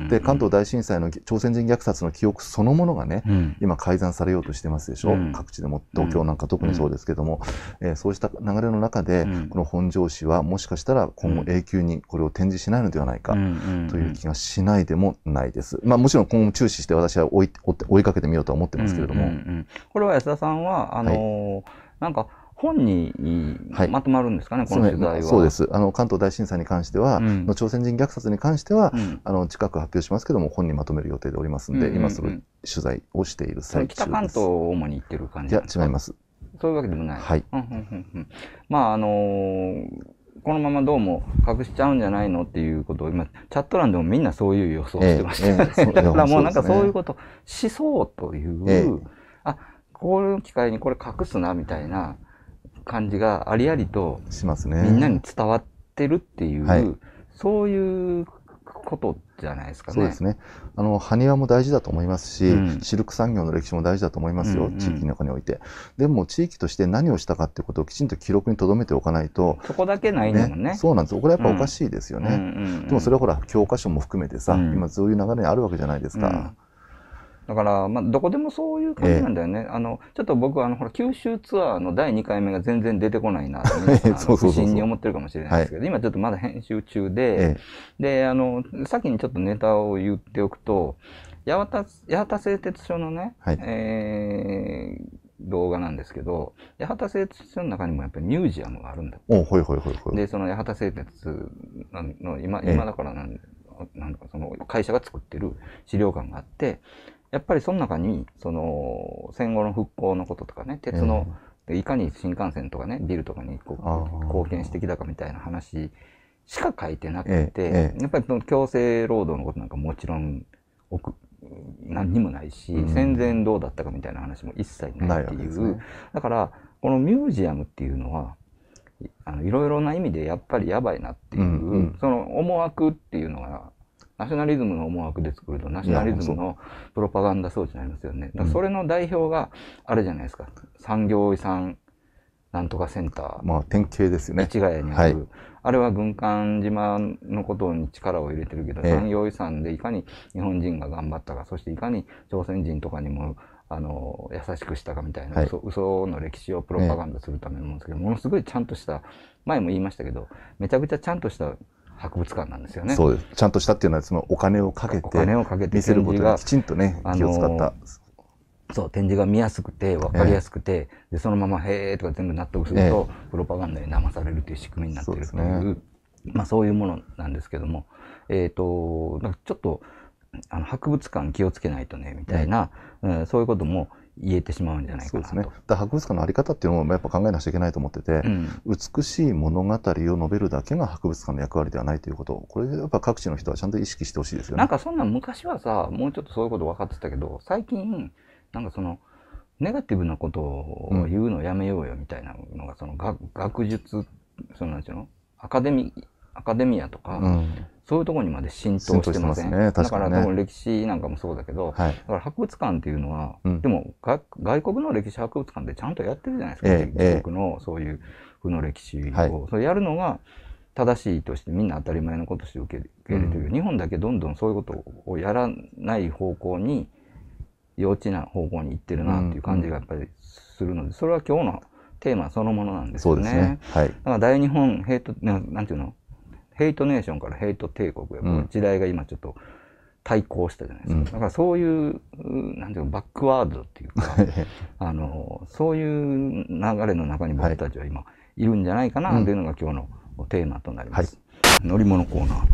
で関東大震災の朝鮮人虐殺の記憶そのものがね、うん、今改ざんされようとしてますでしょ、うん、各地でも東京なんか特にそうですけども、うんえー、そうした流れの中で、うん、この本庄市はもしかしたら今後永久にこれを展示しないのではないかという気がしないでもないです。まあもちろん今後注視して私は追い追いかけてみようとは思ってますけれども、うんうんうん、 これは安田さんはあのーはい、なんか本にまとまるんですかね、はい、この取材は。 そうです。あの関東大震災に関しては、うん、の朝鮮人虐殺に関しては、うん、あの近く発表しますけども本にまとめる予定でおりますので、うんうんうん、今その取材をしている最中です。 北関東を主に行ってる感じなんですか？ いや違います。 そういうわけでもない。 はい。 うんうんうんうん、まああのー、このままどうも隠しちゃうんじゃないのっていうことを今チャット欄でもみんなそういう予想してましたよね。ええええ、だからもうなんかそういうことしそうという、ええ、あこういう機会にこれ隠すなみたいな感じがありありとしますね。 みんなに伝わってるっていう、はい、そういうことじゃないですかね。 そうですね。あの埴輪も大事だと思いますし、うん、シルク産業の歴史も大事だと思いますよ、うんうん、地域の中において。でも地域として何をしたかっていうことをきちんと記録に留めておかないと、 そこだけないんだもんね。 ね、そうなんです。これやっぱおかしいですよね。うんうんうんうん、でもそれはほら教科書も含めてさ、うん、今そういう流れにあるわけじゃないですか。うんだから、まあ、どこでもそういう感じなんだよね。ええ、あの、ちょっと僕は、あの、ほら、九州ツアーのだいにかいめが全然出てこないなと、皆さん、不審に思ってるかもしれないですけど、はい、今ちょっとまだ編集中で、ええ、で、あの、先にちょっとネタを言っておくと、八幡、八幡製鉄所のね、はい、えー、動画なんですけど、八幡製鉄所の中にもやっぱりミュージアムがあるんだって。 おほいほいほいほい。 で、その八幡製鉄の、今、今だからなん、なんかその会社が作ってる資料館があって、やっぱりその中にその戦後の復興のこととかね、鉄の、えー、いかに新幹線とかねビルとかにこう貢献してきたかみたいな話しか書いてなくて、えーえー、やっぱりその強制労働のことなんかもちろん何にもないし、うん、戦前どうだったかみたいな話も一切ないっていう、ね、だからこのミュージアムっていうのはあのいろいろな意味でやっぱりやばいなっていう、うんうん、その思惑っていうのがナショナリズムの思惑で作るとナショナリズムのプロパガンダ装置になりますよね。だからそれの代表があれじゃないですか。産業遺産なんとかセンター。 まあ典型ですよね。 市ヶ谷にある、はい。あれは軍艦島のことに力を入れてるけど、ええ、産業遺産でいかに日本人が頑張ったか、そしていかに朝鮮人とかにもあの優しくしたかみたいな、はい、嘘, 嘘の歴史をプロパガンダするためのものですけど、ええ、ものすごいちゃんとした、前も言いましたけど、めちゃくちゃちゃんとした博物館なんですよね。 そうです。ちゃんとしたっていうのはそのお金をかけてお金をかけて見せることにきちんとね気を使った。 そう展示が見やすくて分かりやすくて、ええ、でそのままへーとか全部納得すると、ええ、プロパガンダに騙されるという仕組みになっているという、ね、まあそういうものなんですけども、えっとちょっとあの博物館気をつけないとねみたいな、ええうん、そういうことも言えてしまうんじゃないかなと。 そうですね。だ博物館のあり方っていうのもやっぱ考えなくちゃいけないと思ってて、うん、美しい物語を述べるだけが博物館の役割ではないということを、これやっぱ各地の人はちゃんと意識してほしいですよね。 なんかそんな昔はさ、もうちょっとそういうこと分かってたけど、最近なんかそのネガティブなことを言うのをやめようよみたいなのが、その学学術、そのなんていうの、アカデミアカデミアとか、うん、そういうところにまで浸透してません。ね、だから多分歴史なんかもそうだけど、はい、だから博物館っていうのは、うん、でもが外国の歴史博物館でちゃんとやってるじゃないですか。ええ、自国のそういう負の歴史を、はい、それやるのが正しいとしてみんな当たり前のこととして受け入れてる、うん、日本だけどんどんそういうことをやらない方向に幼稚な方向に行ってるなっていう感じがやっぱりするので、それは今日のテーマそのものなんですよね。そうですね。はい。だから大日本ヘイトな、なんていうの、ヘイトネーションからヘイト帝国へ、うん、時代が今ちょっと対抗したじゃないですか。うん、だからそういう、なんていうの、バックワードっていうか、あの、そういう流れの中に僕たちは今いるんじゃないかなというのが今日のテーマとなります。はい、乗り物コーナー。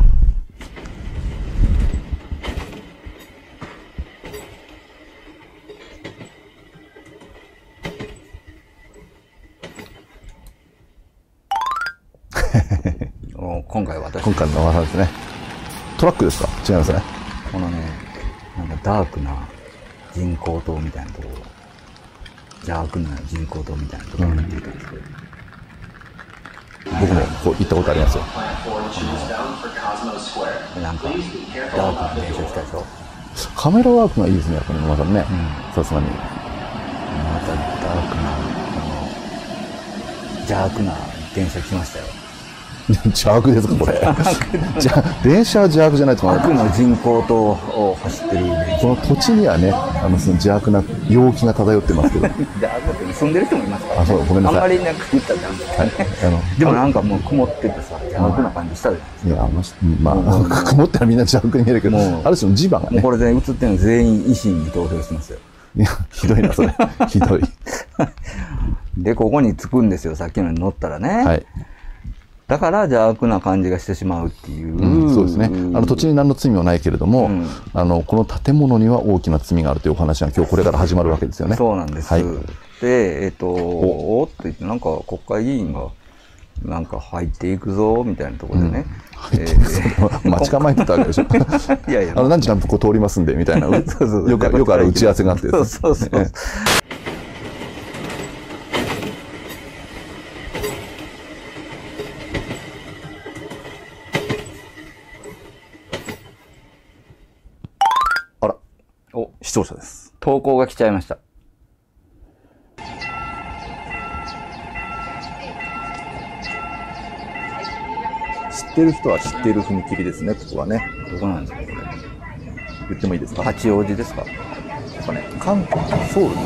今回私今回の技ですね。トラックですか？違いますね。 このね、なんかダークな人工島みたいなところ、邪悪な人工島みたいなところに出てるんですけど、 僕もこう行ったことありますよ。 なんかダークな電車来たでしょ。 カメラワークがいいですね、やっぱり野間さんね。さすがに。またダークな、あの邪悪な電車来ましたよ。 邪悪ですか、これ。じゃ電車は邪悪じゃないと思う。 悪の人口とを走ってるイメージ。 この土地にはね、あのその邪悪な陽気が漂ってますけど。 邪悪って住んでる人もいますから、ね。 あ、そう、ごめんなさい。 あんまりなんか言ったじゃん。はい。あのでもなんかもう曇っててさ、邪悪な感じしたで。 いや、まあ、曇ったらみんな邪悪に見えるけど、ある種の磁場がね。 これで映ってるの全員維新に投票してますよ。 いや、ひどいな、それ。ひどい。 で、ここに着くんですよ、さっきのに乗ったらね。 はい。 だから邪悪な感じがしてしまうっていう、 うん、そうですね。あの土地に何の罪もないけれども、うん、あのこの建物には大きな罪があるというお話が今日これから始まるわけですよね。 そうなんです。はい、で、えっと、おおって言ってなんか国会議員がなんか入っていくぞみたいなところでね。 うん、えー、待ち構えてたわけでしょ。いやいや、あの何時間ここ通りますんでみたいな。そうそうよくよくある打ち合わせがあって。 そうそうそう。 視聴者です。 投稿が来ちゃいました。 知ってる人は知ってる踏切ですね、ここはね。 どこなんですか、これ。 言ってもいいですか。 八王子ですか。やっぱね、韓国のソウルです。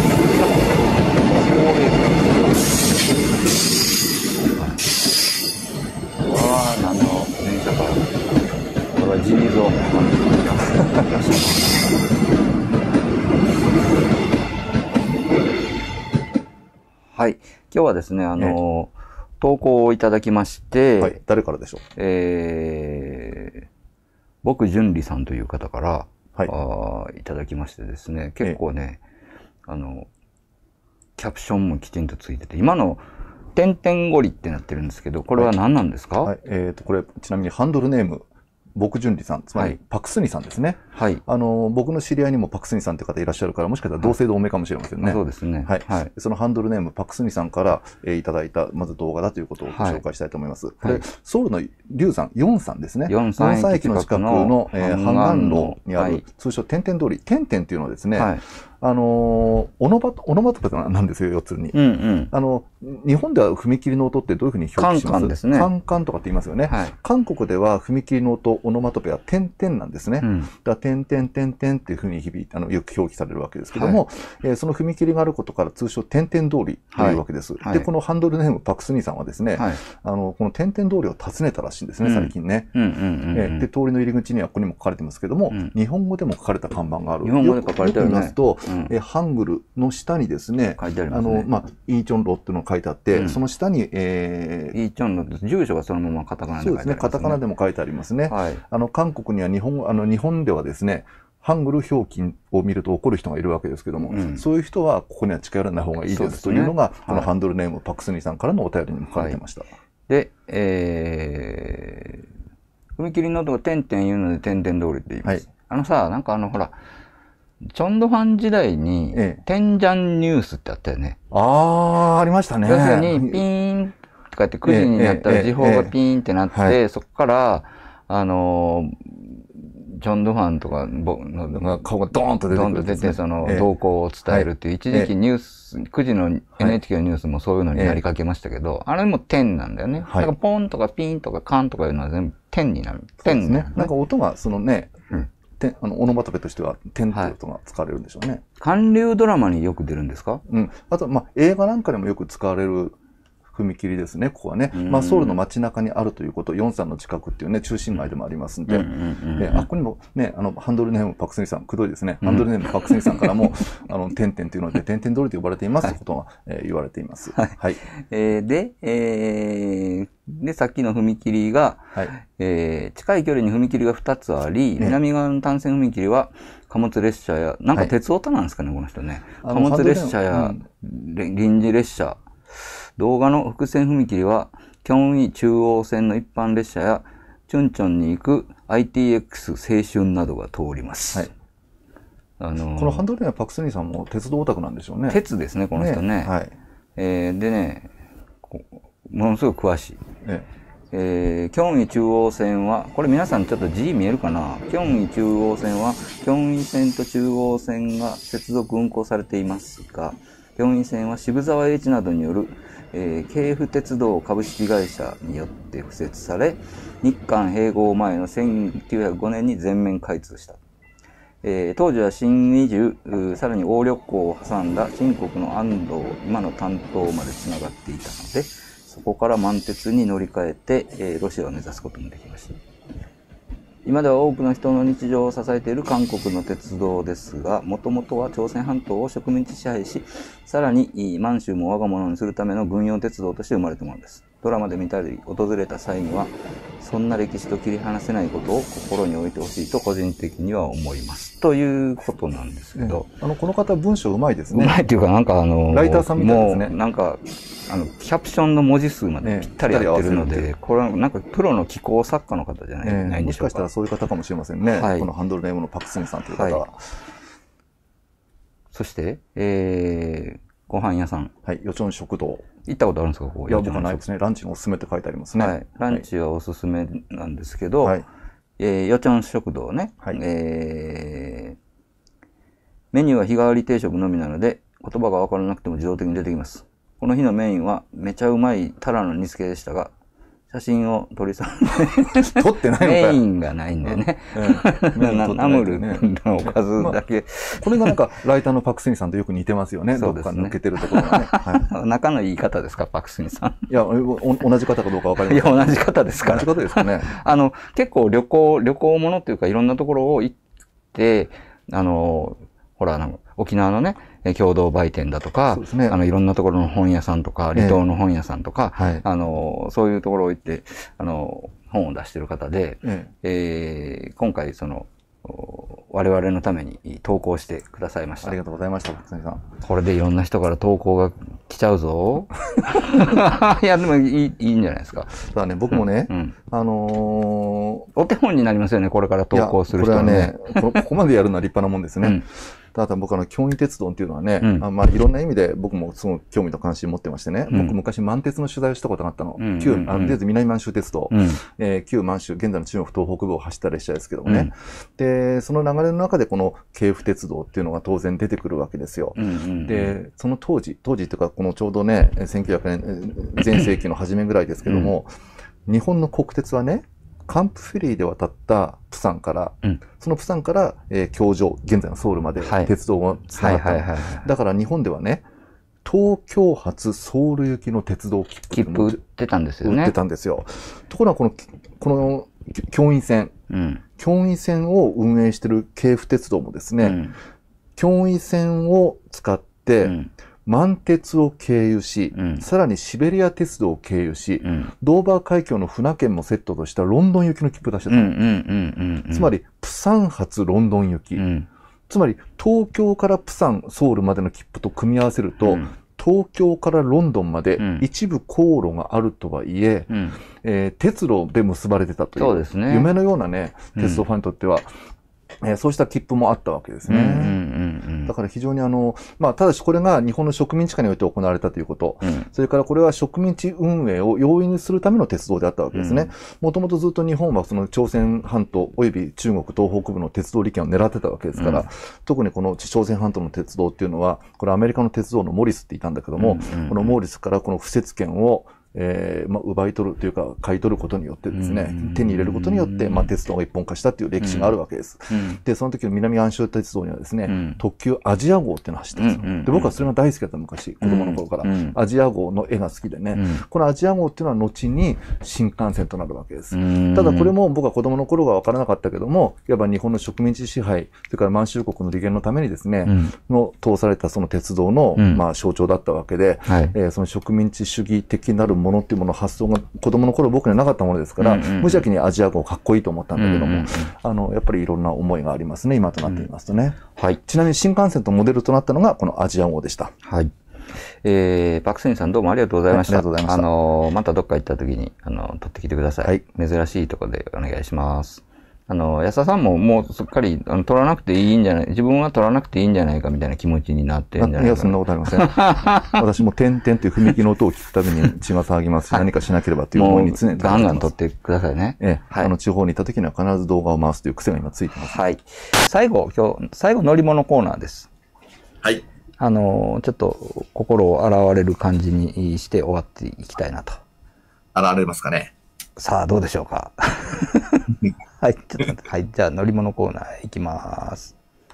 ああ、何の電車か。これは地味ぞ。はい。今日はですね、あの、ええ、投稿をいただきまして、 はい、誰からでしょう。 えー、僕、淳里さんという方から、はい、あいただきましてですね、結構ね、ええ、あの、キャプションもきちんとついてて、今の、てんてんごりってなってるんですけど、これは何なんですか？ はい、はい、えっと、これ、ちなみにハンドルネーム、僕淳里さん、つまりパクスニさんですね。はい。あの、僕の知り合いにもパクスニさんという方いらっしゃるから、もしかしたら同姓同名かもしれませんね。 そうですね。 はい。はい。そのハンドルネーム、パクスニさんから、えー、いただいた、まず動画だということをご紹介したいと思います。はい、これ、ソウルの龍山、ヨンさんですね。ヨンさん駅の近くの、えー、ハンガンロにある、はい、通称、てんてん通り。てんてんっていうのはですね、はい、あの、オノバト、オノマトペなんですよ、要するに。うんうん。あの、日本では踏切の音ってどういうふうに表記します？カンカンですね。カンカンとかって言いますよね。はい。韓国では踏切の音、オノマトペは点々なんですね。うん。だから、点々点々っていうふうに響いて、あの、よく表記されるわけですけども、はい、えー、その踏切があることから通称、点々通りというわけです。はい。で、このハンドルネーム、パクスニさんはですね、はい。あの、この点々通りを訪ねたらしいんですね、うん、最近ね。うんうんうん、うん。で、通りの入り口にはここにも書かれてますけども、うん、日本語でも書かれた看板がある。 日本語で書かれてるね。 よく見ますと、うん、えー、ハングルの下にですね、 書いてありますね。 あの、まあ、イーチョンロっていうのが書いてあって、うん、その下に、 えー、イーチョンロって住所がそのままカタカナで書いてありますね。そうですね、カタカナでも書いてありますね。はい。あの、韓国には日本、あの、日本ではですね、ハングル表記を見ると怒る人がいるわけですけども、うん、そういう人はここには近寄らない方がいいですというのが、ね、このハンドルネーム、はい、パクスニさんからのお便りにも書かれてました。はい、で、えー、踏切の音が点々言うので点々通りって言います。はい、あのさ、なんかあの、ほら、チョンドファン時代に、テンジャンニュースってあったよね。 ああ、ありましたね。 要するに、ピーンとかってくじになったら時報がピーンってなって、そこから、あの、チョンドファンとか、 顔がドーンと出てドーンと出て、その、動向を伝えるっていう、一時期ニュース、くじの エヌエイチケー のニュースもそういうのになりかけましたけど、あれも点なんだよね。なんかポンとかピンとかカンとかいうのは全部点になる。点ね。なんか音が、そのね、あの、オノマトペとしては、点という音が使われるんでしょうね。はい、 韓流ドラマによく出るんですか？ うん。あと、まあ、映画なんかでもよく使われる踏切ですね、ここはね。まあ、ソウルの街中にあるということ、ヨンさんの近くっていうね、中心街でもありますんで、あ、ここにもね、あの、ハンドルネームパクスニさん、くどいですね。ハンドルネームパクスニさんからも、あの、点々というので、点々通りと呼ばれていますということが、えー、言われています。はい。はい、 えー、で、えー、で、さっきの踏切が、はい、えー、近い距離に踏切がふたつあり、ね、南側の単線踏切は貨物列車や、なんか鉄オタなんですかね、はい、この人ね。貨物列車や、うん、臨時列車。動画の複線踏切は、キョンイ中央線の一般列車や、チュンチョンに行く アイティーエックス 青春などが通ります。はい。 あのー、このハンドルネームパクスニさんも鉄道オタクなんでしょうね。 鉄ですね、この人ね。ね、はい。えー、でね、ものすごく詳しい。ね、えー、キョンイ中央線は、これ皆さんちょっと字見えるかな？キョンイ中央線は、キョンイ線と中央線が接続運行されていますが、キョンイ線は渋沢栄一などによるえー、京福鉄道株式会社によって敷設され、日韓併合前のせんきゅうひゃくごねんに全面開通した。えー、当時は新二重、さらに鴨緑江を挟んだ新国の安藤、今の丹東までつながっていたので、そこから満鉄に乗り換えて、えー、ロシアを目指すこともできました。今では多くの人の日常を支えている韓国の鉄道ですが、もともとは朝鮮半島を植民地支配し、さらに満州も我が物にするための軍用鉄道として生まれたものです。ドラマで見たり訪れた際には、そんな歴史と切り離せないことを心に置いてほしいと個人的には思います。ということなんですけど。 えー、あの、この方文章うまいですね。 うまいっていうか、なんかあの、 ライターさんみたいですね。 もう、なんか、あの、キャプションの文字数までぴったりやってるので、これはなんかプロの気候作家の方じゃない、えー、ないんでしょうか。 もしかしたらそういう方かもしれませんね。はい、このハンドルネームのパクスンさんという方は。はい、 そして、えー、ご飯屋さん。 はい、よちょん食堂。 行ったことあるんですか、ここ。 いや、僕はないですね。ランチのおすすめって書いてありますね。はい。 ランチはおすすめなんですけど、はい、えー、よちょん食堂ね。はい。えー、メニューは日替わり定食のみなので、言葉がわからなくても自動的に出てきます。この日のメインはめちゃうまいタラの煮付けでしたが、写真を撮りさ撮ってないのかメインがないんだよね。ナムルのおかずだけ、まあ。これがなんか、ライターのパクスニさんとよく似てますよね。そうですね。どっか抜けてるところがね。 はい、仲のいい方ですか、パクスニさん。 いや、同じ方かどうかわかりません。 いや、同じ方ですから。 同じ方ですかね。 あの、結構旅行、旅行ものっていうかいろんなところを行って、あの、ほら、なんか沖縄のね、共同売店だとか、ね、あの、いろんなところの本屋さんとか、離島の本屋さんとか、ええ、はい、あの、そういうところを行って、あの、本を出している方で、えええー、今回、その、我々のために投稿してくださいました。 ありがとうございました、松井さん。 これでいろんな人から投稿が来ちゃうぞ。いや、でもいい、いいんじゃないですか。 ただね、僕もね、うんうん、あのー、 お手本になりますよね、これから投稿する人はね。 これはねこ、ここまでやるのは立派なもんですね。うん、ただ僕あの、京浜鉄道っていうのはね、うん、あまあ、いろんな意味で僕もすごく興味と関心持ってましてね、うん、僕昔満鉄の取材をしたことがあったの。うん、旧、あの、とりあえず南満州鉄道、うん、えー、旧満州、現在の中国東北部を走った列車ですけどもね。うん、で、その流れの中でこの京福鉄道っていうのが当然出てくるわけですよ。うんうんうん、で、その当時、当時というかこのちょうどね、せんきゅうひゃくねん、前世紀の初めぐらいですけども、うん、日本の国鉄はね、カンプフェリーで渡ったプサンから、うん、そのプサンから、えー、京城、現在のソウルまで鉄道がつながったの。だから日本ではね、東京発ソウル行きの鉄道切符切符売ってたんですよね。 売ってたんですよ。ところがこの、この京浜線、うん、京浜線を運営している京福鉄道もですね、うん、京浜線を使って、うん満鉄を経由し、うん、さらにシベリア鉄道を経由し、うん、ドーバー海峡の船券もセットとしたロンドン行きの切符出してた。つまり、プサン発ロンドン行き。うん、つまり、東京からプサン、ソウルまでの切符と組み合わせると、うん、東京からロンドンまで一部航路があるとはいえ、うん、えー、鉄路で結ばれてたという、そうですね、夢のようなね、鉄道ファンにとっては、えー、そうした切符もあったわけですね。だから非常にあの、まあ、ただしこれが日本の植民地下において行われたということ、うん、それからこれは植民地運営を容易にするための鉄道であったわけですね。もともとずっと日本はその朝鮮半島及び中国東北部の鉄道利権を狙ってたわけですから、うん、特にこの朝鮮半島の鉄道っていうのは、これアメリカの鉄道のモリスって言ったんだけども、うんうんうん、このモリスからこの敷設権をえー、まあ、奪い取るというか、買い取ることによってですね、手に入れることによって、まあ、鉄道が一本化したという歴史があるわけです。うん、で、その時の南安州鉄道にはですね、うん、特急アジア号っていうのが走ってるんですよ。うん、で、僕はそれが大好きだった昔、子供の頃から。うん、アジア号の絵が好きでね、うん、このアジア号っていうのは後に新幹線となるわけです。うん、ただこれも僕は子供の頃は分からなかったけども、いわば日本の植民地支配、それから満州国の利権のためにですね、うん、の通されたその鉄道の、うん、まあ、象徴だったわけで、はい、えー、その植民地主義的なるものっていうものを発想が子供の頃僕にはなかったものですから、うんうん、無邪気にアジア号かっこいいと思ったんだけども、うんうんうん、あの、やっぱりいろんな思いがありますね、今となっていますとね。うん、はい。ちなみに新幹線とモデルとなったのがこのアジア号でした。 はい。えー、パクセンさんどうもありがとうございました。 はい、ありがとうございました。 あのー、またどっか行った時に、あのー、撮ってきてください。はい。珍しいところでお願いします。あの、安田さんももうすっかりあの取らなくていいんじゃない、自分は取らなくていいんじゃないかみたいな気持ちになってるんじゃないかな。 いや、そんなことありません。私も点々という踏切の音を聞くたびに血が騒ぎますし、何かしなければという思いに常にガンガン取ってくださいね。 ええ、はい。あの、地方に行った時には必ず動画を回すという癖が今ついてます。 はい。最後、今日、最後乗り物コーナーです。 はい。 あの、ちょっと心を洗われる感じにして終わっていきたいなと。 洗われますかね。 さあ、どうでしょうか。はい、ちょっと待って、はい、じゃあ乗り物コーナー行きます。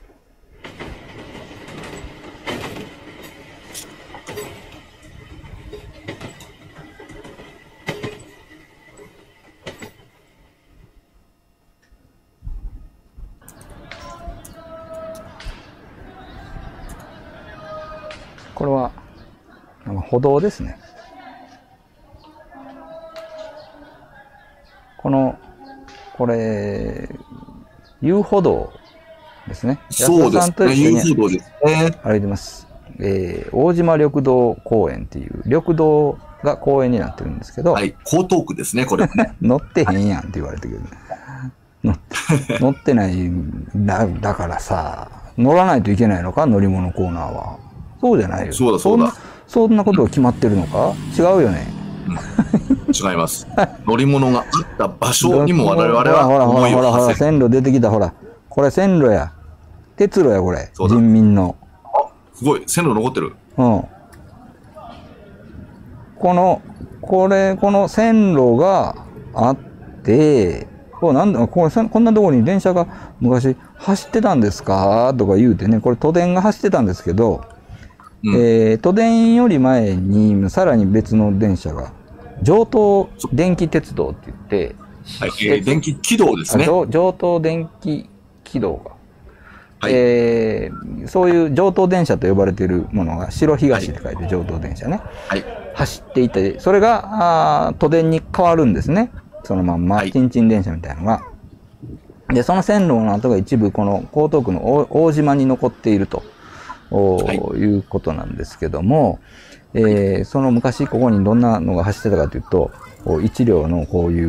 これは、歩道ですね。この、これ、遊歩道ですね。 そうですね、遊歩道ですね。 歩いてます。えー、大島緑道公園っていう、緑道が公園になってるんですけど、 はい、江東区ですね、これ。 乗ってへんやんって言われてるけどね。乗って、乗ってないだ、だからさ、乗らないといけないのか、乗り物コーナーは。そうじゃないよ。 そうだそうだ。 そんなことが決まってるのか、違うよね。 うん、違います。乗り物があった場所にも我々はほらほらほらほら、 思いを馳せる。 線路出てきた、ほら。これ線路や。鉄路や、これ。人民の。 あ、すごい。線路残ってる。 うん。この、これ、この線路があって、こうなんだこれこんなところに電車が昔走ってたんですかとか言うてね、これ都電が走ってたんですけど、うん、えー、都電より前にさらに別の電車が上東電気鉄道って言って、 はい、えー、電気軌道ですね。 上東電気軌道が、はい、えー、そういう上東電車と呼ばれているものが白東って書いて上東電車ね、はい、走っていて、それがあ都電に変わるんですね。そのまんま、ちんちん電車みたいなのが。で、その線路の跡が一部この江東区の大島に残っていると、はい、いうことなんですけども、えー、その昔ここにどんなのが走ってたかというと、一両のこういう、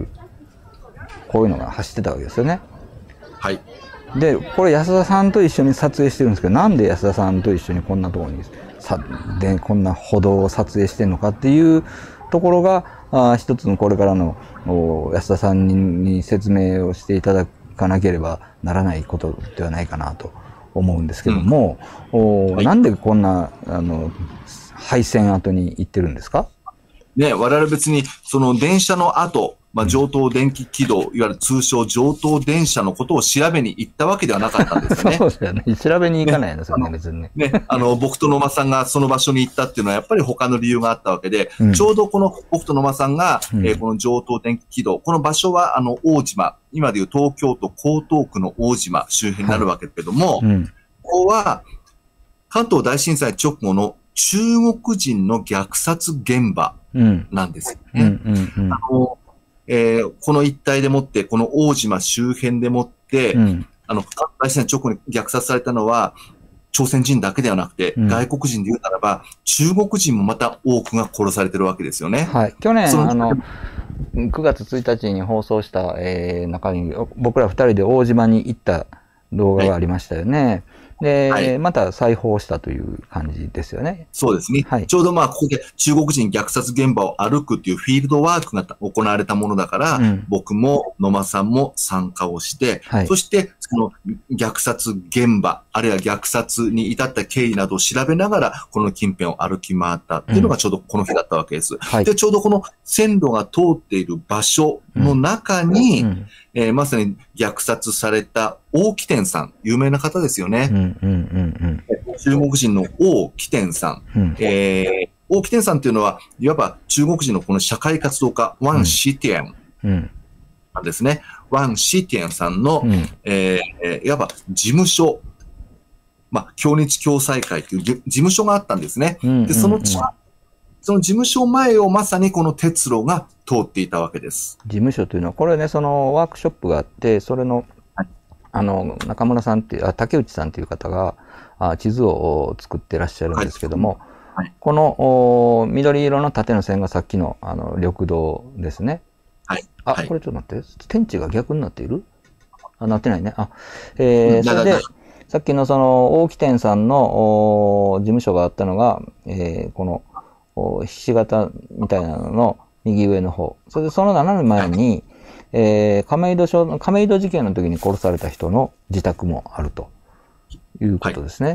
こういうのが走ってたわけですよね。 はい。 で、これ安田さんと一緒に撮影してるんですけど、なんで安田さんと一緒にこんなところにさでこんな歩道を撮影してるのかっていうところが、あ一つのこれからの安田さん に, に説明をしていただかなければならないことではないかなと思うんですけども、うん、はい、なんでこんなあの廃線跡に行ってるんですか？ ね、我々別にその電車の跡、まあ、上東電気軌道、いわゆる通称上東電車のことを調べに行ったわけではなかったんですよね。 そうですよね。調べに行かないんですよね、ね別にね。 ね、あの、僕と野間さんがその場所に行ったっていうのはやっぱり他の理由があったわけで、うん、ちょうどこの僕と野間さんが、うん、えー、この上東電気軌道、この場所はあの大島、今でいう東京都江東区の大島周辺になるわけだけども、はい、うん、ここは関東大震災直後の中国人の虐殺現場なんですよね。えー、この一帯でもって、この大島周辺でもって、うん、あの、大震災直後に虐殺されたのは、朝鮮人だけではなくて、うん、外国人で言うならば、中国人もまた多くが殺されてるわけですよね。 はい。去年、あの、くがつついたちに放送した、えー、中に、僕ら二人で大島に行った動画がありましたよね。はい、で、はい、また再訪したという感じですよね。 そうですね。はい、ちょうどまあ、ここで中国人虐殺現場を歩くっていうフィールドワークが行われたものだから、うん、僕も野間さんも参加をして、はい、そしてその虐殺現場、あるいは虐殺に至った経緯などを調べながら、この近辺を歩き回ったっていうのがちょうどこの日だったわけです。うん、はい、で、ちょうどこの線路が通っている場所の中に、うんうん、えー、まさに虐殺された王喜天さん、有名な方ですよね。中国人の王喜天さん。うん、えー、王喜天さんっていうのは、いわば中国人のこの社会活動家、ワン・シティエンなんですね。うん、ワン・シティエンさんの、うん、えー、いわば事務所、まあ、共日共済会という事務所があったんですね。で、その、その事務所前をまさにこの鉄路が通っていたわけです。 事務所というのは、これね、そのワークショップがあって、それの、はい、あの、中村さんっていう、あ、竹内さんという方が、あ地図を作ってらっしゃるんですけども、はいはい、このお緑色の縦の線がさっきの、あの、緑道ですね。はい。あ、はい、これちょっと待って。天地が逆になっている？あ、なってないね。あ、えー、それで、さっきのその、大木店さんのお事務所があったのが、えー、この、ひし形みたいなのの右上の方。それでその斜め前に、えー、亀戸署の、亀戸事件の時に殺された人の自宅もあるということですね。はい、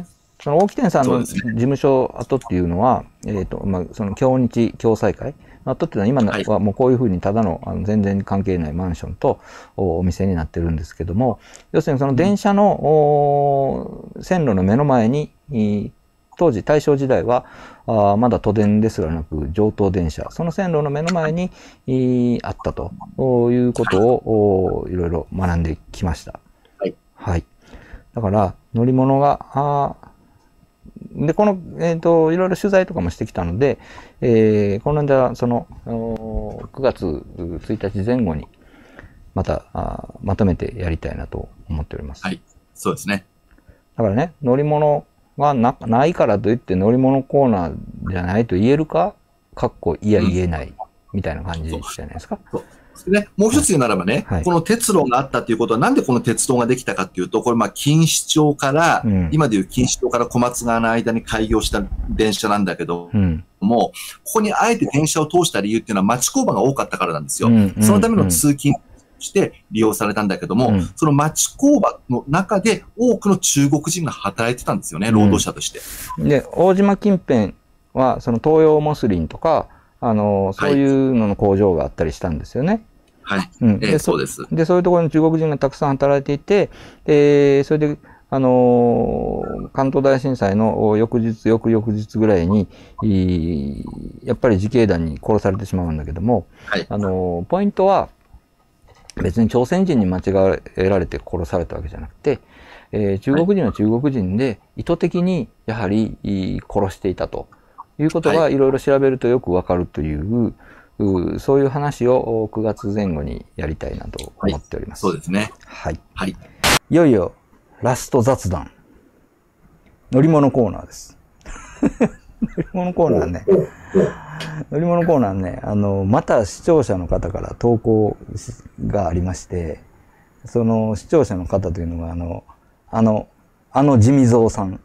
その大木店さんの事務所跡っていうのは、えっと、まあ、その京日共済会の跡っていうのは今はもうこういうふうにただの、あの全然関係ないマンションとお店になってるんですけども、要するにその電車の線路の目の前に、当時大正時代はあまだ都電ですらなく上等電車、その線路の目の前にあったということをいろいろ学んできました。 はい。 はい。だから乗り物が、あで、この、えっと、いろいろ取材とかもしてきたので、えー、この間、その、くがつついたち前後に、またあ、まとめてやりたいなと思っております。 はい。そうですね。 だからね、乗り物が な, ないからといって乗り物コーナーじゃないと言えるか、かっこいや言えない、みたいな感じじゃないですか。 そうそうね、もう一つ言うならばね、はい、この鉄路があったということは、なんでこの鉄道ができたかっていうと、これまあ錦糸町から、うん、今でいう錦糸町から小松川の間に開業した電車なんだけど、うん、もう、ここにあえて電車を通した理由っていうのは町工場が多かったからなんですよ。うんうんうん、そのための通勤して利用されたんだけども、うん、その町工場の中で多くの中国人が働いてたんですよね、労働者として。 うん、で、大島近辺は、その東洋モスリンとか、あの、そういうのの工場があったりしたんですよね。 はい。うん、で、えー、そうです。 で、そういうところに中国人がたくさん働いていて、えー、それで、あのー、関東大震災の翌日、翌々日ぐらいに、やっぱり自警団に殺されてしまうんだけども、はい、あのー、ポイントは、別に朝鮮人に間違えられて殺されたわけじゃなくて、えー、中国人は中国人で意図的にやはり殺していたということがいろいろ調べるとよくわかるという、うそういう話をくがつぜん後にやりたいなと思っております。 はい、そうですね。 はい。 はい。 いよいよラスト雑談。乗り物コーナーです。乗り物コーナーね。乗り物コーナーね、あの、また視聴者の方から投稿がありまして、その視聴者の方というのが、あの、あの、あの地味蔵さん。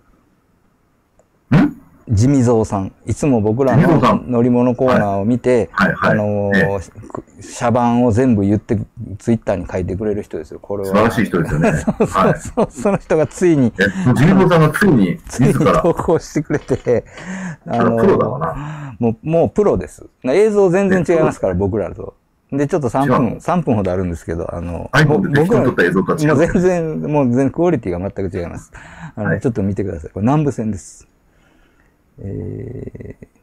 地味蔵さん。いつも僕らの乗り物コーナーを見て、はいはいはい、あの、ね、車番を全部言って、ツイッターに書いてくれる人ですよ。これは。 素晴らしい人ですよね。 そうそうそう、はい、その人がついに。 地味蔵さんがついに、 ついに投稿してくれて、 あの、プロだわな。 もう、もうプロです。映像全然違いますから、僕らと。で、ちょっとさんぷん、さんぷんほどあるんですけど、あの、 僕ら、もう全然、もう全然クオリティが全く違います。あの、はい、ちょっと見てください。これ南部線です。えー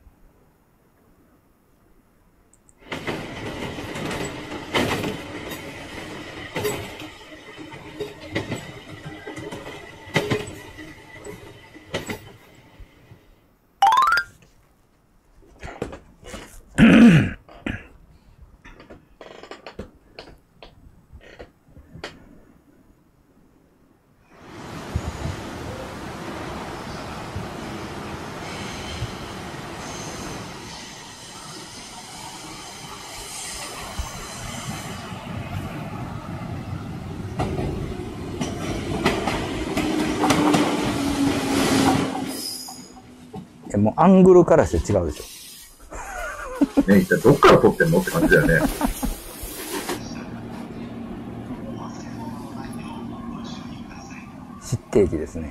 もうアングルからして違うでしょ。ね、一体どっから撮ってんのって感じだよね。 失定機ですね。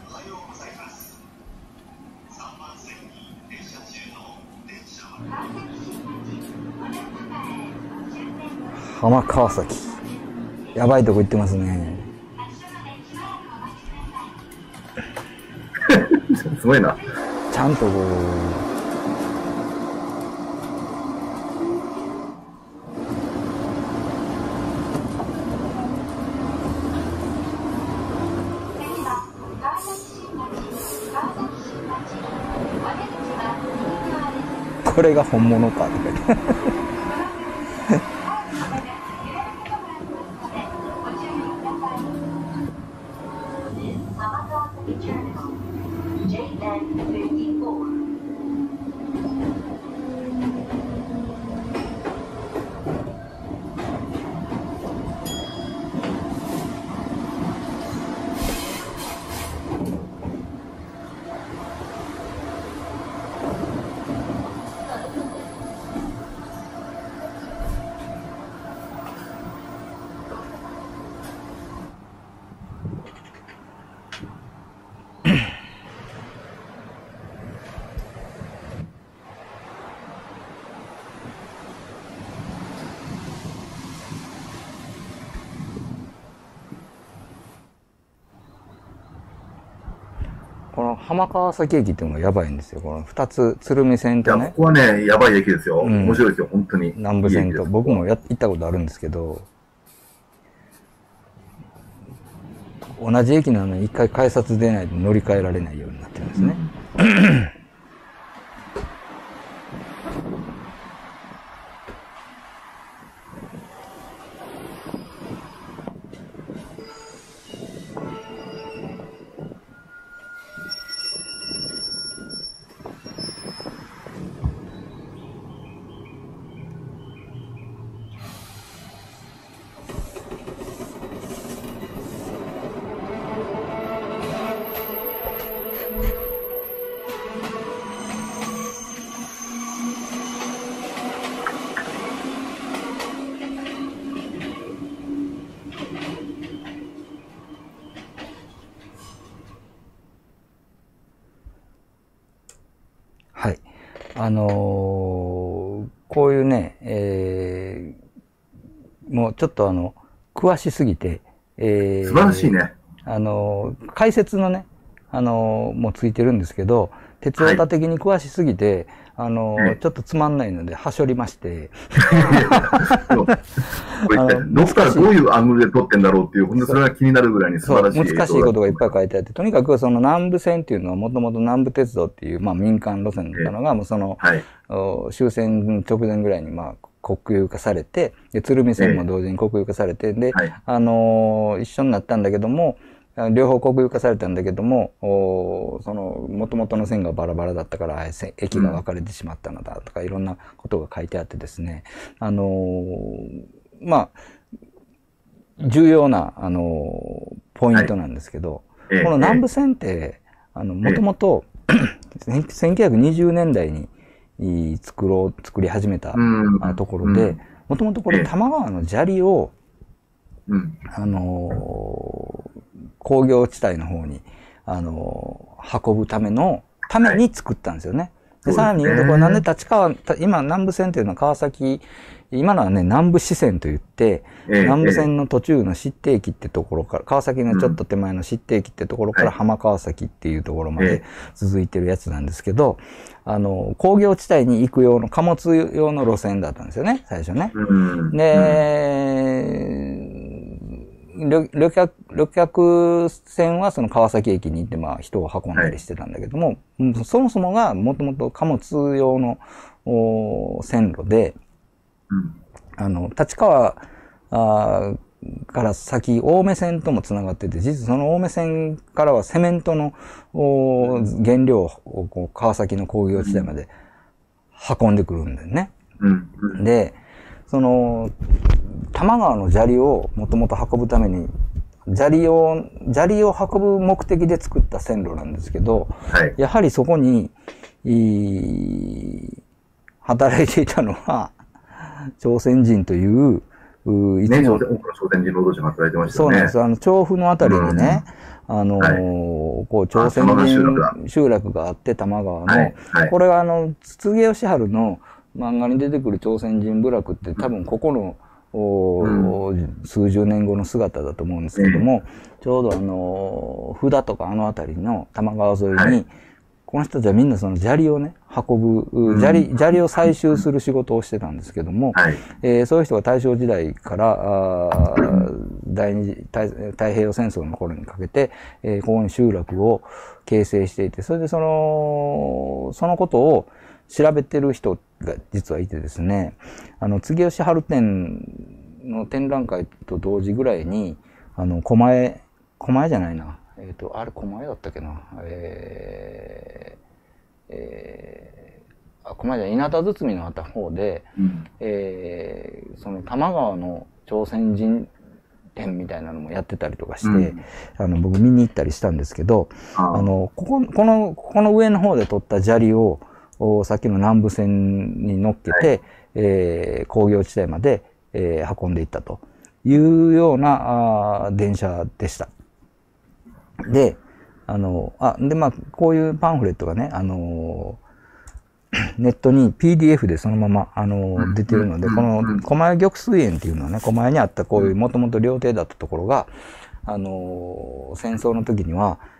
浜川崎。やばいとこ行ってますね。 すごいな。 ちゃんとこう。これが本物かって書いてある。 浜川崎駅っていうのがやばいんですよ。この二つ、鶴見線とね。 ここはね、やばい駅ですよ。うん、面白いですよ、本当に。 南武線と。僕もや行ったことあるんですけど、同じ駅なのに一回改札出ないと乗り換えられないようになってるんですね。うんはい。あのー、こういうね、えー、もうちょっとあの、詳しすぎて、えー、 素晴らしいね。 あのー、解説のね、あのー、もうついてるんですけど、鉄オタ的に詳しすぎて、はい、あのーはい、ちょっとつまんないので、はしょりまして。 どっからどういうアングルで撮ってんだろうっていう、本当それが気になるぐらいに素晴らしい。 難しいことがいっぱい書いてあって、とにかくその南武線っていうのはもともと南武鉄道っていう、まあ民間路線だったのが、もうその、はい、終戦直前ぐらいにまあ国有化されて、で鶴見線も同時に国有化されて、で、はい、あのー、一緒になったんだけども、両方国有化されたんだけども、その、元々の線がバラバラだったから、駅が分かれてしまったのだとか、いろんなことが書いてあってですね、あのー、まあ、重要な、あのー、ポイントなんですけど、はい、この南武線って、あの、もともと、せんきゅうひゃくにじゅうねんだいに作ろう、作り始めたところで、もともとこれ、多摩川の砂利を、うん、あのー、工業地帯の方に、あのー、運ぶための、ために作ったんですよね。はい、で、さらに言うと、これなんで立川、今、南武線っていうのは川崎、今のはね、南武支線と言って、えー、南武線の途中の湿地駅ってところから、川崎のちょっと手前の湿地駅ってところから浜川崎っていうところまで続いてるやつなんですけど、あの、工業地帯に行く用の貨物用の路線だったんですよね、最初ね。で、旅, 旅, 客旅客船はその川崎駅に行ってまあ人を運んだりしてたんだけども、はい、そもそもがもともと貨物用の線路で、うん、あの、立川あから先、青梅線ともつながってて、実はその青梅線からはセメントの原料をこう川崎の工業地帯まで運んでくるんだよね。うんうん、で、その、多摩川の砂利をもともと運ぶために、砂利を、砂利を運ぶ目的で作った線路なんですけど、はい、やはりそこに、働いていたのは、朝鮮人という、 ういつも、ね、朝鮮人労働者が働いてましたよね。 そうなんです。あの、調布のあたりにね、うん、あのー、はい、こう、朝鮮人集落があって、多摩川の、はいはい、これはあの、筒毛義治の漫画に出てくる朝鮮人部落って多分ここの、うん、数十年後の姿だと思うんですけども、うん、ちょうどあの、札とかあのあたりの多摩川沿いに、はい、この人たちはみんなその砂利をね、運ぶ、砂利、砂利を採集する仕事をしてたんですけども、はい、えー、そういう人が大正時代から、第二次太、太平洋戦争の頃にかけて、えー、ここに集落を形成していて、それでその、そのことを調べてる人が実はいてですね、あの、柘吉春展の展覧会と同時ぐらいに、あの、狛江、狛江じゃないな。えっと、あれ、狛江だったっけな。えー、えー、あ、狛江じゃない、稲田堤のあった方で、うん、えー、その多摩川の朝鮮人展みたいなのもやってたりとかして、うん、あの、僕見に行ったりしたんですけど、あ, あの、ここ、この、ここの上の方で撮った砂利を、さっきの南武線に乗っけて、はい、えー、工業地帯まで、えー、運んでいったというようなあ電車でした。で、あの、あ、で、まあ、こういうパンフレットがね、あの、ネットに ピーディーエフ でそのまま、あの、出てるので、この、狛江玉水園っていうのはね、狛江にあったこういうもともと料亭だったところが、あの、戦争の時には、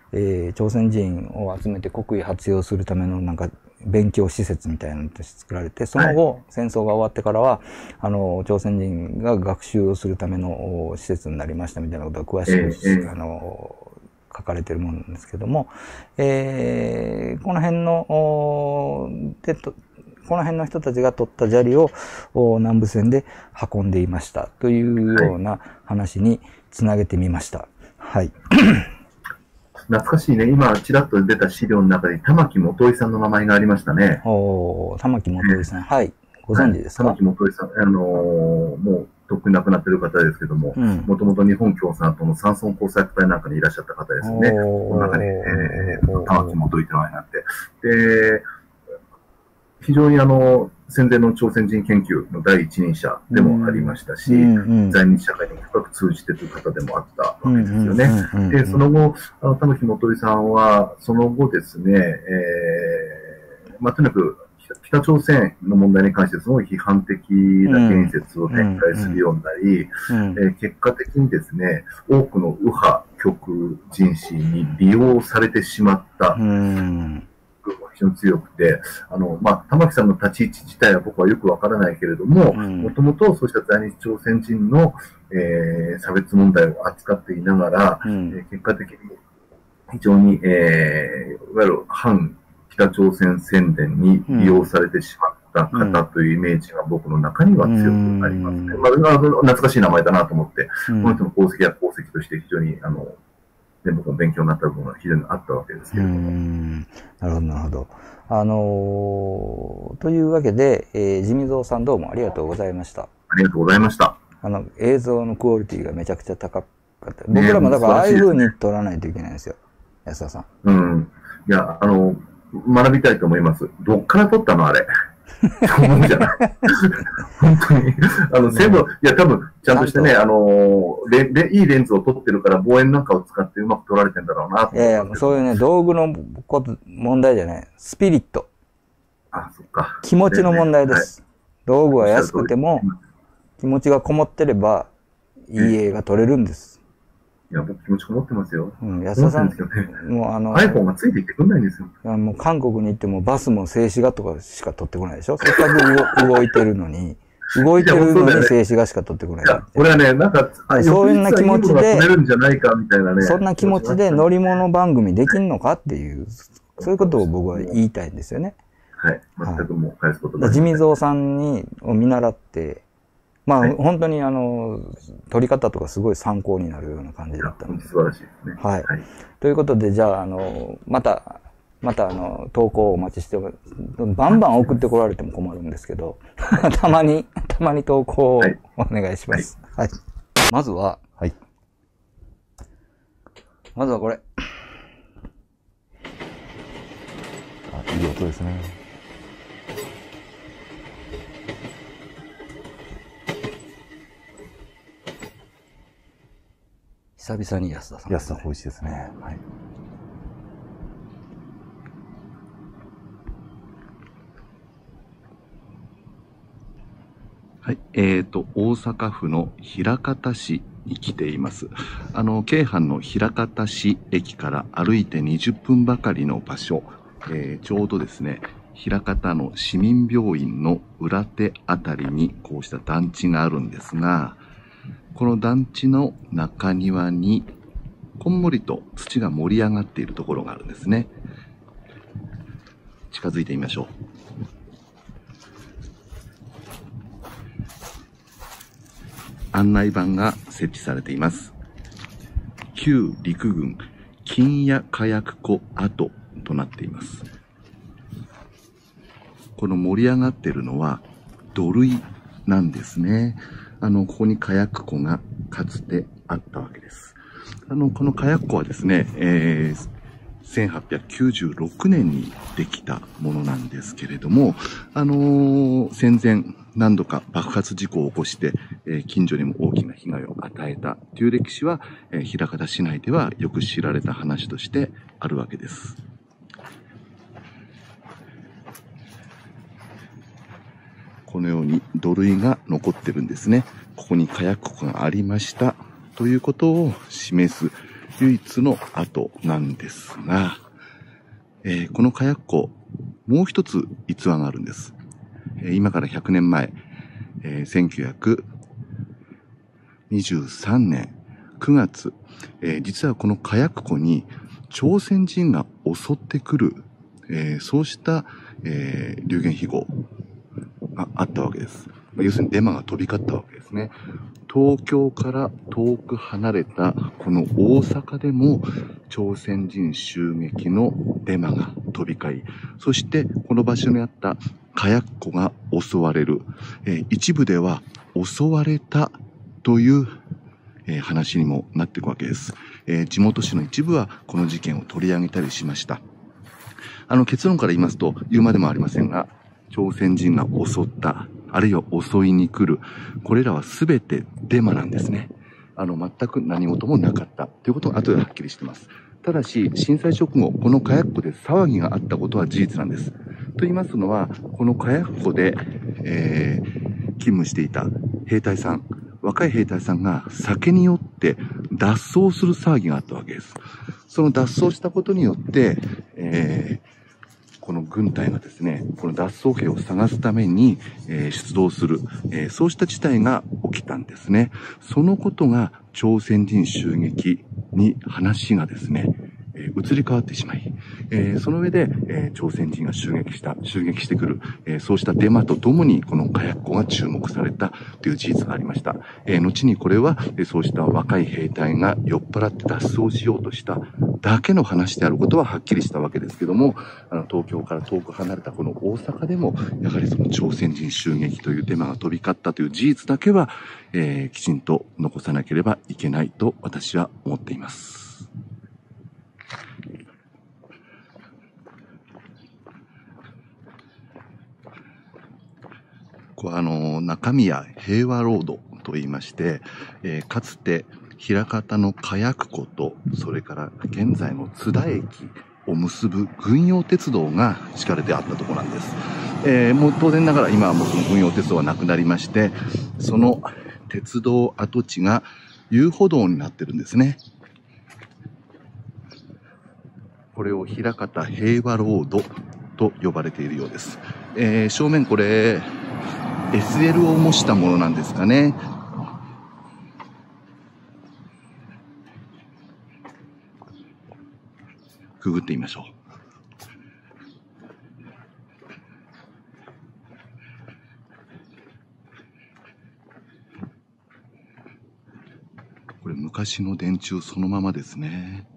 えー、朝鮮人を集めて国威発揚するためのなんか勉強施設みたいなのとして作られて、その後、はい、戦争が終わってからは、あの、朝鮮人が学習をするための施設になりましたみたいなことが詳しく、えー、あの、書かれているものなんですけども、えー、この辺の、でと、この辺の人たちが取った砂利を南部線で運んでいましたというような話につなげてみました。はい。 懐かしいね。今、ちらっと出た資料の中に、玉木元井さんの名前がありましたね。 おー、玉木元井さん。はい。ご存知ですか？ 玉木元井さん、あのー、もう、とっくに亡くなっている方ですけども、もともと日本共産党の山村工作隊なんかにいらっしゃった方ですよね。この中に、えー、玉木元井という名前になって。で、非常にあの、戦前の朝鮮人研究の第一人者でもありましたし、うんうん、在日社会に深く通じてという方でもあったわけですよね。で、その後、あの、玉木元井さんは、その後ですね、えー、まあ、とにかく、北朝鮮の問題に関してすごい批判的な言説を展開するようになり、えー、結果的にですね、多くの右派極人士に利用されてしまった。うん非常に強くて、あの、まあ、玉木さんの立ち位置自体は僕はよくわからないけれども、もともとそうした在日朝鮮人の、えー、差別問題を扱っていながら、うん、えー、結果的に非常に、えー、いわゆる反北朝鮮宣伝に利用されてしまった方というイメージが僕の中には強くありますね。うん、まあ、懐かしい名前だなと思って、うん、この人の功績は功績として非常に、あの、で僕も勉強になった部分が非常にあったわけですけれども。 なるほど、なるほど。あのー、というわけで、えー、地味蔵さんどうもありがとうございました。 ありがとうございました。 あの、映像のクオリティがめちゃくちゃ高かった。僕らもだからああいう風に撮らないといけないんですよ。安田さん。 うん。いや、あの、学びたいと思います。どっから撮ったのあれ。そう思うじゃない。本当に。あの、全部、いや、多分、ちゃんとしてね、あの、レレいいレンズを撮ってるから望遠なんかを使ってうまく撮られてんだろうなと思って。 いやいや、そういうね、道具のこと、問題じゃない。スピリット。 あ、そっか。 気持ちの問題です。はい、道具は安くても、気持ちがこもってれば、いい映画撮れるんです。 いや、僕気持ちこもってますよ。 うん、安田さん、 もうあの、iPhone がついてきてくんないんですよ。 もう韓国に行ってもバスも静止画とかしか撮ってこないでしょ。せっかく動いてるのに、動いてるのに静止画しか撮ってこない。いや、 俺はね、なんか、 そういうな気持ちで、 そんな気持ちで乗り物番組できんのかっていう、そういうことを僕は言いたいんですよね。 はい。全くもう返すことない。 地味蔵さんに、を見習って、まあ、はい、本当にあの、撮り方とかすごい参考になるような感じだったんで。 素晴らしいですね。 はい。はい、ということで、じゃあ、あの、また、またあの、投稿をお待ちしております。バンバン送ってこられても困るんですけど、たまに、たまに投稿をお願いします。はい。はい、まずは、はい。まずはこれ。 あ、いい音ですね。 久々に安田さん、 ね。安田浩一ですね。はい。 はい。えっと、大阪府の枚方市に来ています。あの、京阪の枚方市駅から歩いてにじゅっぷんばかりの場所、えー、ちょうどですね、枚方の市民病院の裏手あたりにこうした団地があるんですが、この団地の中庭にこんもりと土が盛り上がっているところがあるんですね。近づいてみましょう。案内板が設置されています。旧陸軍金谷火薬庫跡となっています。この盛り上がっているのは土塁なんですね。あの、ここに火薬庫がかつてあったわけです。あの、この火薬庫はですね、えー、せんはっぴゃくきゅうじゅうろくねんにできたものなんですけれども、あのー、戦前何度か爆発事故を起こして、えー、近所にも大きな被害を与えたという歴史は、えー、枚方市内ではよく知られた話としてあるわけです。このように土塁が残ってるんですね。ここに火薬庫がありましたということを示す、 唯一の跡なんですが、えー、この火薬庫、もう一つ逸話があるんです。えー、今からひゃくねんまえ、えー、せんきゅうひゃくにじゅうさんねんくがつ、えー、実はこの火薬庫に朝鮮人が襲ってくる、えー、そうした、えー、流言飛語があったわけです。要するにデマが飛び交ったわけですね。東京から遠く離れたこの大阪でも朝鮮人襲撃のデマが飛び交い、そしてこの場所にあった火薬庫が襲われる、えー、一部では襲われたという、えー、話にもなっていくわけです。えー、地元紙の一部はこの事件を取り上げたりしました。あの結論から言いますと言うまでもありませんが、朝鮮人が襲った、あるいは襲いに来る、これらは全てデマなんですね。あの全く何事もなかったということが後ではっきりしています。ただし震災直後、この火薬庫で騒ぎがあったことは事実なんです。と言いますのは、この火薬庫で、えー、勤務していた兵隊さん、若い兵隊さんが酒に酔って脱走する騒ぎがあったわけです。その脱走したことによって、えーこの軍隊がですね、この脱走兵を探すために、えー、出動する、えー、そうした事態が起きたんですね。そのことが朝鮮人襲撃に話がですね、えー、移り変わってしまい、えー、その上で、えー、朝鮮人が襲撃した、襲撃してくる、えー、そうしたデマとともにこの火薬庫が注目されたという事実がありました。えー、後にこれは、えー、そうした若い兵隊が酔っ払って脱走しようとしただけの話であることははっきりしたわけですけども、あの東京から遠く離れたこの大阪でもやはりその朝鮮人襲撃というデマが飛び交ったという事実だけは、えー、きちんと残さなければいけないと私は思っています。これはあの中宮平和ロードと言いまして、えー、かつて枚方の火薬庫とそれから現在の津田駅を結ぶ軍用鉄道が敷かれてあったところなんです。えー、もう当然ながら今はもうその軍用鉄道はなくなりまして、その鉄道跡地が遊歩道になってるんですね。これを枚方平和ロードと呼ばれているようです。えー、正面これ エスエル を模したものなんですかね。くぐってみましょう。これ昔の電柱そのままですね。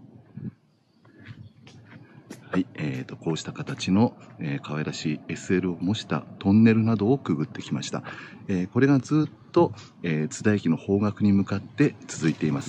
はい、えーと、こうした形の、えー、可愛らしい エスエル を模したトンネルなどをくぐってきました。えー、これがずっと、えー、津田駅の方角に向かって続いています。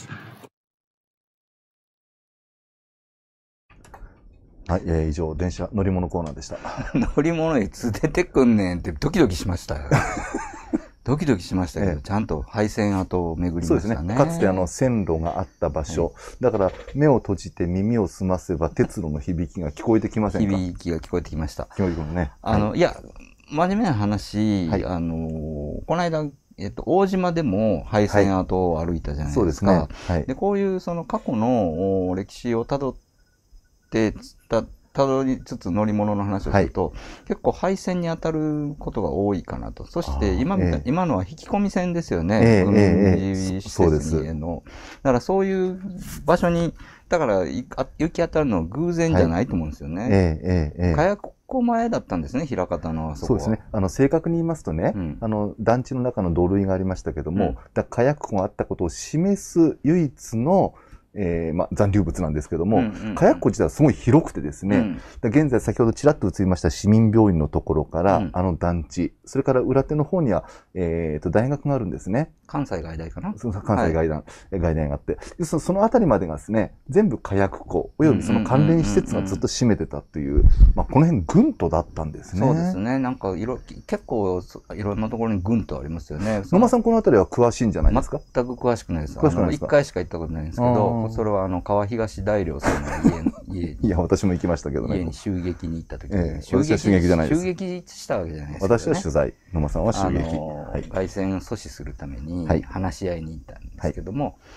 はい、えー、以上、電車乗り物コーナーでした。 乗り物いつ出てくんねんってドキドキしましたよ。ドキドキしましたけど、ええ、ちゃんと廃線跡を巡りましたね。そうですね。 かつてあの線路があった場所、はい、だから目を閉じて耳を澄ませば鉄路の響きが聞こえてきませんか？ 響きが聞こえてきました。 聞こえてくるね。 あの、はい、いや、真面目な話、はい、あの、この間、えっと、大島でも廃線跡を歩いたじゃないですか。はい、そうですね。はい、で、こういうその過去の歴史をたどってた、たどりつつ乗り物の話をすると、はい、結構廃線に当たることが多いかなと。そして今みたい、えー、今のは引き込み線ですよね。えー、軍事施設にへの。だからそういう場所に、だから行き当たるのは偶然じゃないと思うんですよね。はい、えーえーえー、火薬庫前だったんですね、枚方のあそこは。 そうですね。あの、正確に言いますとね、うん、あの、団地の中の土塁がありましたけども、うん、だ火薬庫があったことを示す唯一のえー、まあ、残留物なんですけども、うんうんうん、火薬庫自体はすごい広くてですね、うん、現在先ほどちらっと映りました市民病院のところから、うん、あの団地、それから裏手の方には、えー、と大学があるんですね。 関西外大かな？ 関西外大、はい、外大があって、その、そのあたりまでがですね、全部火薬庫、およびその関連施設がずっと占めてたという、まあ、この辺軍都だったんですね。 そうですね。なんかいろ、結構いろんなところに軍都ありますよね。 野間さんこのあたりは詳しいんじゃないですか？ 全く詳しくないです。詳しくないですか？一回しか行ったことないんですけど、それはあの、川東大良さんの家に、 いや、私も行きましたけどね。 家に襲撃に行った時に、 ええ、私は襲撃じゃないです。 襲撃したわけじゃないですか、ね。 私は取材、野間さんは襲撃。 はい、凱旋阻止するために話し合いに行ったんですけども、はい、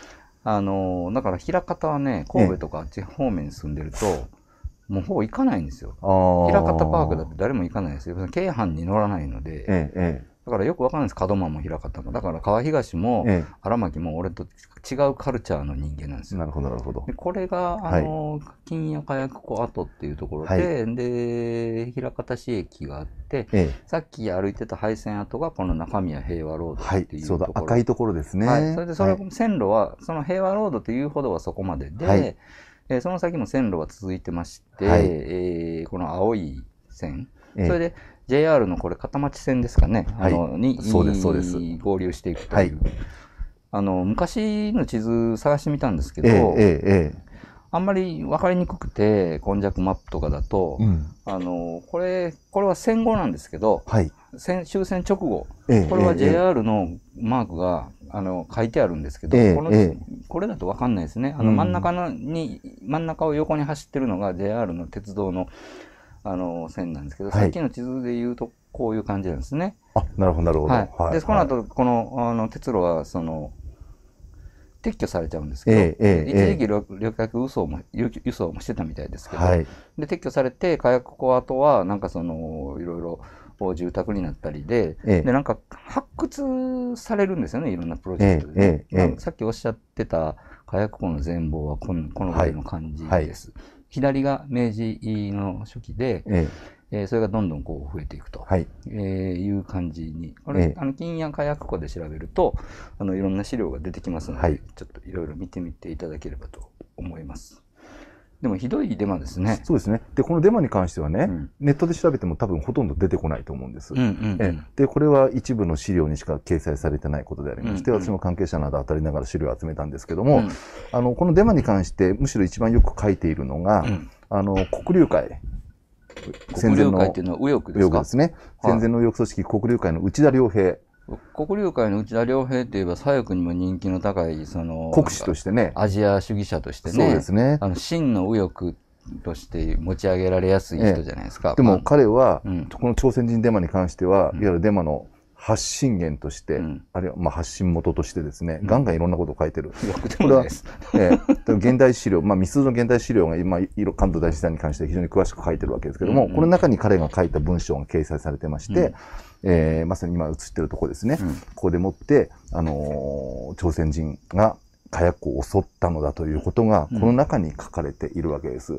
あの、だから枚方はね、神戸とかあっち方面に住んでると、もうほぼ行かないんですよ。枚方パークだって誰も行かないですよ。京阪に乗らないので、ええ、だからよくわかんないです。門真も枚方も。だから川東も荒牧も俺と違うカルチャーの人間なんですよ。 なるほど、なるほど。 でこれが、あの、金谷火薬庫跡っていうところで、はい、で、枚方市駅があって、ええ、さっき歩いてた廃線跡がこの中宮平和ロードっていうところ。はい、そうだ、赤いところですね。はい。それで、それ、線路は、その平和ロードっていうほどはそこまでで、はい、えー、その先も線路は続いてまして、はい、えー、この青い線、ええ、それで ジェイアール のこれ片町線ですかね、はい、あのにそうですそうです合流していくという、はい、あの昔の地図探してみたんですけど、ええええ、あんまり分かりにくくて今昔マップとかだと、うん、あのこれこれは戦後なんですけど、はい、戦終戦直後、ええ、これは ジェイアール のマークがあの書いてあるんですけど、ええ、このええ、これだと分かんないですね。あの真ん中のに、うん、真ん中を横に走ってるのが ジェイアール の鉄道のあの線なんですけど、はい、さっきの地図で言うとこういう感じなんですね。 あ、なるほどなるほど。はいはい、でこの後このあの鉄路はその撤去されちゃうんですけど、ええ、一時期旅客輸送も輸送もしてたみたいですけど、はい、で撤去されて火薬庫跡はなんかそのいろいろ住宅になったりで、ええ、でなんか発掘されるんですよね、いろんなプロジェクトで、ね、ええええ、さっきおっしゃってた火薬庫の全貌はこのこのぐらいの感じです。はいはい、左が明治の初期で、えええー、それがどんどんこう増えていくと、はい、えー、いう感じに、これ、ええ、あの金谷火薬庫で調べるとあのいろんな資料が出てきますので、はい、ちょっといろいろ見てみていただければと思います。でもひどいデマですね。 そうですね。で、このデマに関してはね、うん、ネットで調べても多分ほとんど出てこないと思うんです。で、これは一部の資料にしか掲載されてないことでありまして、うんうん、私も関係者など当たりながら資料を集めたんですけども、うん、あの、このデマに関してむしろ一番よく書いているのが、うん、あの、国流会。 国流会っていうのは右翼ですか？ 右翼ですね。戦前の右翼組織国流会の内田良平。 国流会の内田良平って言えば左翼にも人気の高いその国士としてね、 アジア主義者としてね、 そうですね、 あの真の右翼として持ち上げられやすい人じゃないですか。 ええ、でも彼は、うん、この朝鮮人デマに関しては、うん、いわゆるデマの発信源として、うん、あるいはまあ発信元としてですね、うん、ガンガンいろんなことを書いてる。これは、ええ、現代資料、まあ未数の現代資料が今、関東大震災に関して非常に詳しく書いてるわけですけども、うんうん、この中に彼が書いた文章が掲載されてまして、うん、えー、まさに今映ってるところですね、うん、ここでもって、あのー、朝鮮人が火薬庫を襲ったのだということが、この中に書かれているわけです。うん、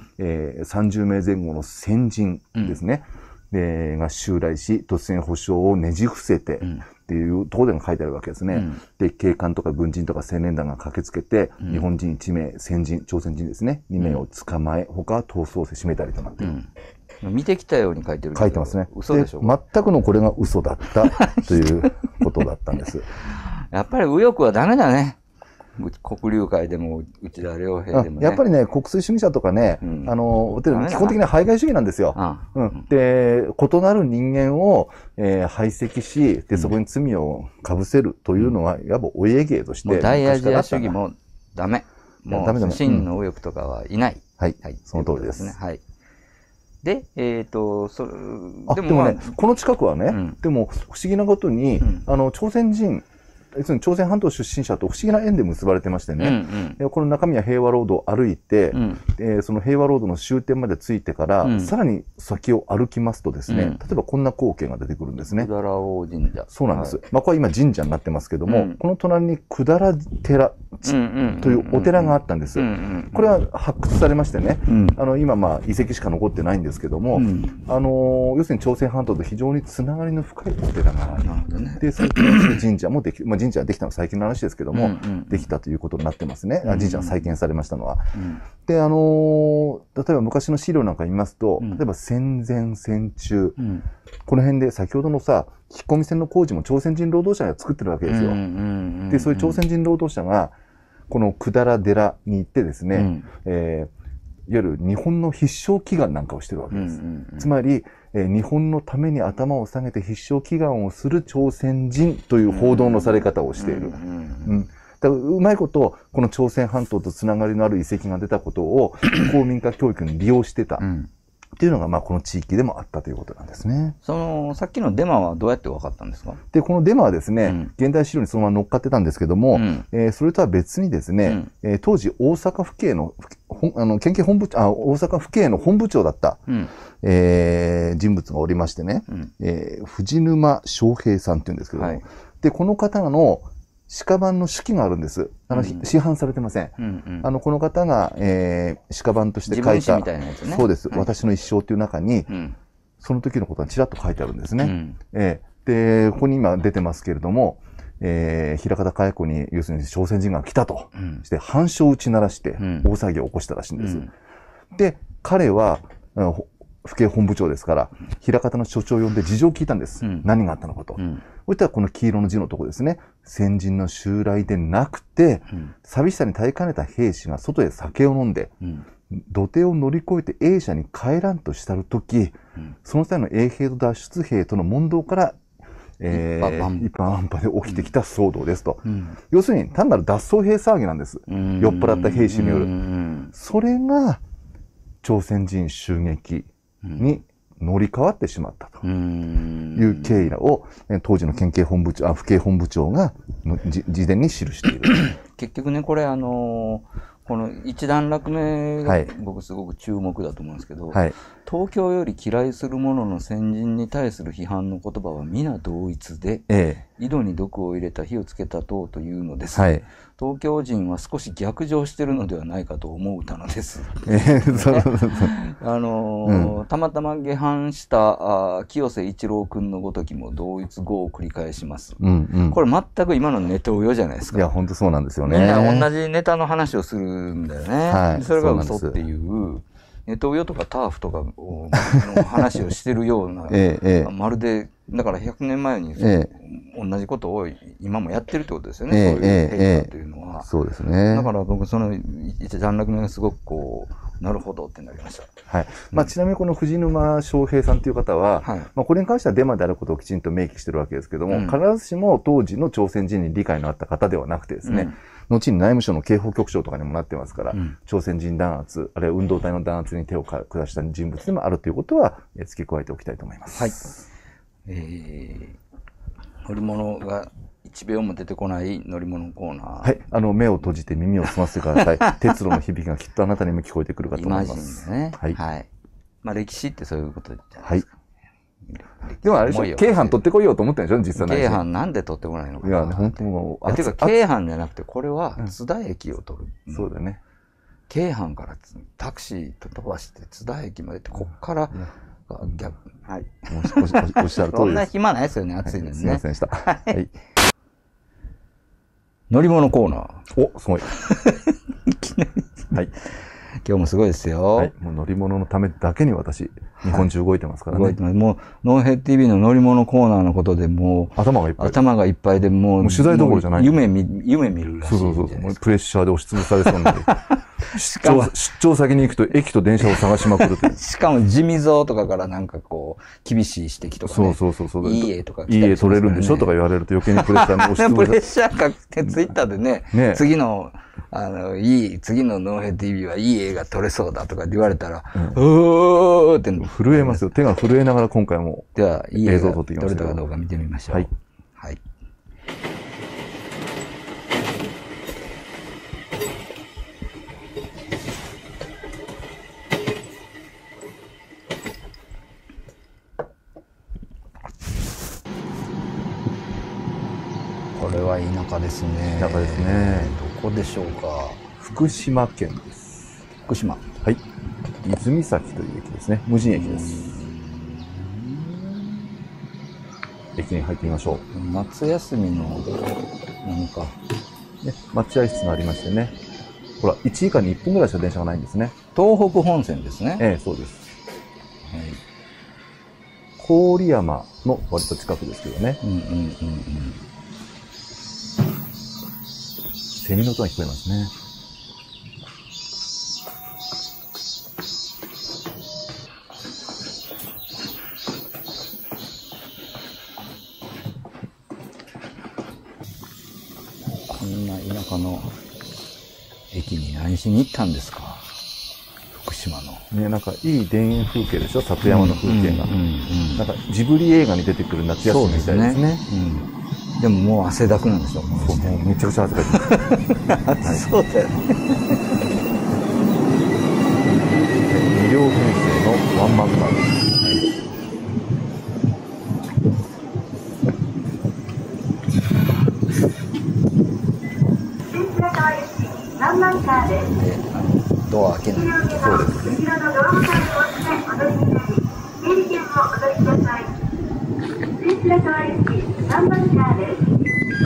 えー、さんじゅうめいぜん後の先人ですね。うん、でが襲来し、突然保障をねじ伏せて、っていうところで書いてあるわけですね。うん、で、警官とか軍人とか青年団が駆けつけて、うん、日本人いちめい、先人、朝鮮人ですね、にめいを捕まえ、他は逃走して締めたりとなっている。 うん、見てきたように書いてるけど。 書いてますね。 嘘でしょ？ 全くのこれが嘘だったということだったんです。 やっぱり右翼はダメだね。国流会でも内田良平でもね。 やっぱりね、国粋主義者とかね、うん、あの、基本的には排外主義なんですよ。うん、で、異なる人間を、えー、排斥し、で、そこに罪をかぶせるというのは、やっぱお家芸として。 大アジア主義もダメ。もう、ダメダメ。真の右翼とかはいない。 はい。はい。その通りです。 はい。で、えっと、そでもね、この近くはね、でも不思議なことに、あの、朝鮮人、要するに朝鮮半島出身者と不思議な縁で結ばれてましてね、うんうん、この中宮平和ロードを歩いて、うん、えー、その平和ロードの終点まで着いてから、うん、さらに先を歩きますとですね、うん、例えばこんな光景が出てくるんですね。 百済王神社。 そうなんです。はい、まあこれは今神社になってますけども、うん、この隣に百済寺というお寺があったんです。これは発掘されましてね、うん、あの今まあ遺跡しか残ってないんですけども、うん、あの要するに朝鮮半島と非常につながりの深いお寺があり、ね、で最近神社もでき、まあ、神社ができたのは最近の話ですけども、うんうん、できたということになってますね。神社が再建されましたのは。うん、で、あのー、例えば昔の資料なんか見ますと、うん、例えば戦前戦中、うん、この辺で先ほどのさ、引っ込み線の工事も朝鮮人労働者が作ってるわけですよ。で、そういう朝鮮人労働者が、この百済寺に行ってですね、うん、えー、いわゆる日本の必勝祈願なんかをしてるわけです。つまり、えー、日本のために頭を下げて必勝祈願をする朝鮮人という報道のされ方をしている。だからうまいこと、この朝鮮半島とつながりのある遺跡が出たことを公民化教育に利用してた。うん、 っていうのが、まあ、この地域でもあったということなんですね。 その、さっきのデマはどうやって分かったんですか？ で、このデマはですね、うん、現代資料にそのまま乗っかってたんですけども、うん、えー、それとは別にですね、うん、えー、当時大阪府警の、あの、県警本部、あ、大阪府警の本部長だった、うん、えー、人物がおりましてね、うん、えー、藤沼翔平さんっていうんですけども、はい、で、この方の、鹿版の手記があるんです。あの、うん、市販されてません。うんうん、あの、この方が、えー、鹿版として書いた、 みたいなやつね、 そうです、 はい、 私の一生っていう中に、うん、その時のことがちらっと書いてあるんですね。うん、えー、で、ここに今出てますけれども、えー、枚方海溝に、要するに朝鮮人が来たと、うん、して、反証を打ち鳴らして、大騒ぎを起こしたらしいんです。うん、で、彼は、府警本部長ですから、枚方の所長を呼んで事情を聞いたんです。うん、何があったのかと。うん、こういったらこの黄色の字のとこですね。先人の襲来でなくて、うん、寂しさに耐えかねた兵士が外へ酒を飲んで、うん、土手を乗り越えて営舎に帰らんとしたるとき、うん、その際の衛兵と脱出兵との問答から、えー、一般安保で起きてきた騒動ですと。うん、要するに単なる脱走兵騒ぎなんです。酔っ払った兵士による。それが朝鮮人襲撃に乗り換わってしまったという経緯を当時の県警本部長、あ、府警本部長が事前に記している。 結局ね、これあのー、この一段落目が僕すごく注目だと思うんですけど、はい、東京より嫌いする者の先人に対する批判の言葉は皆同一で、ええ、井戸に毒を入れた火をつけた党というのです。はい、東京人は少し逆上しているのではないかと思うたのです。あのーうん、たまたま下藩したあ清瀬一郎君のごときも同一語を繰り返します。うんうん、これ全く今のネタウヨじゃないですか。 いや本当そうなんですよね。 みんな同じネタの話をするんだよね。はい、それが嘘っていう。ネトウヨとかターフとかの話をしてるような、ええ、まるで、だからひゃくねんまえに、ええ、同じことを今もやってるってことですよね、ええ、そういう変化というのは、ええ。そうですね。だから僕、その一段落目がすごくこう、なるほどってなりました。 はい。まあ、ちなみにこの藤沼翔平さんという方は、はい、まあ、これに関してはデマであることをきちんと明記してるわけですけども、うん、必ずしも当時の朝鮮人に理解のあった方ではなくてですね、うん、後に内務省の警報局長とかにもなってますから、うん、朝鮮人弾圧、あるいは運動体の弾圧に手を下した人物でもあるということは、えー、付け加えておきたいと思います。はい。えー、乗り物が一秒も出てこない乗り物コーナー。 はい。あの、目を閉じて耳を澄ませてください。鉄路の響きがきっとあなたにも聞こえてくるかと思います。 ね。はい。はい。まあ、歴史ってそういうことじゃないですか。 はい。でもあれでしょ、京阪取ってこいようと思ってるんでしょ、実際京阪なんで取ってこないのかな。 いや、本当もう。ていうか、京阪じゃなくて、これは津田駅を取る。 うん、そうだね。 京阪からタクシーと飛ばして津田駅までって、こっから、逆、はい。 おっしゃる通りです。 そんな暇ないですよね、暑いのにね。すいませんでした。はい。 乗り物コーナー。お、すごい。 いきなり。はい。今日もすごいですよ。はい。 もう乗り物のためだけに私、日本中動いてますからね。 動いてます。もう、ノーヘッド ティーブイ の乗り物コーナーのことでもう、 頭がいっぱい。 頭がいっぱいでもう、 もう取材どころじゃない。 夢見、夢見るらしい。 そうそうそう。もうプレッシャーで押しつぶされそうになる。出張、出張先に行くと駅と電車を探しまくるという。 しかも地味ぞとかからなんかこう、厳しい指摘とかね。 そうそうそうそう。 いい絵とか、 いい絵撮れるんでしょとか言われると余計にプレッシャーに押しつぶされる。 プレッシャーかけてツイッターでね、ね次の、あの、いい、次のノーヘッド ティーブイ はいい映画撮れそうだとかって言われたら、うん、うーって震えますよ。手が震えながら今回もでは、いい映像を撮ってきました。撮れたかどうか見てみましょう。はい。はい。これは田舎ですね。 田舎ですね。 どこでしょうか。 福島県です。 福島。 はい。泉崎という駅ですね。無人駅です。駅に入ってみましょう。 夏休みの、なんか、 ね、待合室がありましてね。ほら、いちじかんにいっぷんぐらいしか電車がないんですね。 東北本線ですね。 ええ、そうです。はい。郡山の割と近くですけどね。うんうんうんうん。セミの音が聞こえますね。 こんな田舎の駅に何しに行ったんですか。福島。 島の。 ね、なんかいい田園風景でしょ、里山の風景が。なんかジブリ映画に出てくる夏休みみたいですね。 そうですね。うん、でももう汗だくなんですよ。もうもうめちゃくちゃ汗かいてます。 そうだよね。 に両編成のワンマンカーです。 ワンマンカーです。 ドア開けない。 そうですね。 後ろのドアボタンを押してお乗りになり、整理券をお取りください。スイスラトワイシワンマンカーです。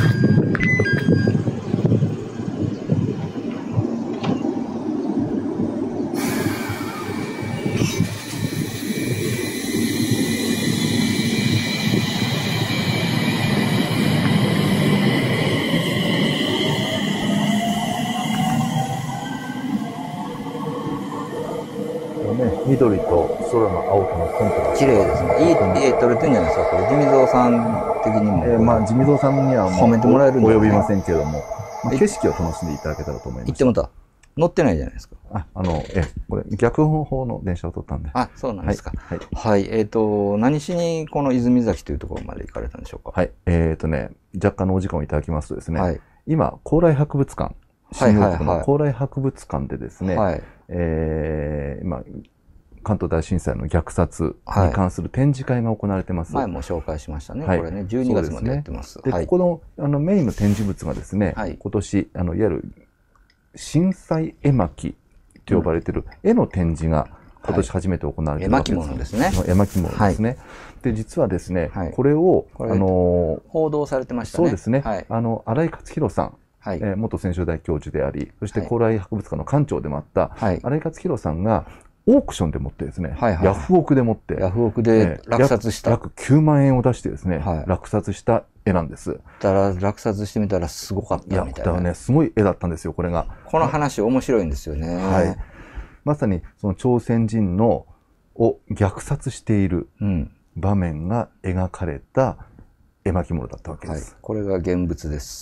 緑と空の青とのコントラスト。 綺麗ですね。いい絵撮れてんじゃないですか。これ、地味蔵さん的にも。 えー、まあ、地味蔵さんにはもう褒めてもらえるんで、 ね、及びませんけれども、まあ、景色を楽しんでいただけたらと思います。 行ってもた。乗ってないじゃないですか。 あ、あの、え、これ、逆方法の電車を撮ったんで。 あ、そうなんですか。 はい。 はい。はい、えっ、ー、と、何しにこの泉崎というところまで行かれたんでしょうか。 はい。えっ、ー、とね、若干のお時間をいただきますとですね、はい、今、高麗博物館、新大久保の高麗博物館でですね、はい、えー、今、関東大震災の虐殺に関する展示会が行われてます。 はい、前も紹介しましたね。はい、これね、じゅうにがつまでやってます。 で、はい、ここのあのメインの展示物がですね、はい、今年、あのいわゆる震災絵巻と呼ばれている絵の展示が今年初めて行われているわけです。 絵巻物ですね。 絵巻物ですね。はい、で、実はですね、はい、これを、 これあの報道されてましたね。 そうですね。はい、あの、新井勝弘さん。はい、えー、元専修大教授であり、そして高麗博物館の館長でもあった、はい、新井勝弘さんが、オークションでもってですね、はいはい、ヤフオクでもって、 ヤフオクで落札した。 約きゅうまんえんを出してですね、はい、落札した絵なんです。 だから落札してみたらすごかったみたいな。いや、だからね、すごい絵だったんですよ、これが。 この話面白いんですよね。はい。 まさに、その朝鮮人の、を虐殺している場面が描かれた絵巻物だったわけです。 はい、これが現物です。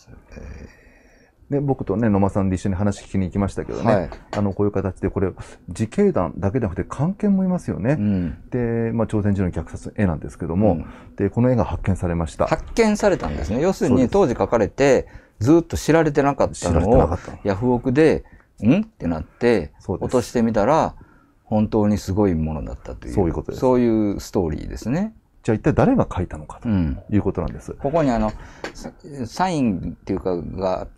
えーで、僕とね、野間さんで一緒に話聞きに行きましたけどね、はい、あの、こういう形で、これ、自警団だけでなくて、漢検もいますよね。うん、で、まあ、朝鮮人の虐殺絵なんですけども、うん、で、この絵が発見されました。 発見されたんですね。要するに、当時書かれて、ずっと知られてなかったのを、ヤフオクで、んってなって、落としてみたら、本当にすごいものだったという。 そういうことです。 そういうストーリーですね。 じゃあ一体誰が書いたのかということなんです。うん、 ここにあの、サインっていうかがあって、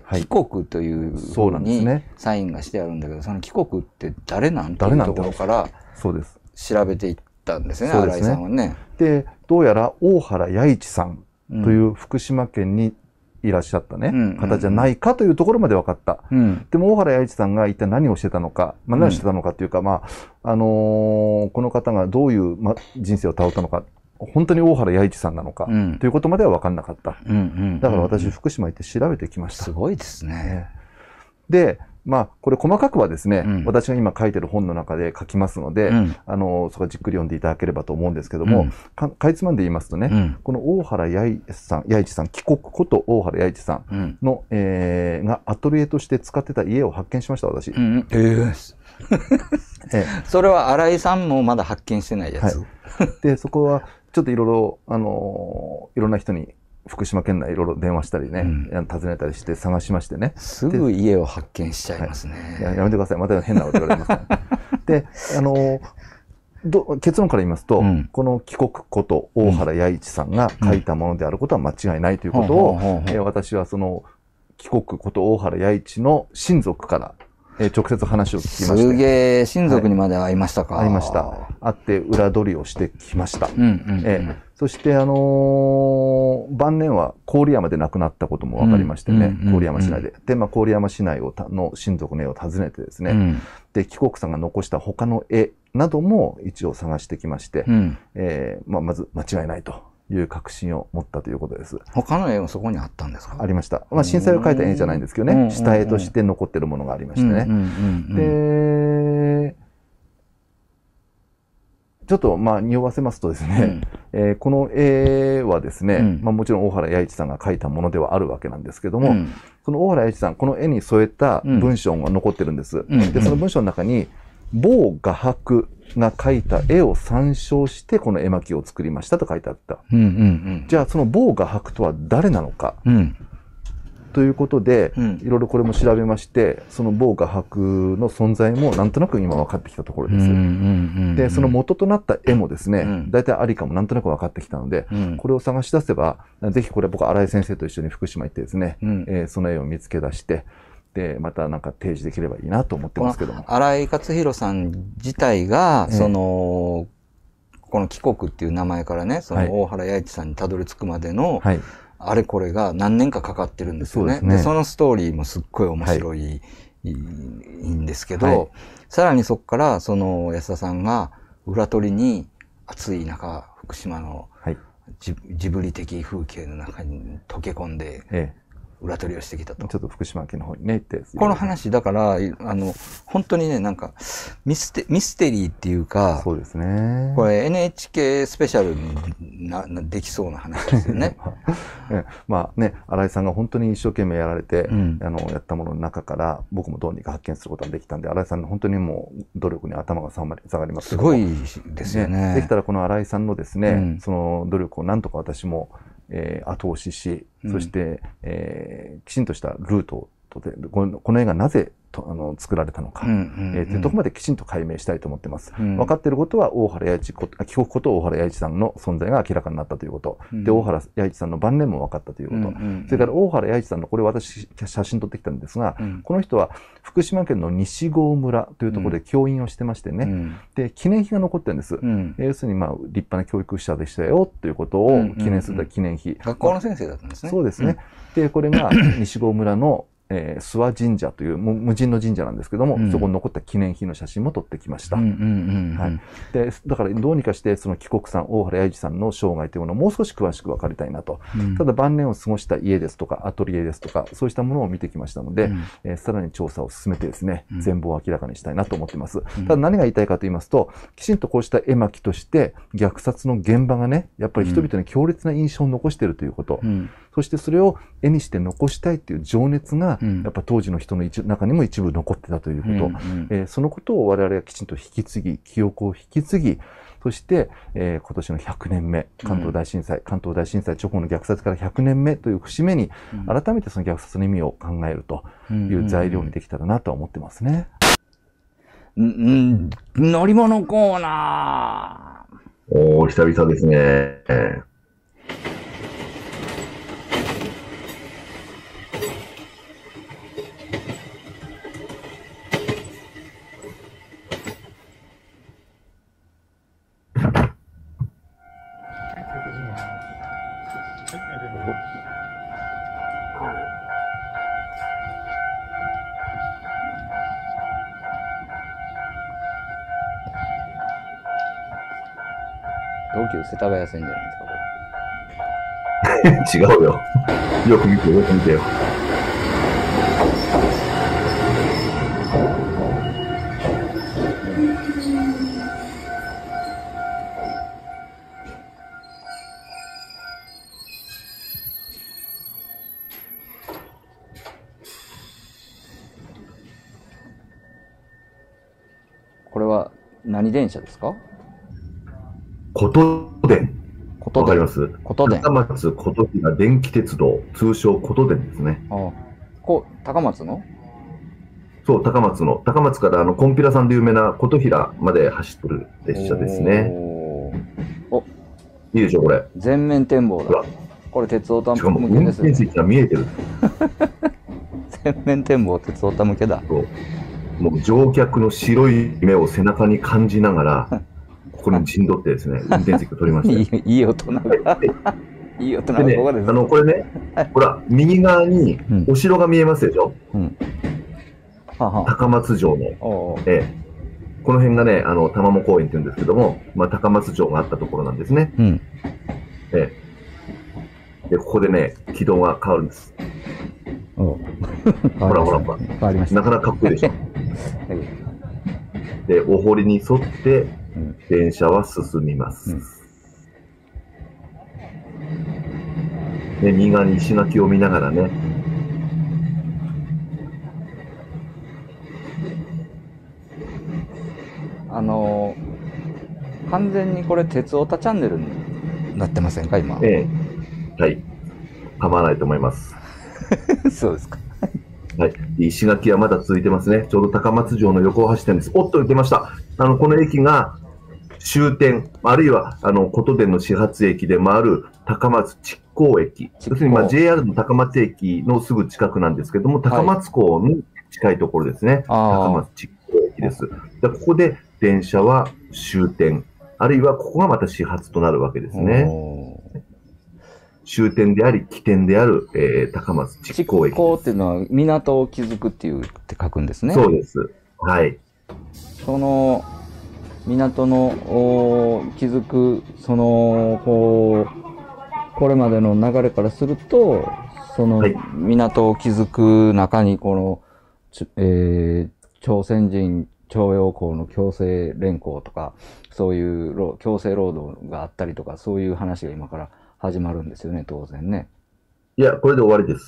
はい、帰国というふうにサインがしてあるんだけど、その帰国って誰なんていうところから調べていったんですね、新井さんはね。 で、どうやら大原弥一さんという福島県にいらっしゃったね、うん、方じゃないかというところまで分かった。うん、でも大原弥一さんが一体何をしてたのか、まあ、何をしてたのかというか、うん、まあ、あのー、この方がどういう、ま、人生をたどったのか、本当に大原弥一さんなのか、うん、ということまでは分かんなかった。だから私、福島行って調べてきました。 すごいですね。 で、まあ、これ細かくはですね、うん、私が今書いてる本の中で書きますので、うん、あの、そこはじっくり読んでいただければと思うんですけども、うん、か, かいつまんで言いますとね、うん、この大原弥一さん、弥一さん、帰国こと大原弥一さんの、うん、えー、がアトリエとして使ってた家を発見しました、私。うん、えーええ、それは新井さんもまだ発見してないやつ。 はい、で、そこは、ちょっといろいろ、あのー、いろんな人に、福島県内いろいろ電話したりね、うん、訪ねたりして探しましてね。 すぐ家を発見しちゃいますね。 はい、や, やめてください。また変なこと言われますから、ね。で、あのーど、結論から言いますと、うん、この帰国こと大原弥一さんが書いたものであることは間違いないということを、私はその帰国こと大原弥一の親族から、えー、直接話を聞きました。 すげえ、親族にまで会いましたか。 はい、会いました。会って裏取りをしてきました。そして、あのー、晩年は郡山で亡くなったことも分かりましてね、郡山市内で。で、まあ、郡山市内をたの親族の絵を訪ねてですね、うん、で、帰国さんが残した他の絵なども一応探してきまして、うん、えー、まあ、まず間違いないという確信を持ったということです。 他の絵もそこにあったんですか？ ありました。まあ、震災を描いた絵じゃないんですけどね、下絵として残ってるものがありましてね。で、 ちょっとまあ匂わせますとですね、うん、えー、この絵はですね、うん、まあもちろん大原弥一さんが描いたものではあるわけなんですけども、うん、その大原弥一さん、この絵に添えた文章が残ってるんです。うん、で、その文章の中に、某画伯が描いた絵を参照してこの絵巻を作りましたと書いてあった。じゃあその某画伯とは誰なのか、うん、ということで、うん、いろいろこれも調べまして、その某画伯の存在もなんとなく今分かってきたところです。で、その元となった絵もですね、大体ありかもなんとなく分かってきたので、うん、これを探し出せば、ぜひこれ僕新井先生と一緒に福島行ってですね、うん、えー、その絵を見つけ出して、で、またなんか提示できればいいなと思ってますけども。 新井勝弘さん自体が、えー、その、この帰国っていう名前からね、その大原弥一さんにたどり着くまでの、はい、あれこれが何年かかかってるんですよね。そ, で、ね、そのストーリーもすっごい面白い、はい、いいんですけど、はい、さらにそこからその安田さんが裏取りに暑い中、福島のジ,、はい、ジブリ的風景の中に溶け込んで、ええ、裏取りをしてきたと。 ちょっと福島県の方にね、行って。 この話、だから、あの、本当にね、なんか、ミステ、ミステリーっていうか、 そうですね。 これ エヌエイチケー スペシャルにな、なできそうな話ですよね。 まあね、新井さんが本当に一生懸命やられて、うん、あの、やったものの中から、僕もどうにか発見することができたんで、新井さんの本当にもう、努力に頭が下がりますけど。 すごいですよね。 できたらこの新井さんのですね、うん、その努力をなんとか私も、えー、後押しし、そして、うん、えー、きちんとしたルートとで、この、この絵がなぜとあの作られたのか、というところまできちんと解明したいと思っています。うん、分かっていることは、大原弥一、帰国こと大原弥一さんの存在が明らかになったということ。うん、で、大原弥一さんの晩年も分かったということ。うん、それから大原弥一さんの、これ私写真撮ってきたんですが、うん、この人は福島県の西郷村というところで教員をしてましてね、うん、で、記念碑が残ってるんです。うん、要するに、まあ、立派な教育者でしたよ、ということを記念する記念碑。 学校の先生だったんですね。 そうですね。うん、で、これが西郷村のえー、諏訪神社という無人の神社なんですけども、うん、そこに残った記念碑の写真も撮ってきました。で、だからどうにかしてその帰国さん、大原弥一さんの生涯というものをもう少し詳しく分かりたいなと。うん、ただ晩年を過ごした家ですとか、アトリエですとか、そうしたものを見てきましたので、うん、えー、さらに調査を進めてですね、うん、全貌を明らかにしたいなと思っています。うん、ただ何が言いたいかと言いますと、きちんとこうした絵巻として虐殺の現場がね、やっぱり人々に強烈な印象を残しているということ。うん、そしてそれを絵にして残したいという情熱が、うん、やっぱ当時の人の中にも一部残ってたということ、うんうん、えー、そのことを我々がきちんと引き継ぎ、記憶を引き継ぎ、そして、えー、今年のひゃくねんめ、関東大震災、うん、関東大震災直後の虐殺からひゃくねんめという節目に、改めてその虐殺の意味を考えるという材料にできたらなとは思ってますね。 うん、うん、乗り物コーナー。おー、久々ですね。 東急世田谷線じゃないですか、 これ。違うよ。よく見て、よく見てよ。 これは何電車ですか？ ことで。わかります？ ことで。 高松琴平電気鉄道、通称ことでですね。 ああ、こ高松の？ そう、高松の。高松からあの、コンピラさんで有名な琴平まで走ってる列車ですね。お、いいでしょ、これ。 全面展望だ。これ、鉄オタ向けですね。 運転席が見えてる。 全面展望、鉄オタ向けだ。 そう。もう乗客の白い目を背中に感じながら、ここに陣取ってですね、運転席を取りました。 いい、いい大人が。いい大人がここです。 あの、これね、ほら、右側にお城が見えますでしょ。うん、高松城の。おうおう、ええ、この辺がね、あの、玉藻公園って言うんですけども、まあ、高松城があったところなんですね。うん、ええ。で、ここでね、軌道が変わるんです。ほらほらほら。変わりました。なかなかかっこいいでしょ。で、お堀に沿って、うん、 電車は進みます。うん、で、右側に石垣を見ながらね。 あのー、完全にこれ、鉄オタチャンネルになってませんか、今。 ええ。はい。構わないと思います。 そうですか。 はい。石垣はまだ続いてますね。ちょうど高松城の横を走ってるんです。おっと、出ました。あの、この駅が終点、あるいは、あの、琴電の始発駅でもある高松築港駅。要するに、まあ、ジェイアール の高松駅のすぐ近くなんですけども、高松港に近いところですね。はい、高松築港駅です。で、ここで電車は終点、あるいはここがまた始発となるわけですね。終点であり、起点である、えー、高松築港駅。 築港っていうのは港を築くっていうって書くんですね。 そうです。はい。 その港の築く、その、こう、これまでの流れからすると、その港を築く中に、この、えー、朝鮮人徴用工の強制連行とか、そういう強制労働があったりとか、そういう話が今から始まるんですよね、当然ね。 いや、これで終わりです。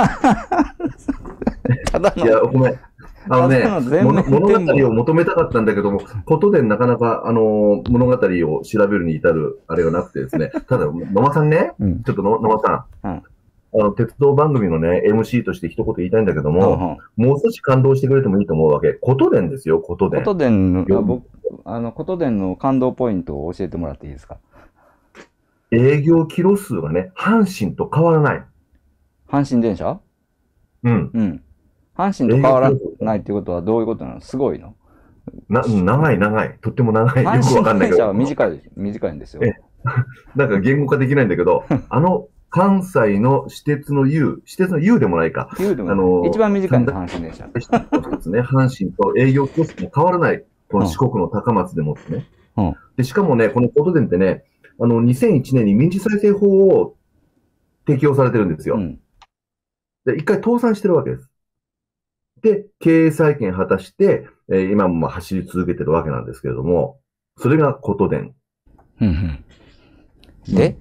ただの。 いや、ごめん。あのね、物語を求めたかったんだけども、ことでなかなか、あの、物語を調べるに至るあれがなくてですね、ただ、野間さんね、うん、ちょっと野間さん、うん、あの、鉄道番組のね、エムシー として一言言いたいんだけども、うん、もう少し感動してくれてもいいと思うわけ。ことでんですよ、ことでん。 ことでんの、僕、あの、ことでんの感動ポイントを教えてもらっていいですか？ 営業キロ数がね、阪神と変わらない。 阪神電車？ うん。 うん。阪神と変わらないっていうことはどういうことなの？すごいの？ な、長い長い。とっても長い。よくわかんないけど。 阪神電車は短い、短いんですよ。 え、なんか言語化できないんだけど、あの、関西の私鉄の U、私鉄の U でもないか。 U でもない。あのー、一番短いの阪神電車。 一つね、阪神と営業コストも変わらない。この四国の高松でもってね。うん、で、しかもね、このことでんってね、あの、にせんいちねんに民事再生法を適用されてるんですよ。うん、で、一回倒産してるわけです。で、経営再建果たして、えー、今もまあ走り続けてるわけなんですけれども、それがことでん。 うんうん、で、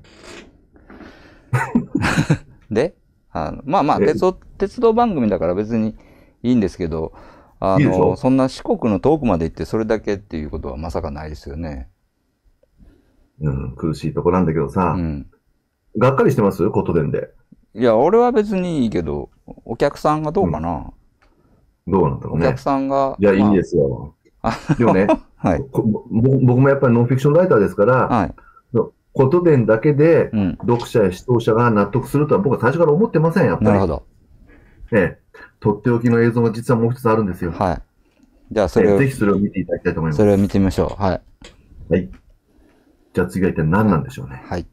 であの、まあまあ鉄道、鉄道番組だから別にいいんですけど、あの、いいそんな四国の遠くまで行ってそれだけっていうことはまさかないですよね。 うん、苦しいとこなんだけどさ、うん、がっかりしてますことでんで。 いや、俺は別にいいけど、お客さんがどうかな、 うん、どうなんだろうね。 お客さんが。 いや、まあ、いいんですよ。でもね、はい、僕もやっぱりノンフィクションライターですから、はい、ことでんだけで、読者や視聴者が納得するとは僕は最初から思ってません、やっぱり。 なるほど。 ええ、とっておきの映像が実はもう一つあるんですよ。 はい。じゃあそれを、 ぜひそれを見ていただきたいと思います。 それを見てみましょう。はい。 はい。じゃあ次は一体何なんでしょうね。 はい。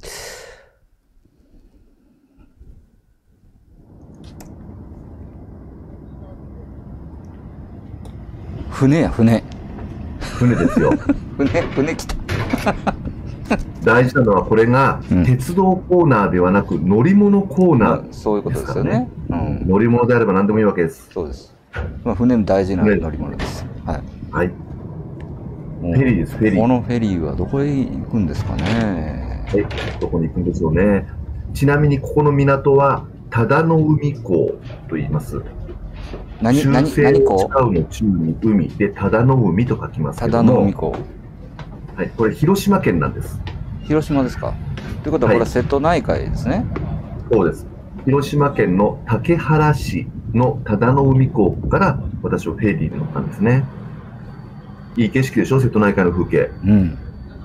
船や、船。 船ですよ。 船、船来た。 大事なのはこれが、うん、鉄道コーナーではなく乗り物コーナー、ね、 そういうことですよね、 うん。乗り物であれば何でもいいわけです。 そうです。まあ、船も大事な乗り物です。はい。 はい。フェリーです、フェリー。 このフェリーはどこへ行くんですかね。 はい、どこに行くんでしょうね。ちなみにここの港は、忠野海港と言います。 何、何、何港？ 忠の中に海で忠野海と書きますけども。 忠野海港。 はい、これ広島県なんです。 広島ですか。ということはこれは瀬戸内海ですね。はい、 そうです。広島県の竹原市の忠野海港から私はフェリーに乗ったんですね。いい景色でしょ、瀬戸内海の風景。 うん。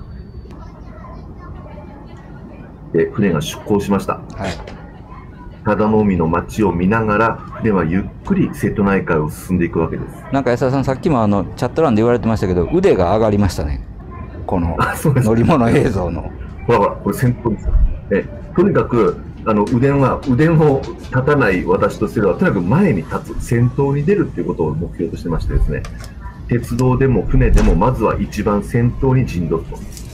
で、船が出港しました。 はい。 忠野海の街を見ながら、船はゆっくり瀬戸内海を進んでいくわけです。 なんか安田さん、さっきもあのチャット欄で言われてましたけど、腕が上がりましたね。この乗り物映像の。 ほらほら、これ先頭ですよ。え、とにかく、あの腕は、腕の立たない私としては、とにかく前に立つ、先頭に出るっていうことを目標としてましてですね。鉄道でも船でも、まずは一番先頭に陣取ると。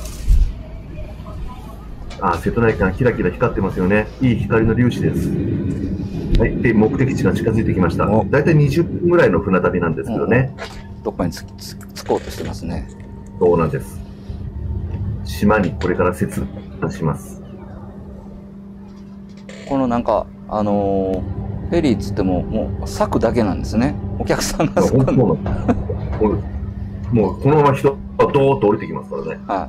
あ、瀬戸内海キラキラ光ってますよね。いい光の粒子です。はい。で、目的地が近づいてきました。だいたいにじゅっぷんぐらいの船旅なんですけどね。 どっかにつつ着こうとしてますね。 そうなんです。 島にこれから設置します。 このなんか、あのー、フェリーっつっても、もう柵だけなんですね。お客さんがそこに。 もうこのまま人がドーッと降りてきますからね。 はい。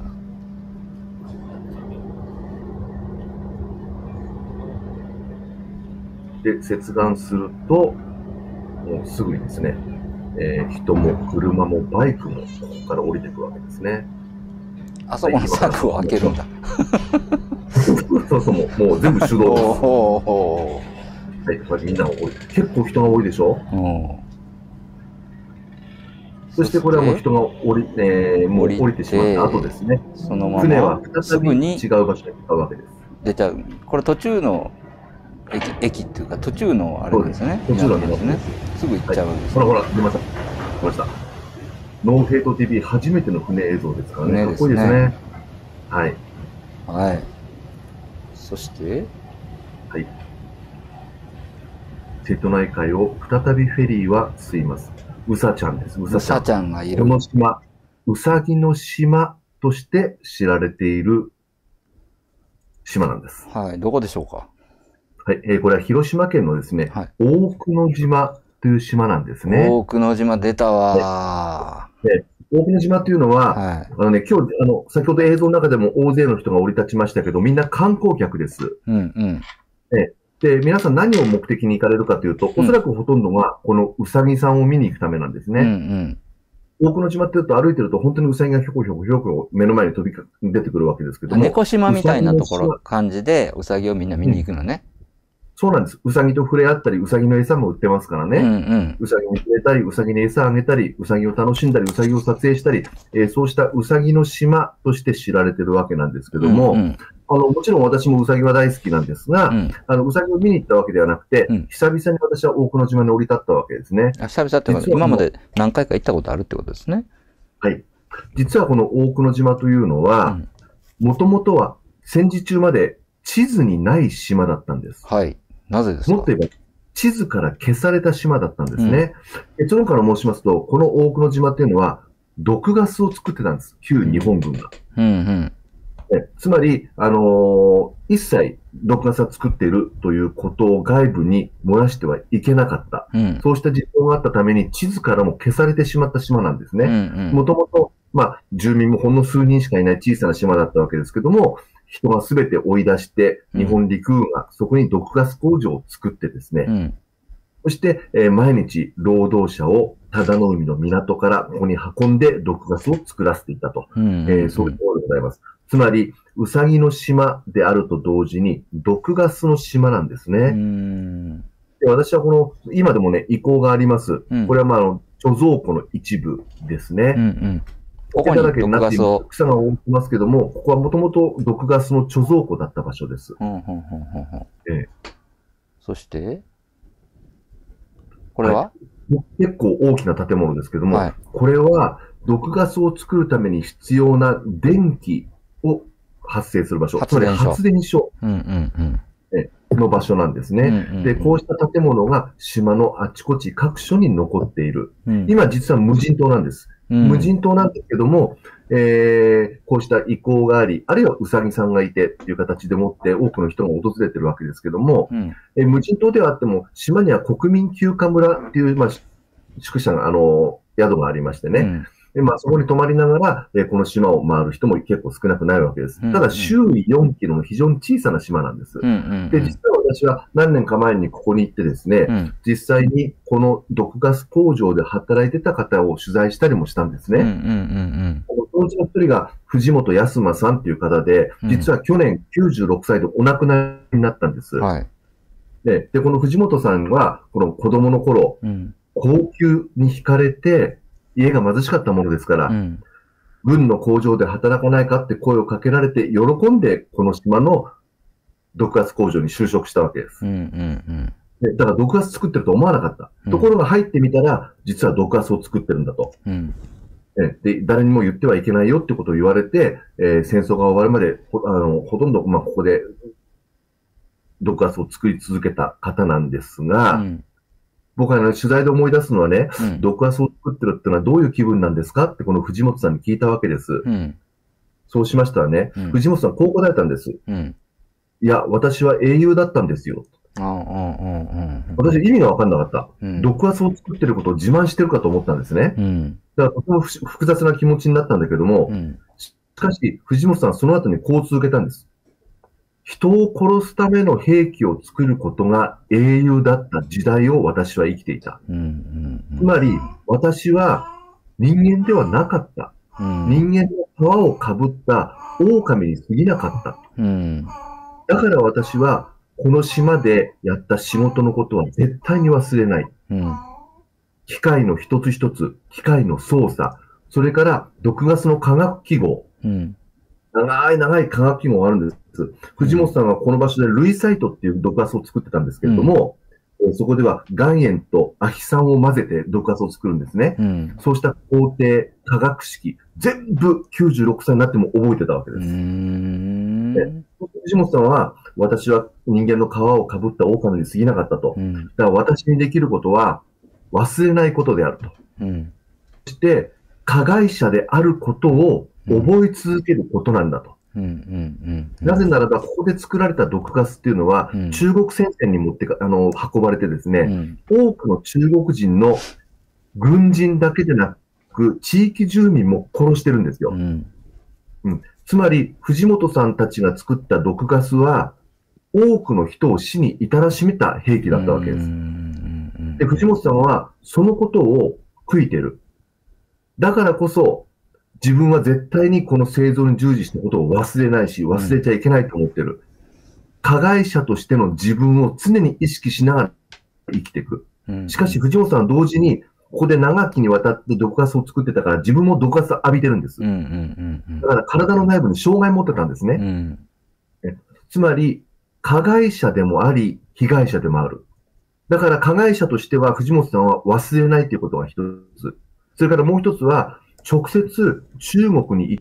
で、接岸すると、もうすぐにですね、えー、人も車もバイクもここから降りていくわけですね。 あそこの柵を開けるんだ。 そうそう、もうもう全部手動です。はい、これみんなが降りて、結構人が多いでしょ。うん。そしてこれはもう人が降り、えー、もう降りてしまった後ですね。 そのまま船は再び違う場所に向かうわけです。 出ちゃう。これ途中の駅、駅っていうか途中のあれですね。 途中のですね。 すぐ行っちゃうんです、 はい。ほらほら、出ました。出ました。ノーヘイト ティーブイ 初めての船映像ですからね。かっこいいですね。はい。 はい。そして、 はい。瀬戸内海を再びフェリーは進みます。うさちゃんです。 うさちゃんがいる。 この島、うさぎの島として知られている島なんです。 はい。どこでしょうか。 はい。えー、これは広島県のですね、はい、大久野島という島なんですね。 大久野島出たわー。で大久野島というのは、はい、あのね、今日、あの、先ほど映像の中でも大勢の人が降り立ちましたけど、みんな観光客です。 うんうん。 でで、皆さん何を目的に行かれるかというと、おそらくほとんどがこのうさぎさんを見に行くためなんですね。うんうん、大久野島って言うと歩いてると本当にうさぎがひょこひょこひょこ目の前に飛び出てくるわけですけども。 猫島みたいなところ、感じでうさぎをみんな見に行くのね。 うん、そうなんです。うさぎと触れ合ったり、うさぎの餌も売ってますからね。うんうん、うさぎに触れたり、うさぎに餌あげたり、うさぎを楽しんだり、うさぎを撮影したり、えー、そうしたうさぎの島として知られてるわけなんですけども、うんうん、あの、もちろん私もうさぎは大好きなんですが、うん、あの、うさぎを見に行ったわけではなくて、うん、久々に私は大久野島に降り立ったわけですね。 あ、久々ってことは、今まで何回か行ったことあるってことですね。 はい。実はこの大久野島というのは、もともとは戦時中まで地図にない島だったんです。 はい。なぜですか？ もっと言えば、地図から消された島だったんですね。うん、結論から申しますと、この大久野島っていうのは、毒ガスを作ってたんです。旧日本軍が。 うんうんえつまり、あのー、一切毒ガスを作っているということを外部に漏らしてはいけなかった。うん、そうした実情があったために地図からも消されてしまった島なんですね。もともと、まあ、住民もほんの数人しかいない小さな島だったわけですけども、人がすべて追い出して、日本陸軍がそこに毒ガス工場を作ってですね、うん、そして、えー、毎日労働者を忠野海の港からここに運んで毒ガスを作らせていたと。うんうんうん、えー、そういうところでございます。つまり、うさぎの島であると同時に、毒ガスの島なんですね。 うんで私はこの、今でもね、遺構があります。うん、これはまあ、あの、貯蔵庫の一部ですね。 うんうんここに毒ガスを。草が多きますけども、ここはもともと毒ガスの貯蔵庫だった場所です。 うんうんうんうんええ、そして、これは、はい、結構大きな建物ですけども、はい、これは毒ガスを作るために必要な電気を発生する場所。 発電所。 つまり発電所の場所なんですね、うんうんうん。で、こうした建物が島のあちこち各所に残っている。うん、今実は無人島なんです。うん、無人島なんですけども、えー、こうした遺構があり、あるいはウサギさんがいてっていう形でもって多くの人が訪れてるわけですけども、うん、えー、無人島ではあっても、島には国民休暇村っていう、まあ、宿舎が、あの、宿がありましてね。うんでまあ、そこに泊まりながら、えー、この島を回る人も結構少なくないわけです。うんうん、ただ、周囲よんキロの非常に小さな島なんです。うんうんうん、で、実は私は何年か前にここに行ってですね、うん、実際にこの毒ガス工場で働いてた方を取材したりもしたんですね。うんうんうんうん、そのうちの一人が藤本康馬さんっていう方で、実は去年きゅうじゅうろくさいでお亡くなりになったんです。はい、で, で、この藤本さんは、この子供の頃、うん、高級に惹かれて、家が貧しかったものですから、うん、軍の工場で働かないかって声をかけられて、喜んでこの島の毒ガス工場に就職したわけです。うんうんうんでだから毒ガス作ってると思わなかった。うん、ところが入ってみたら、実は毒ガスを作ってるんだと。うんで。誰にも言ってはいけないよってことを言われて、えー、戦争が終わるまでほ、あのほとんど、まあ、ここで毒ガスを作り続けた方なんですが、うん僕は、ね、取材で思い出すのはね、うん、毒ガスを作ってるってのはどういう気分なんですかってこの藤本さんに聞いたわけです。うん、 そうしましたらね、うん、藤本さんこう答えたんです。うん、いや、私は英雄だったんですよ。私意味が分かんなかった。うん、毒ガスを作ってることを自慢してるかと思ったんですね。うん、だからとても複雑な気持ちになったんだけども、うん、しかし藤本さんはその後にこう続けたんです。人を殺すための兵器を作ることが英雄だった時代を私は生きていた。うんうんうん、つまり、私は人間ではなかった。うん、人間の皮をかぶった狼に過ぎなかった。うん、だから私は、この島でやった仕事のことは絶対に忘れない。うん、機械の一つ一つ、機械の操作、それから毒ガスの化学記号。うん、長い長い化学記号があるんです。藤本さんはこの場所でルイサイトっていう毒ガスを作ってたんですけれども、うん、そこでは岩塩とアヒ酸を混ぜて毒ガスを作るんですね。うん、そうした工程、化学式、全部きゅうじゅうろくさいになっても覚えてたわけです。で藤本さんは、私は人間の皮をかぶった狼に過ぎなかったと。うん、だから私にできることは忘れないことであると。うん、そして、加害者であることを覚え続けることなんだと。なぜならば、ここで作られた毒ガスっていうのは、うん、中国戦線に持ってか、あの、運ばれてですね、うん、多くの中国人の軍人だけでなく、地域住民も殺してるんですよ。うんうん、つまり、藤本さんたちが作った毒ガスは、多くの人を死に至らしめた兵器だったわけです。で、藤本さんは、そのことを悔いてる。だからこそ、自分は絶対にこの製造に従事したことを忘れないし、忘れちゃいけないと思ってる。うん、加害者としての自分を常に意識しながら生きていく。しかし、藤本さんは同時に、ここで長きにわたって毒ガスを作ってたから、自分も毒ガスを浴びてるんです。だから体の内部に障害を持ってたんですね。うん、つまり、加害者でもあり、被害者でもある。だから加害者としては、藤本さんは忘れないということが一つ。それからもう一つは、直接中国に行って、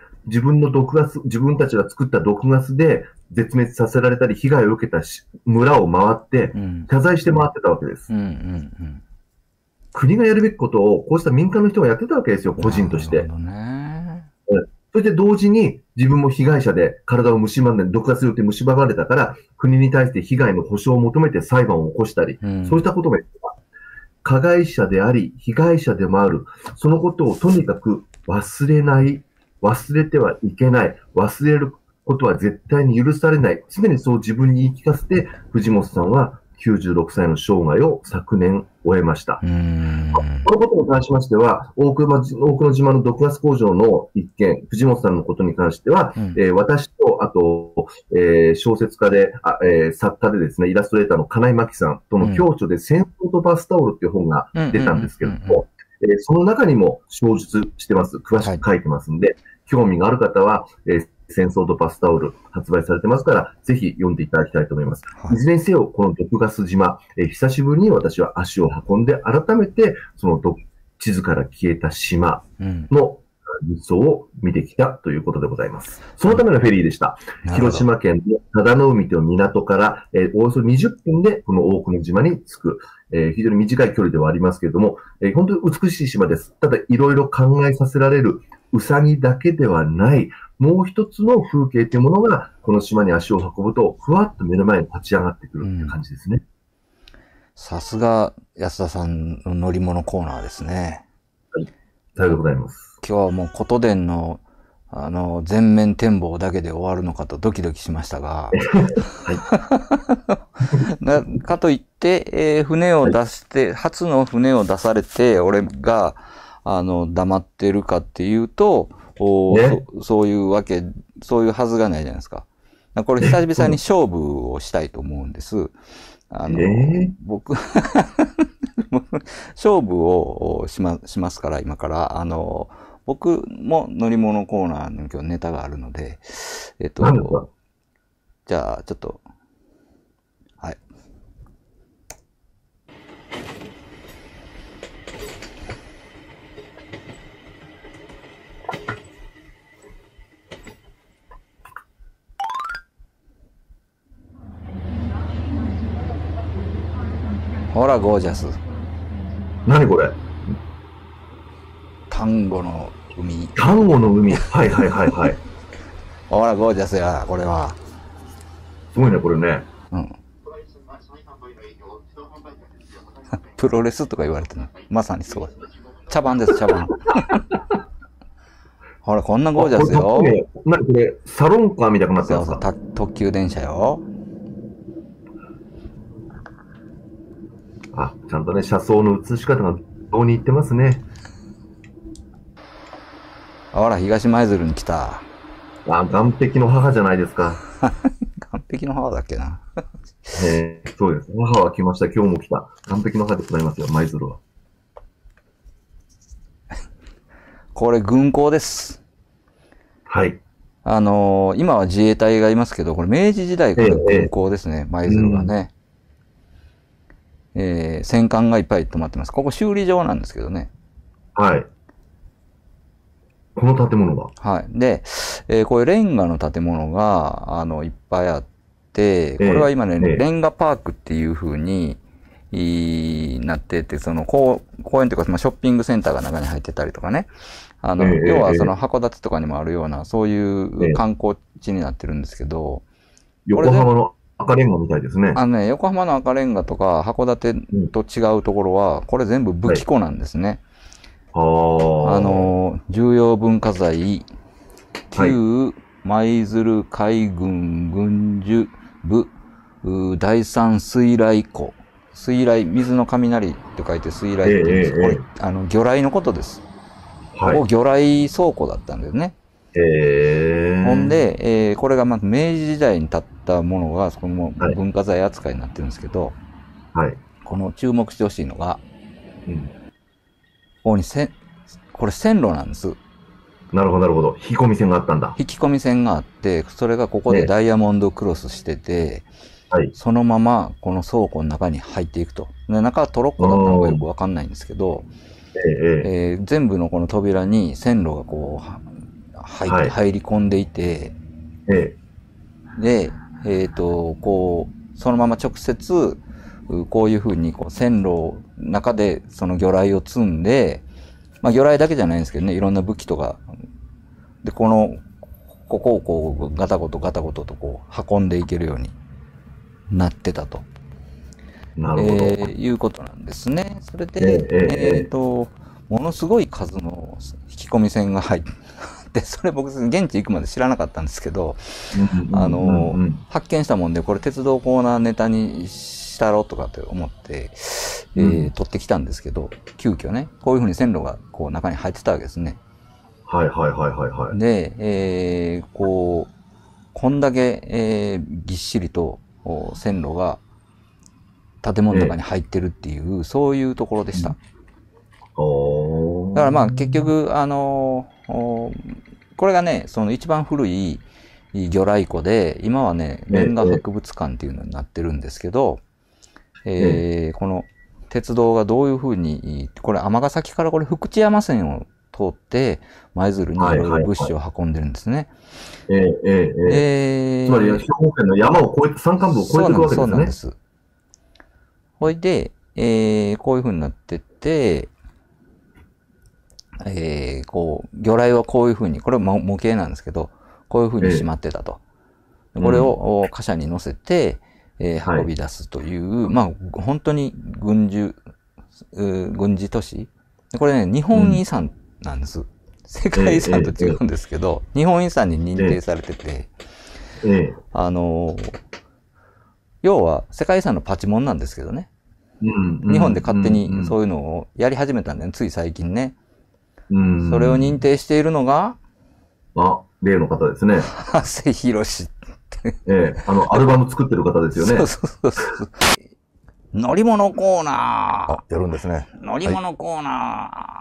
自分の毒ガス、自分たちが作った毒ガスで絶滅させられたり、被害を受けた村を回って、謝罪して回ってたわけです。国がやるべきことを、こうした民間の人がやってたわけですよ、個人として。そして同時に自分も被害者で体を蝕んで、毒ガスによって蝕まれたから、国に対して被害の補償を求めて裁判を起こしたり、うん、そうしたこともやってた。加害者であり、被害者でもある。そのことをとにかく忘れない。忘れてはいけない。忘れることは絶対に許されない。常にそう自分に言い聞かせて、藤本さんはきゅうじゅうろくさいの生涯を昨年終えました。このことに関しましては、大久野大久野島の毒ガス工場の一件、藤本さんのことに関しては、うん、えー、私と、あと、えー、小説家で、あえー、作家でですね、イラストレーターの金井真紀さんとの共著で、戦争とバスタオルっていう本が出たんですけれども、その中にも詳述してます。詳しく書いてますんで、はい、興味がある方は、えー戦争とバスタオル発売されてますから、ぜひ読んでいただきたいと思います。はい、いずれにせよ、この毒ガス島、えー、久しぶりに私は足を運んで、改めて、その地図から消えた島の輸送を見てきたということでございます。そのためのフェリーでした。広島県の忠野海という港から、えー、およそにじゅっぷんでこの大久野島に着く、えー、非常に短い距離ではありますけれども、えー、本当に美しい島です。ただ、いろいろ考えさせられる、ウサギだけではない、もう一つの風景というものが、この島に足を運ぶと、ふわっと目の前に立ち上がってくるって感じですね。 さすが安田さんの乗り物コーナーですね。 はい。ありがとうございます。 今日はもう琴電の、あの、全面展望だけで終わるのかとドキドキしましたが。はい。かといって、えー、船を出して、はい、初の船を出されて、俺が、あの、黙ってるかっていうと、おね、そ, そういうわけ、そういうはずがないじゃないですか。これ久々に勝負をしたいと思うんです。あの、えー、僕、勝負をしま、しますから、今から。あの、僕も乗り物コーナーの今日ネタがあるので、えっと、じゃあ、ちょっと、はい。ほら、ゴージャス。 何これ？ 丹後の海。 丹後の海。はいはいはいはい。 ほら、ゴージャスや、これは。 すごいね、これね。 うん。プロレスとか言われてるの。まさにそう。茶番です、茶番。ほら、こんなゴージャスよ。 なにこれ、サロンカーみたいになってますか？ そうそう、特急電車よ。 あ、ちゃんとね、車窓の映し方がどうにいってますね。 あら、東舞鶴に来た。 あ、岸壁の母じゃないですか。 岸壁の母だっけな。 えー、そうです。母は来ました。今日も来た。岸壁の母でございますよ、舞鶴は。 これ、軍港です。 はい。 あのー、今は自衛隊がいますけど、これ明治時代から軍港ですね、舞鶴がね。えー、戦艦がいっぱい止まってます。ここ修理場なんですけどね。 はい。この建物が。 はい。で、えー、こういうレンガの建物が、あの、いっぱいあって、これは今ね、えー、レンガパークっていう風に、いなってて、その公、公園というか、まあ、ショッピングセンターが中に入ってたりとかね。あの、えー、要はその函館とかにもあるような、そういう観光地になってるんですけど。 えー、横浜の赤レンガみたいですね。 あのね、横浜の赤レンガとか函館と違うところは、これ全部武器庫なんですね。はい、あの、重要文化財、旧舞鶴海軍軍需部第三水雷庫。水雷、水の雷と書いて水雷って言うんです。えー、これ、えー、あの、魚雷のことです。はい。ここ魚雷倉庫だったんですね。 えー、 ほんで、えー、これがまず明治時代に建ったものが、その文化財扱いになってるんですけど、 はい。 この注目してほしいのが、 うん。 ここにせ、これ線路なんです。 なるほど、なるほど。引き込み線があったんだ。 引き込み線があって、それがここでダイヤモンドクロスしてて、ね、はい。そのまま、この倉庫の中に入っていくと。で中はトロッコだったのかよくわかんないんですけど、えええー、全部のこの扉に線路がこう、入, はい、入り込んでいて、 ええ、で、えっ、ー、と、こう、そのまま直接、こういうふうにこう線路の中でその魚雷を積んで、まあ魚雷だけじゃないんですけどね、いろんな武器とか、で、この、ここをこう、ガタゴトガタゴトとこう、運んでいけるようになってたと。 なるほど。 えー、いうことなんですね。それで、えっ、ー、と、ものすごい数の引き込み線が入って、で、それ僕、現地行くまで知らなかったんですけど、あの、発見したもんで、これ鉄道コーナーネタにしたろとかって思って、えーうん、撮ってきたんですけど、急遽ね、こういうふうに線路がこう中に入ってたわけですね。 はいはいはいはいはい。 で、えー、こう、こんだけ、えー、ぎっしりと線路が建物の中に入ってるっていう、えー、そういうところでした。 うん、 だからまあ結局、あのー、これがね、その一番古い魚雷庫で、今はね、レンガ博物館っていうのになってるんですけど、えーえー、この鉄道がどういうふうに、これ尼崎からこれ福知山線を通って舞鶴にいろいろ物資を運んでるんですね。 ええええ。つまり兵庫県の山を越えて、山間部を越えていくわけですね。 そうなんです。ほいで、えー、こういうふうになってて、えー、こう、魚雷はこういうふうに、これは模型なんですけど、こういうふうにしまってたと。えー、これを貨車に乗せて、えー、運び出すという、はい、まあ、本当に軍需、軍事都市。これね、日本遺産なんです。うん、世界遺産と違うんですけど、えーえー、日本遺産に認定されてて、 えー、 あのー、要は世界遺産のパチモンなんですけどね。 うん、 日本で勝手にそういうのをやり始めたんだよね、つい最近ね。 うん、 それを認定しているのが、 あ、例の方ですね。 長谷博士。 ええ、あの、アルバム作ってる方ですよね。 そうそうそう。乗り物コーナー。 あ、やるんですね。 乗り物コーナー。はい 、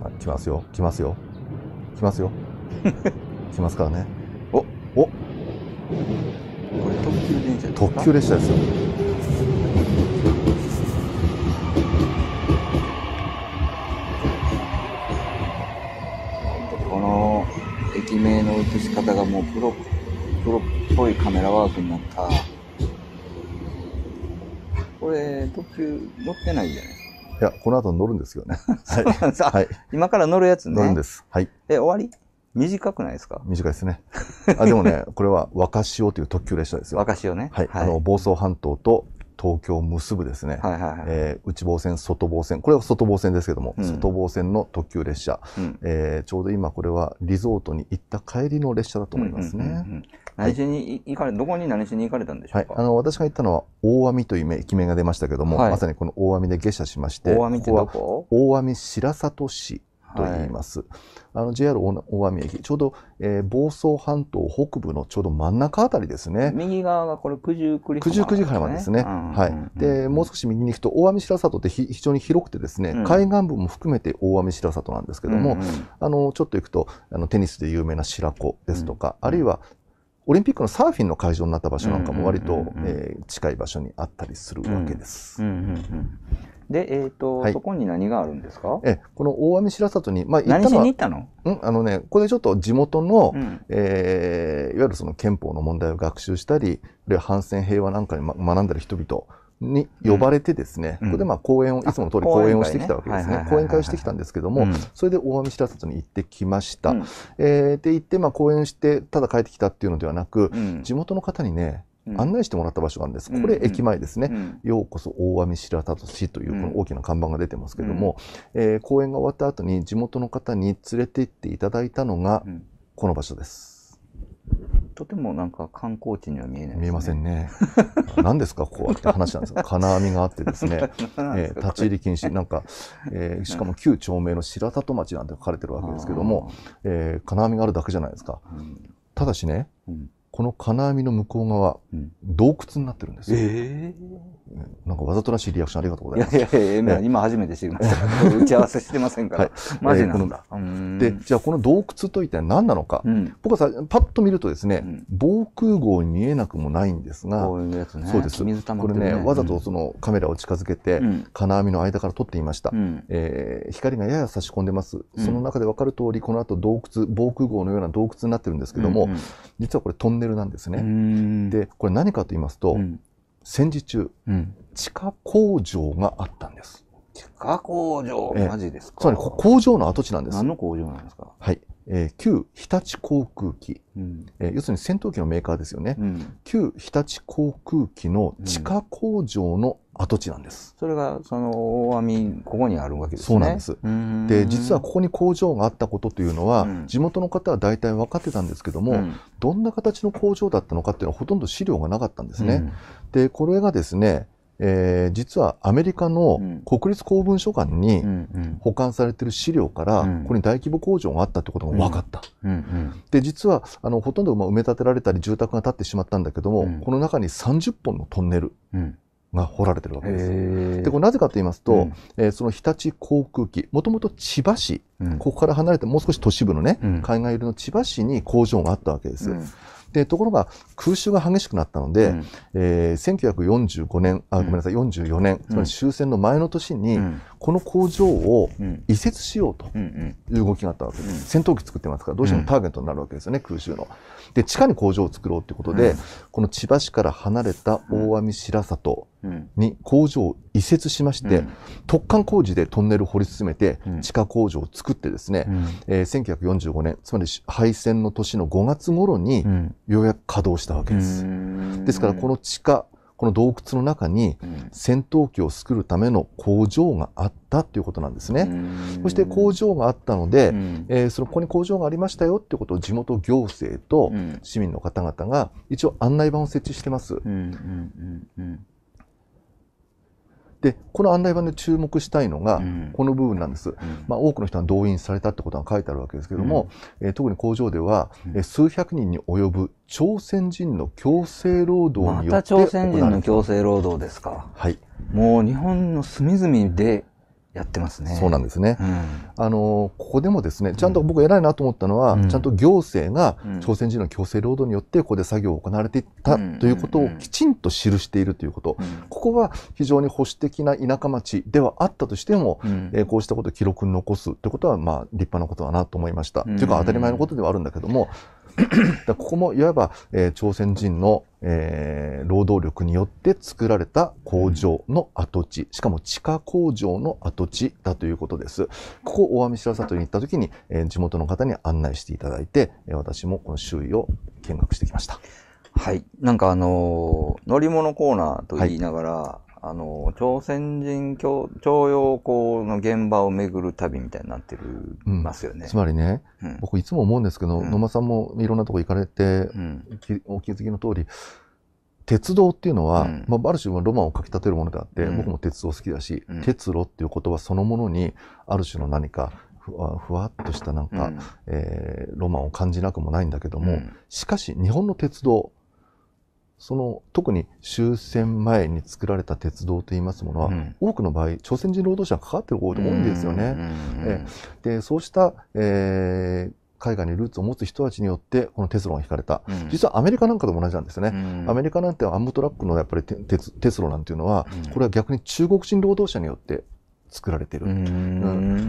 来ますよ、来ますよ、来ますよ。来ますからね。お、お。 これ特急電車ですか？ 特急列車ですよ。 この駅映し方がもうプロ、プロっぽいカメラワークになった。これ、特急乗ってないじゃないですか。 いや、この後乗るんですよね。はい。 はい。今から乗るやつね。 乗るんです。はい。 え、終わり？短くないですか？ 短いですね。あ、でもね、これは若潮という特急列車ですよ。 若潮ね。 はい。あの、房総半島と東京を結ぶですね。はいはいはい。えー、内房線、外房線。これは外房線ですけども、うん、外房線の特急列車。うん、えー、ちょうど今これはリゾートに行った帰りの列車だと思いますね。 何しに行かれ、どこに何しに行かれたんでしょうか？ はい。あの、私が行ったのは大網という駅名が出ましたけども、はい、まさにこの大網で下車しまして、 大網ってどこ？ 大網白里市と言います。はい、あの ジェイアール 大網駅、ちょうど、えー、房総半島北部のちょうど真ん中あたりですね。 右側がこれ九十九里浜、ね。 九十九里浜ですね。はい。で、もう少し右に行くと大網白里って非常に広くてですね、うん、海岸部も含めて大網白里なんですけども、うんうん、あの、ちょっと行くと、あの、テニスで有名な白子ですとか、うん、あるいは、オリンピックのサーフィンの会場になった場所なんかも割と近い場所にあったりするわけです。 で、えっ、ー、と、はい、そこに何があるんですか？ え、この大網白里に、まあ、 行ったのは何しに行ったの？ うん、あのね、これちょっと地元の、うん、えー、いわゆるその憲法の問題を学習したり、あるいは反戦平和なんかに、ま、学んだり人々に呼ばれてですね、うん、ここでまあ講演を、いつもの通り講演をしてきたわけですね。講演会をしてきたんですけども、うん、それで大網白里に行ってきました。うん、えー、で、行ってまあ講演して、ただ帰ってきたっていうのではなく、うん、地元の方にね、案内してもらった場所があるんです。これ駅前ですね。うん、ようこそ大網白里市というこの大きな看板が出てますけれども、うん、えー、講演が終わった後に地元の方に連れて行っていただいたのがこの場所です。 とてもなんか観光地には見えないですね。 見えませんね。何ですかここはって話なんですよ。金網があってですね、えー、立ち入り禁止、なんか、えー、しかも旧町名の白里町なんて書かれてるわけですけども、えー、金網があるだけじゃないですか。うん、ただしね、うん、この金網の向こう側、うん、洞窟になってるんですよ。えー、なんかわざとらしいリアクションありがとうございます。 いやいやいや、今初めて知りました。打ち合わせしてませんから。はい、マジなんだ。 えー、で、じゃあこの洞窟と一体何なのか。うん、僕はさ、パッと見るとですね、うん、防空壕に見えなくもないんですが、 こういうやつね。 そうです。水溜まってるね、これね、わざとそのカメラを近づけて、うん、金網の間から撮っていました。うん、えー、光がやや差し込んでます。うん、その中で分かる通り、この後洞窟、防空壕のような洞窟になってるんですけども、うんうん、実はこれトンネルなんですね。で、これ何かと言いますと、うん、戦時中、うん、地下工場があったんです。 地下工場、えー、マジですか？ つまり工場の跡地なんです。 何の工場なんですか？ はい。えー、旧日立航空機、うんえー、要するに戦闘機のメーカーですよね。うん、旧日立航空機の地下工場の跡地なんです。 うん、それが、その、大網、ここにあるわけですね。 そうなんです。で、実はここに工場があったことというのは、うん、地元の方は大体分かってたんですけども、うん、どんな形の工場だったのかっていうのはほとんど資料がなかったんですね。うん、で、これがですね、えー、実はアメリカの国立公文書館に保管されている資料から、ここに大規模工場があったってことが分かった。で、実は、あの、ほとんど埋め立てられたり住宅が建ってしまったんだけども、うん、この中にさんじゅっぽんのトンネルが掘られてるわけです。で、これなぜかと言いますと、うん、えー、その日立航空機、もともと千葉市、うん、ここから離れてもう少し都市部のね、うん、海岸寄りの千葉市に工場があったわけです。うん、で、ところが空襲が激しくなったので、うん、えー、せんきゅうひゃくよんじゅうごねん、あ、ごめんなさい、よんじゅうよねん、つまり終戦の前の年に、この工場を移設しようという動きがあったわけです。うん、戦闘機作ってますから、どうしてもターゲットになるわけですよね、空襲の。で、地下に工場を作ろうということで、うん、この千葉市から離れた大網白里に工場を移設しまして、うん、突貫工事でトンネルを掘り進めて、地下工場を作ってですね、うん、えー、せんきゅうひゃくよんじゅうごねん、つまり敗戦の年のごがつ頃に、ようやく稼働したわけです。うん、ですから、この地下、この洞窟の中に戦闘機を作るための工場があったということなんですね。そして工場があったので、えー、そのここに工場がありましたよってことを地元行政と市民の方々が一応案内板を設置してます。で、この案内板で注目したいのが、この部分なんです。うん、まあ、多くの人が動員されたってことが書いてあるわけですけども、うん、えー、特に工場では、うん、数百人に及ぶ朝鮮人の強制労働によって行われた。 また朝鮮人の強制労働ですか。 はい。 もう日本の隅々でやってますね。 そうなんですね。うん、あの、ここでもですね、ちゃんと僕偉いなと思ったのは、うん、ちゃんと行政が朝鮮人の強制労働によってここで作業を行われていったということをきちんと記しているということ。うん、ここは非常に保守的な田舎町ではあったとしても、うん、えー、こうしたことを記録に残すということは、まあ、立派なことだなと思いました。うん、というか当たり前のことではあるんだけども、 だここもいわば、えー、朝鮮人の、えー、労働力によって作られた工場の跡地、しかも地下工場の跡地だということです。ここ大網白里に行った時に、えー、地元の方に案内していただいて、えー、私もこの周囲を見学してきました。 はい。なんかあのー、乗り物コーナーと言いながら、はい、あの、朝鮮人徴用工の現場を巡る旅みたいになってる、うん、ますよね。 つまりね、うん、僕いつも思うんですけど、うん、野間さんもいろんなとこ行かれて、うん、お気づきの通り、鉄道っていうのは、うん、まあ、ある種ロマンをかき立てるものであって、うん、僕も鉄道好きだし、うん、鉄路っていう言葉そのものに、ある種の何か、ふわ、ふわっとしたなんか、うん、えー、ロマンを感じなくもないんだけども、うん、しかし日本の鉄道、その特に終戦前に作られた鉄道といいますものは、うん、多くの場合朝鮮人労働者が関わっていることが多いんですよね。えでそうした、えー、海外にルーツを持つ人たちによってこの鉄路が引かれた、うん、実はアメリカなんかでも同じなんですね。うん、アメリカなんてアンムトラックのやっぱり鉄鉄路なんていうのは、うん、これは逆に中国人労働者によって作られている。うん、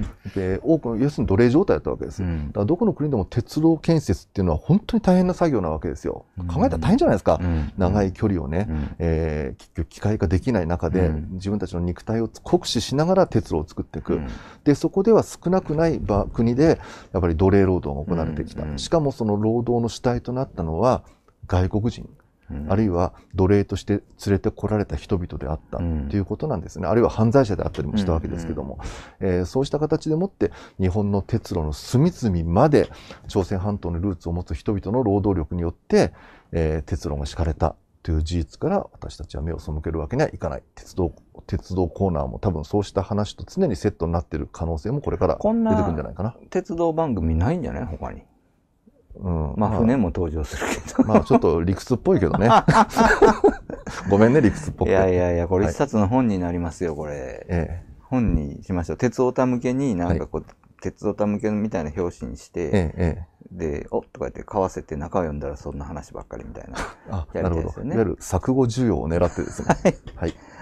で多くの要するに奴隷状態だったわけです。うん、だからどこの国でも鉄道建設っていうのは本当に大変な作業なわけですよ。うん、考えたら大変じゃないですか。うん、長い距離をね、うん、えー、結局機械化できない中で、うん、自分たちの肉体を酷使しながら鉄路を作っていく。うん、でそこでは少なくない場国でやっぱり奴隷労働が行われてきた。うん、しかもその労働の主体となったのは外国人。うん、あるいは奴隷として連れてこられた人々であったということなんですね。うん、あるいは犯罪者であったりもしたわけですけども、うんうん、えー、そうした形でもって日本の鉄路の隅々まで朝鮮半島のルーツを持つ人々の労働力によって、えー、鉄路が敷かれたという事実から私たちは目を背けるわけにはいかない。鉄道、鉄道コーナーも多分そうした話と常にセットになっている可能性もこれから出てくるんじゃないかな。 鉄道番組ないんじゃない他に。うん、まあ船も登場するけど。 まあちょっと理屈っぽいけどね。ごめんね、理屈っぽくて。 いやいやいや、これ一冊の本になりますよ、これ。ええ、本にしましょう。鉄オタ向けになんかこう、はい、鉄オタ向けみたいな表紙にして、ええ、で、おっとか言って買わせて中を読んだらそんな話ばっかりみたいな。 あ、なるほど。いわゆる錯誤需要を狙ってですね。はい。はい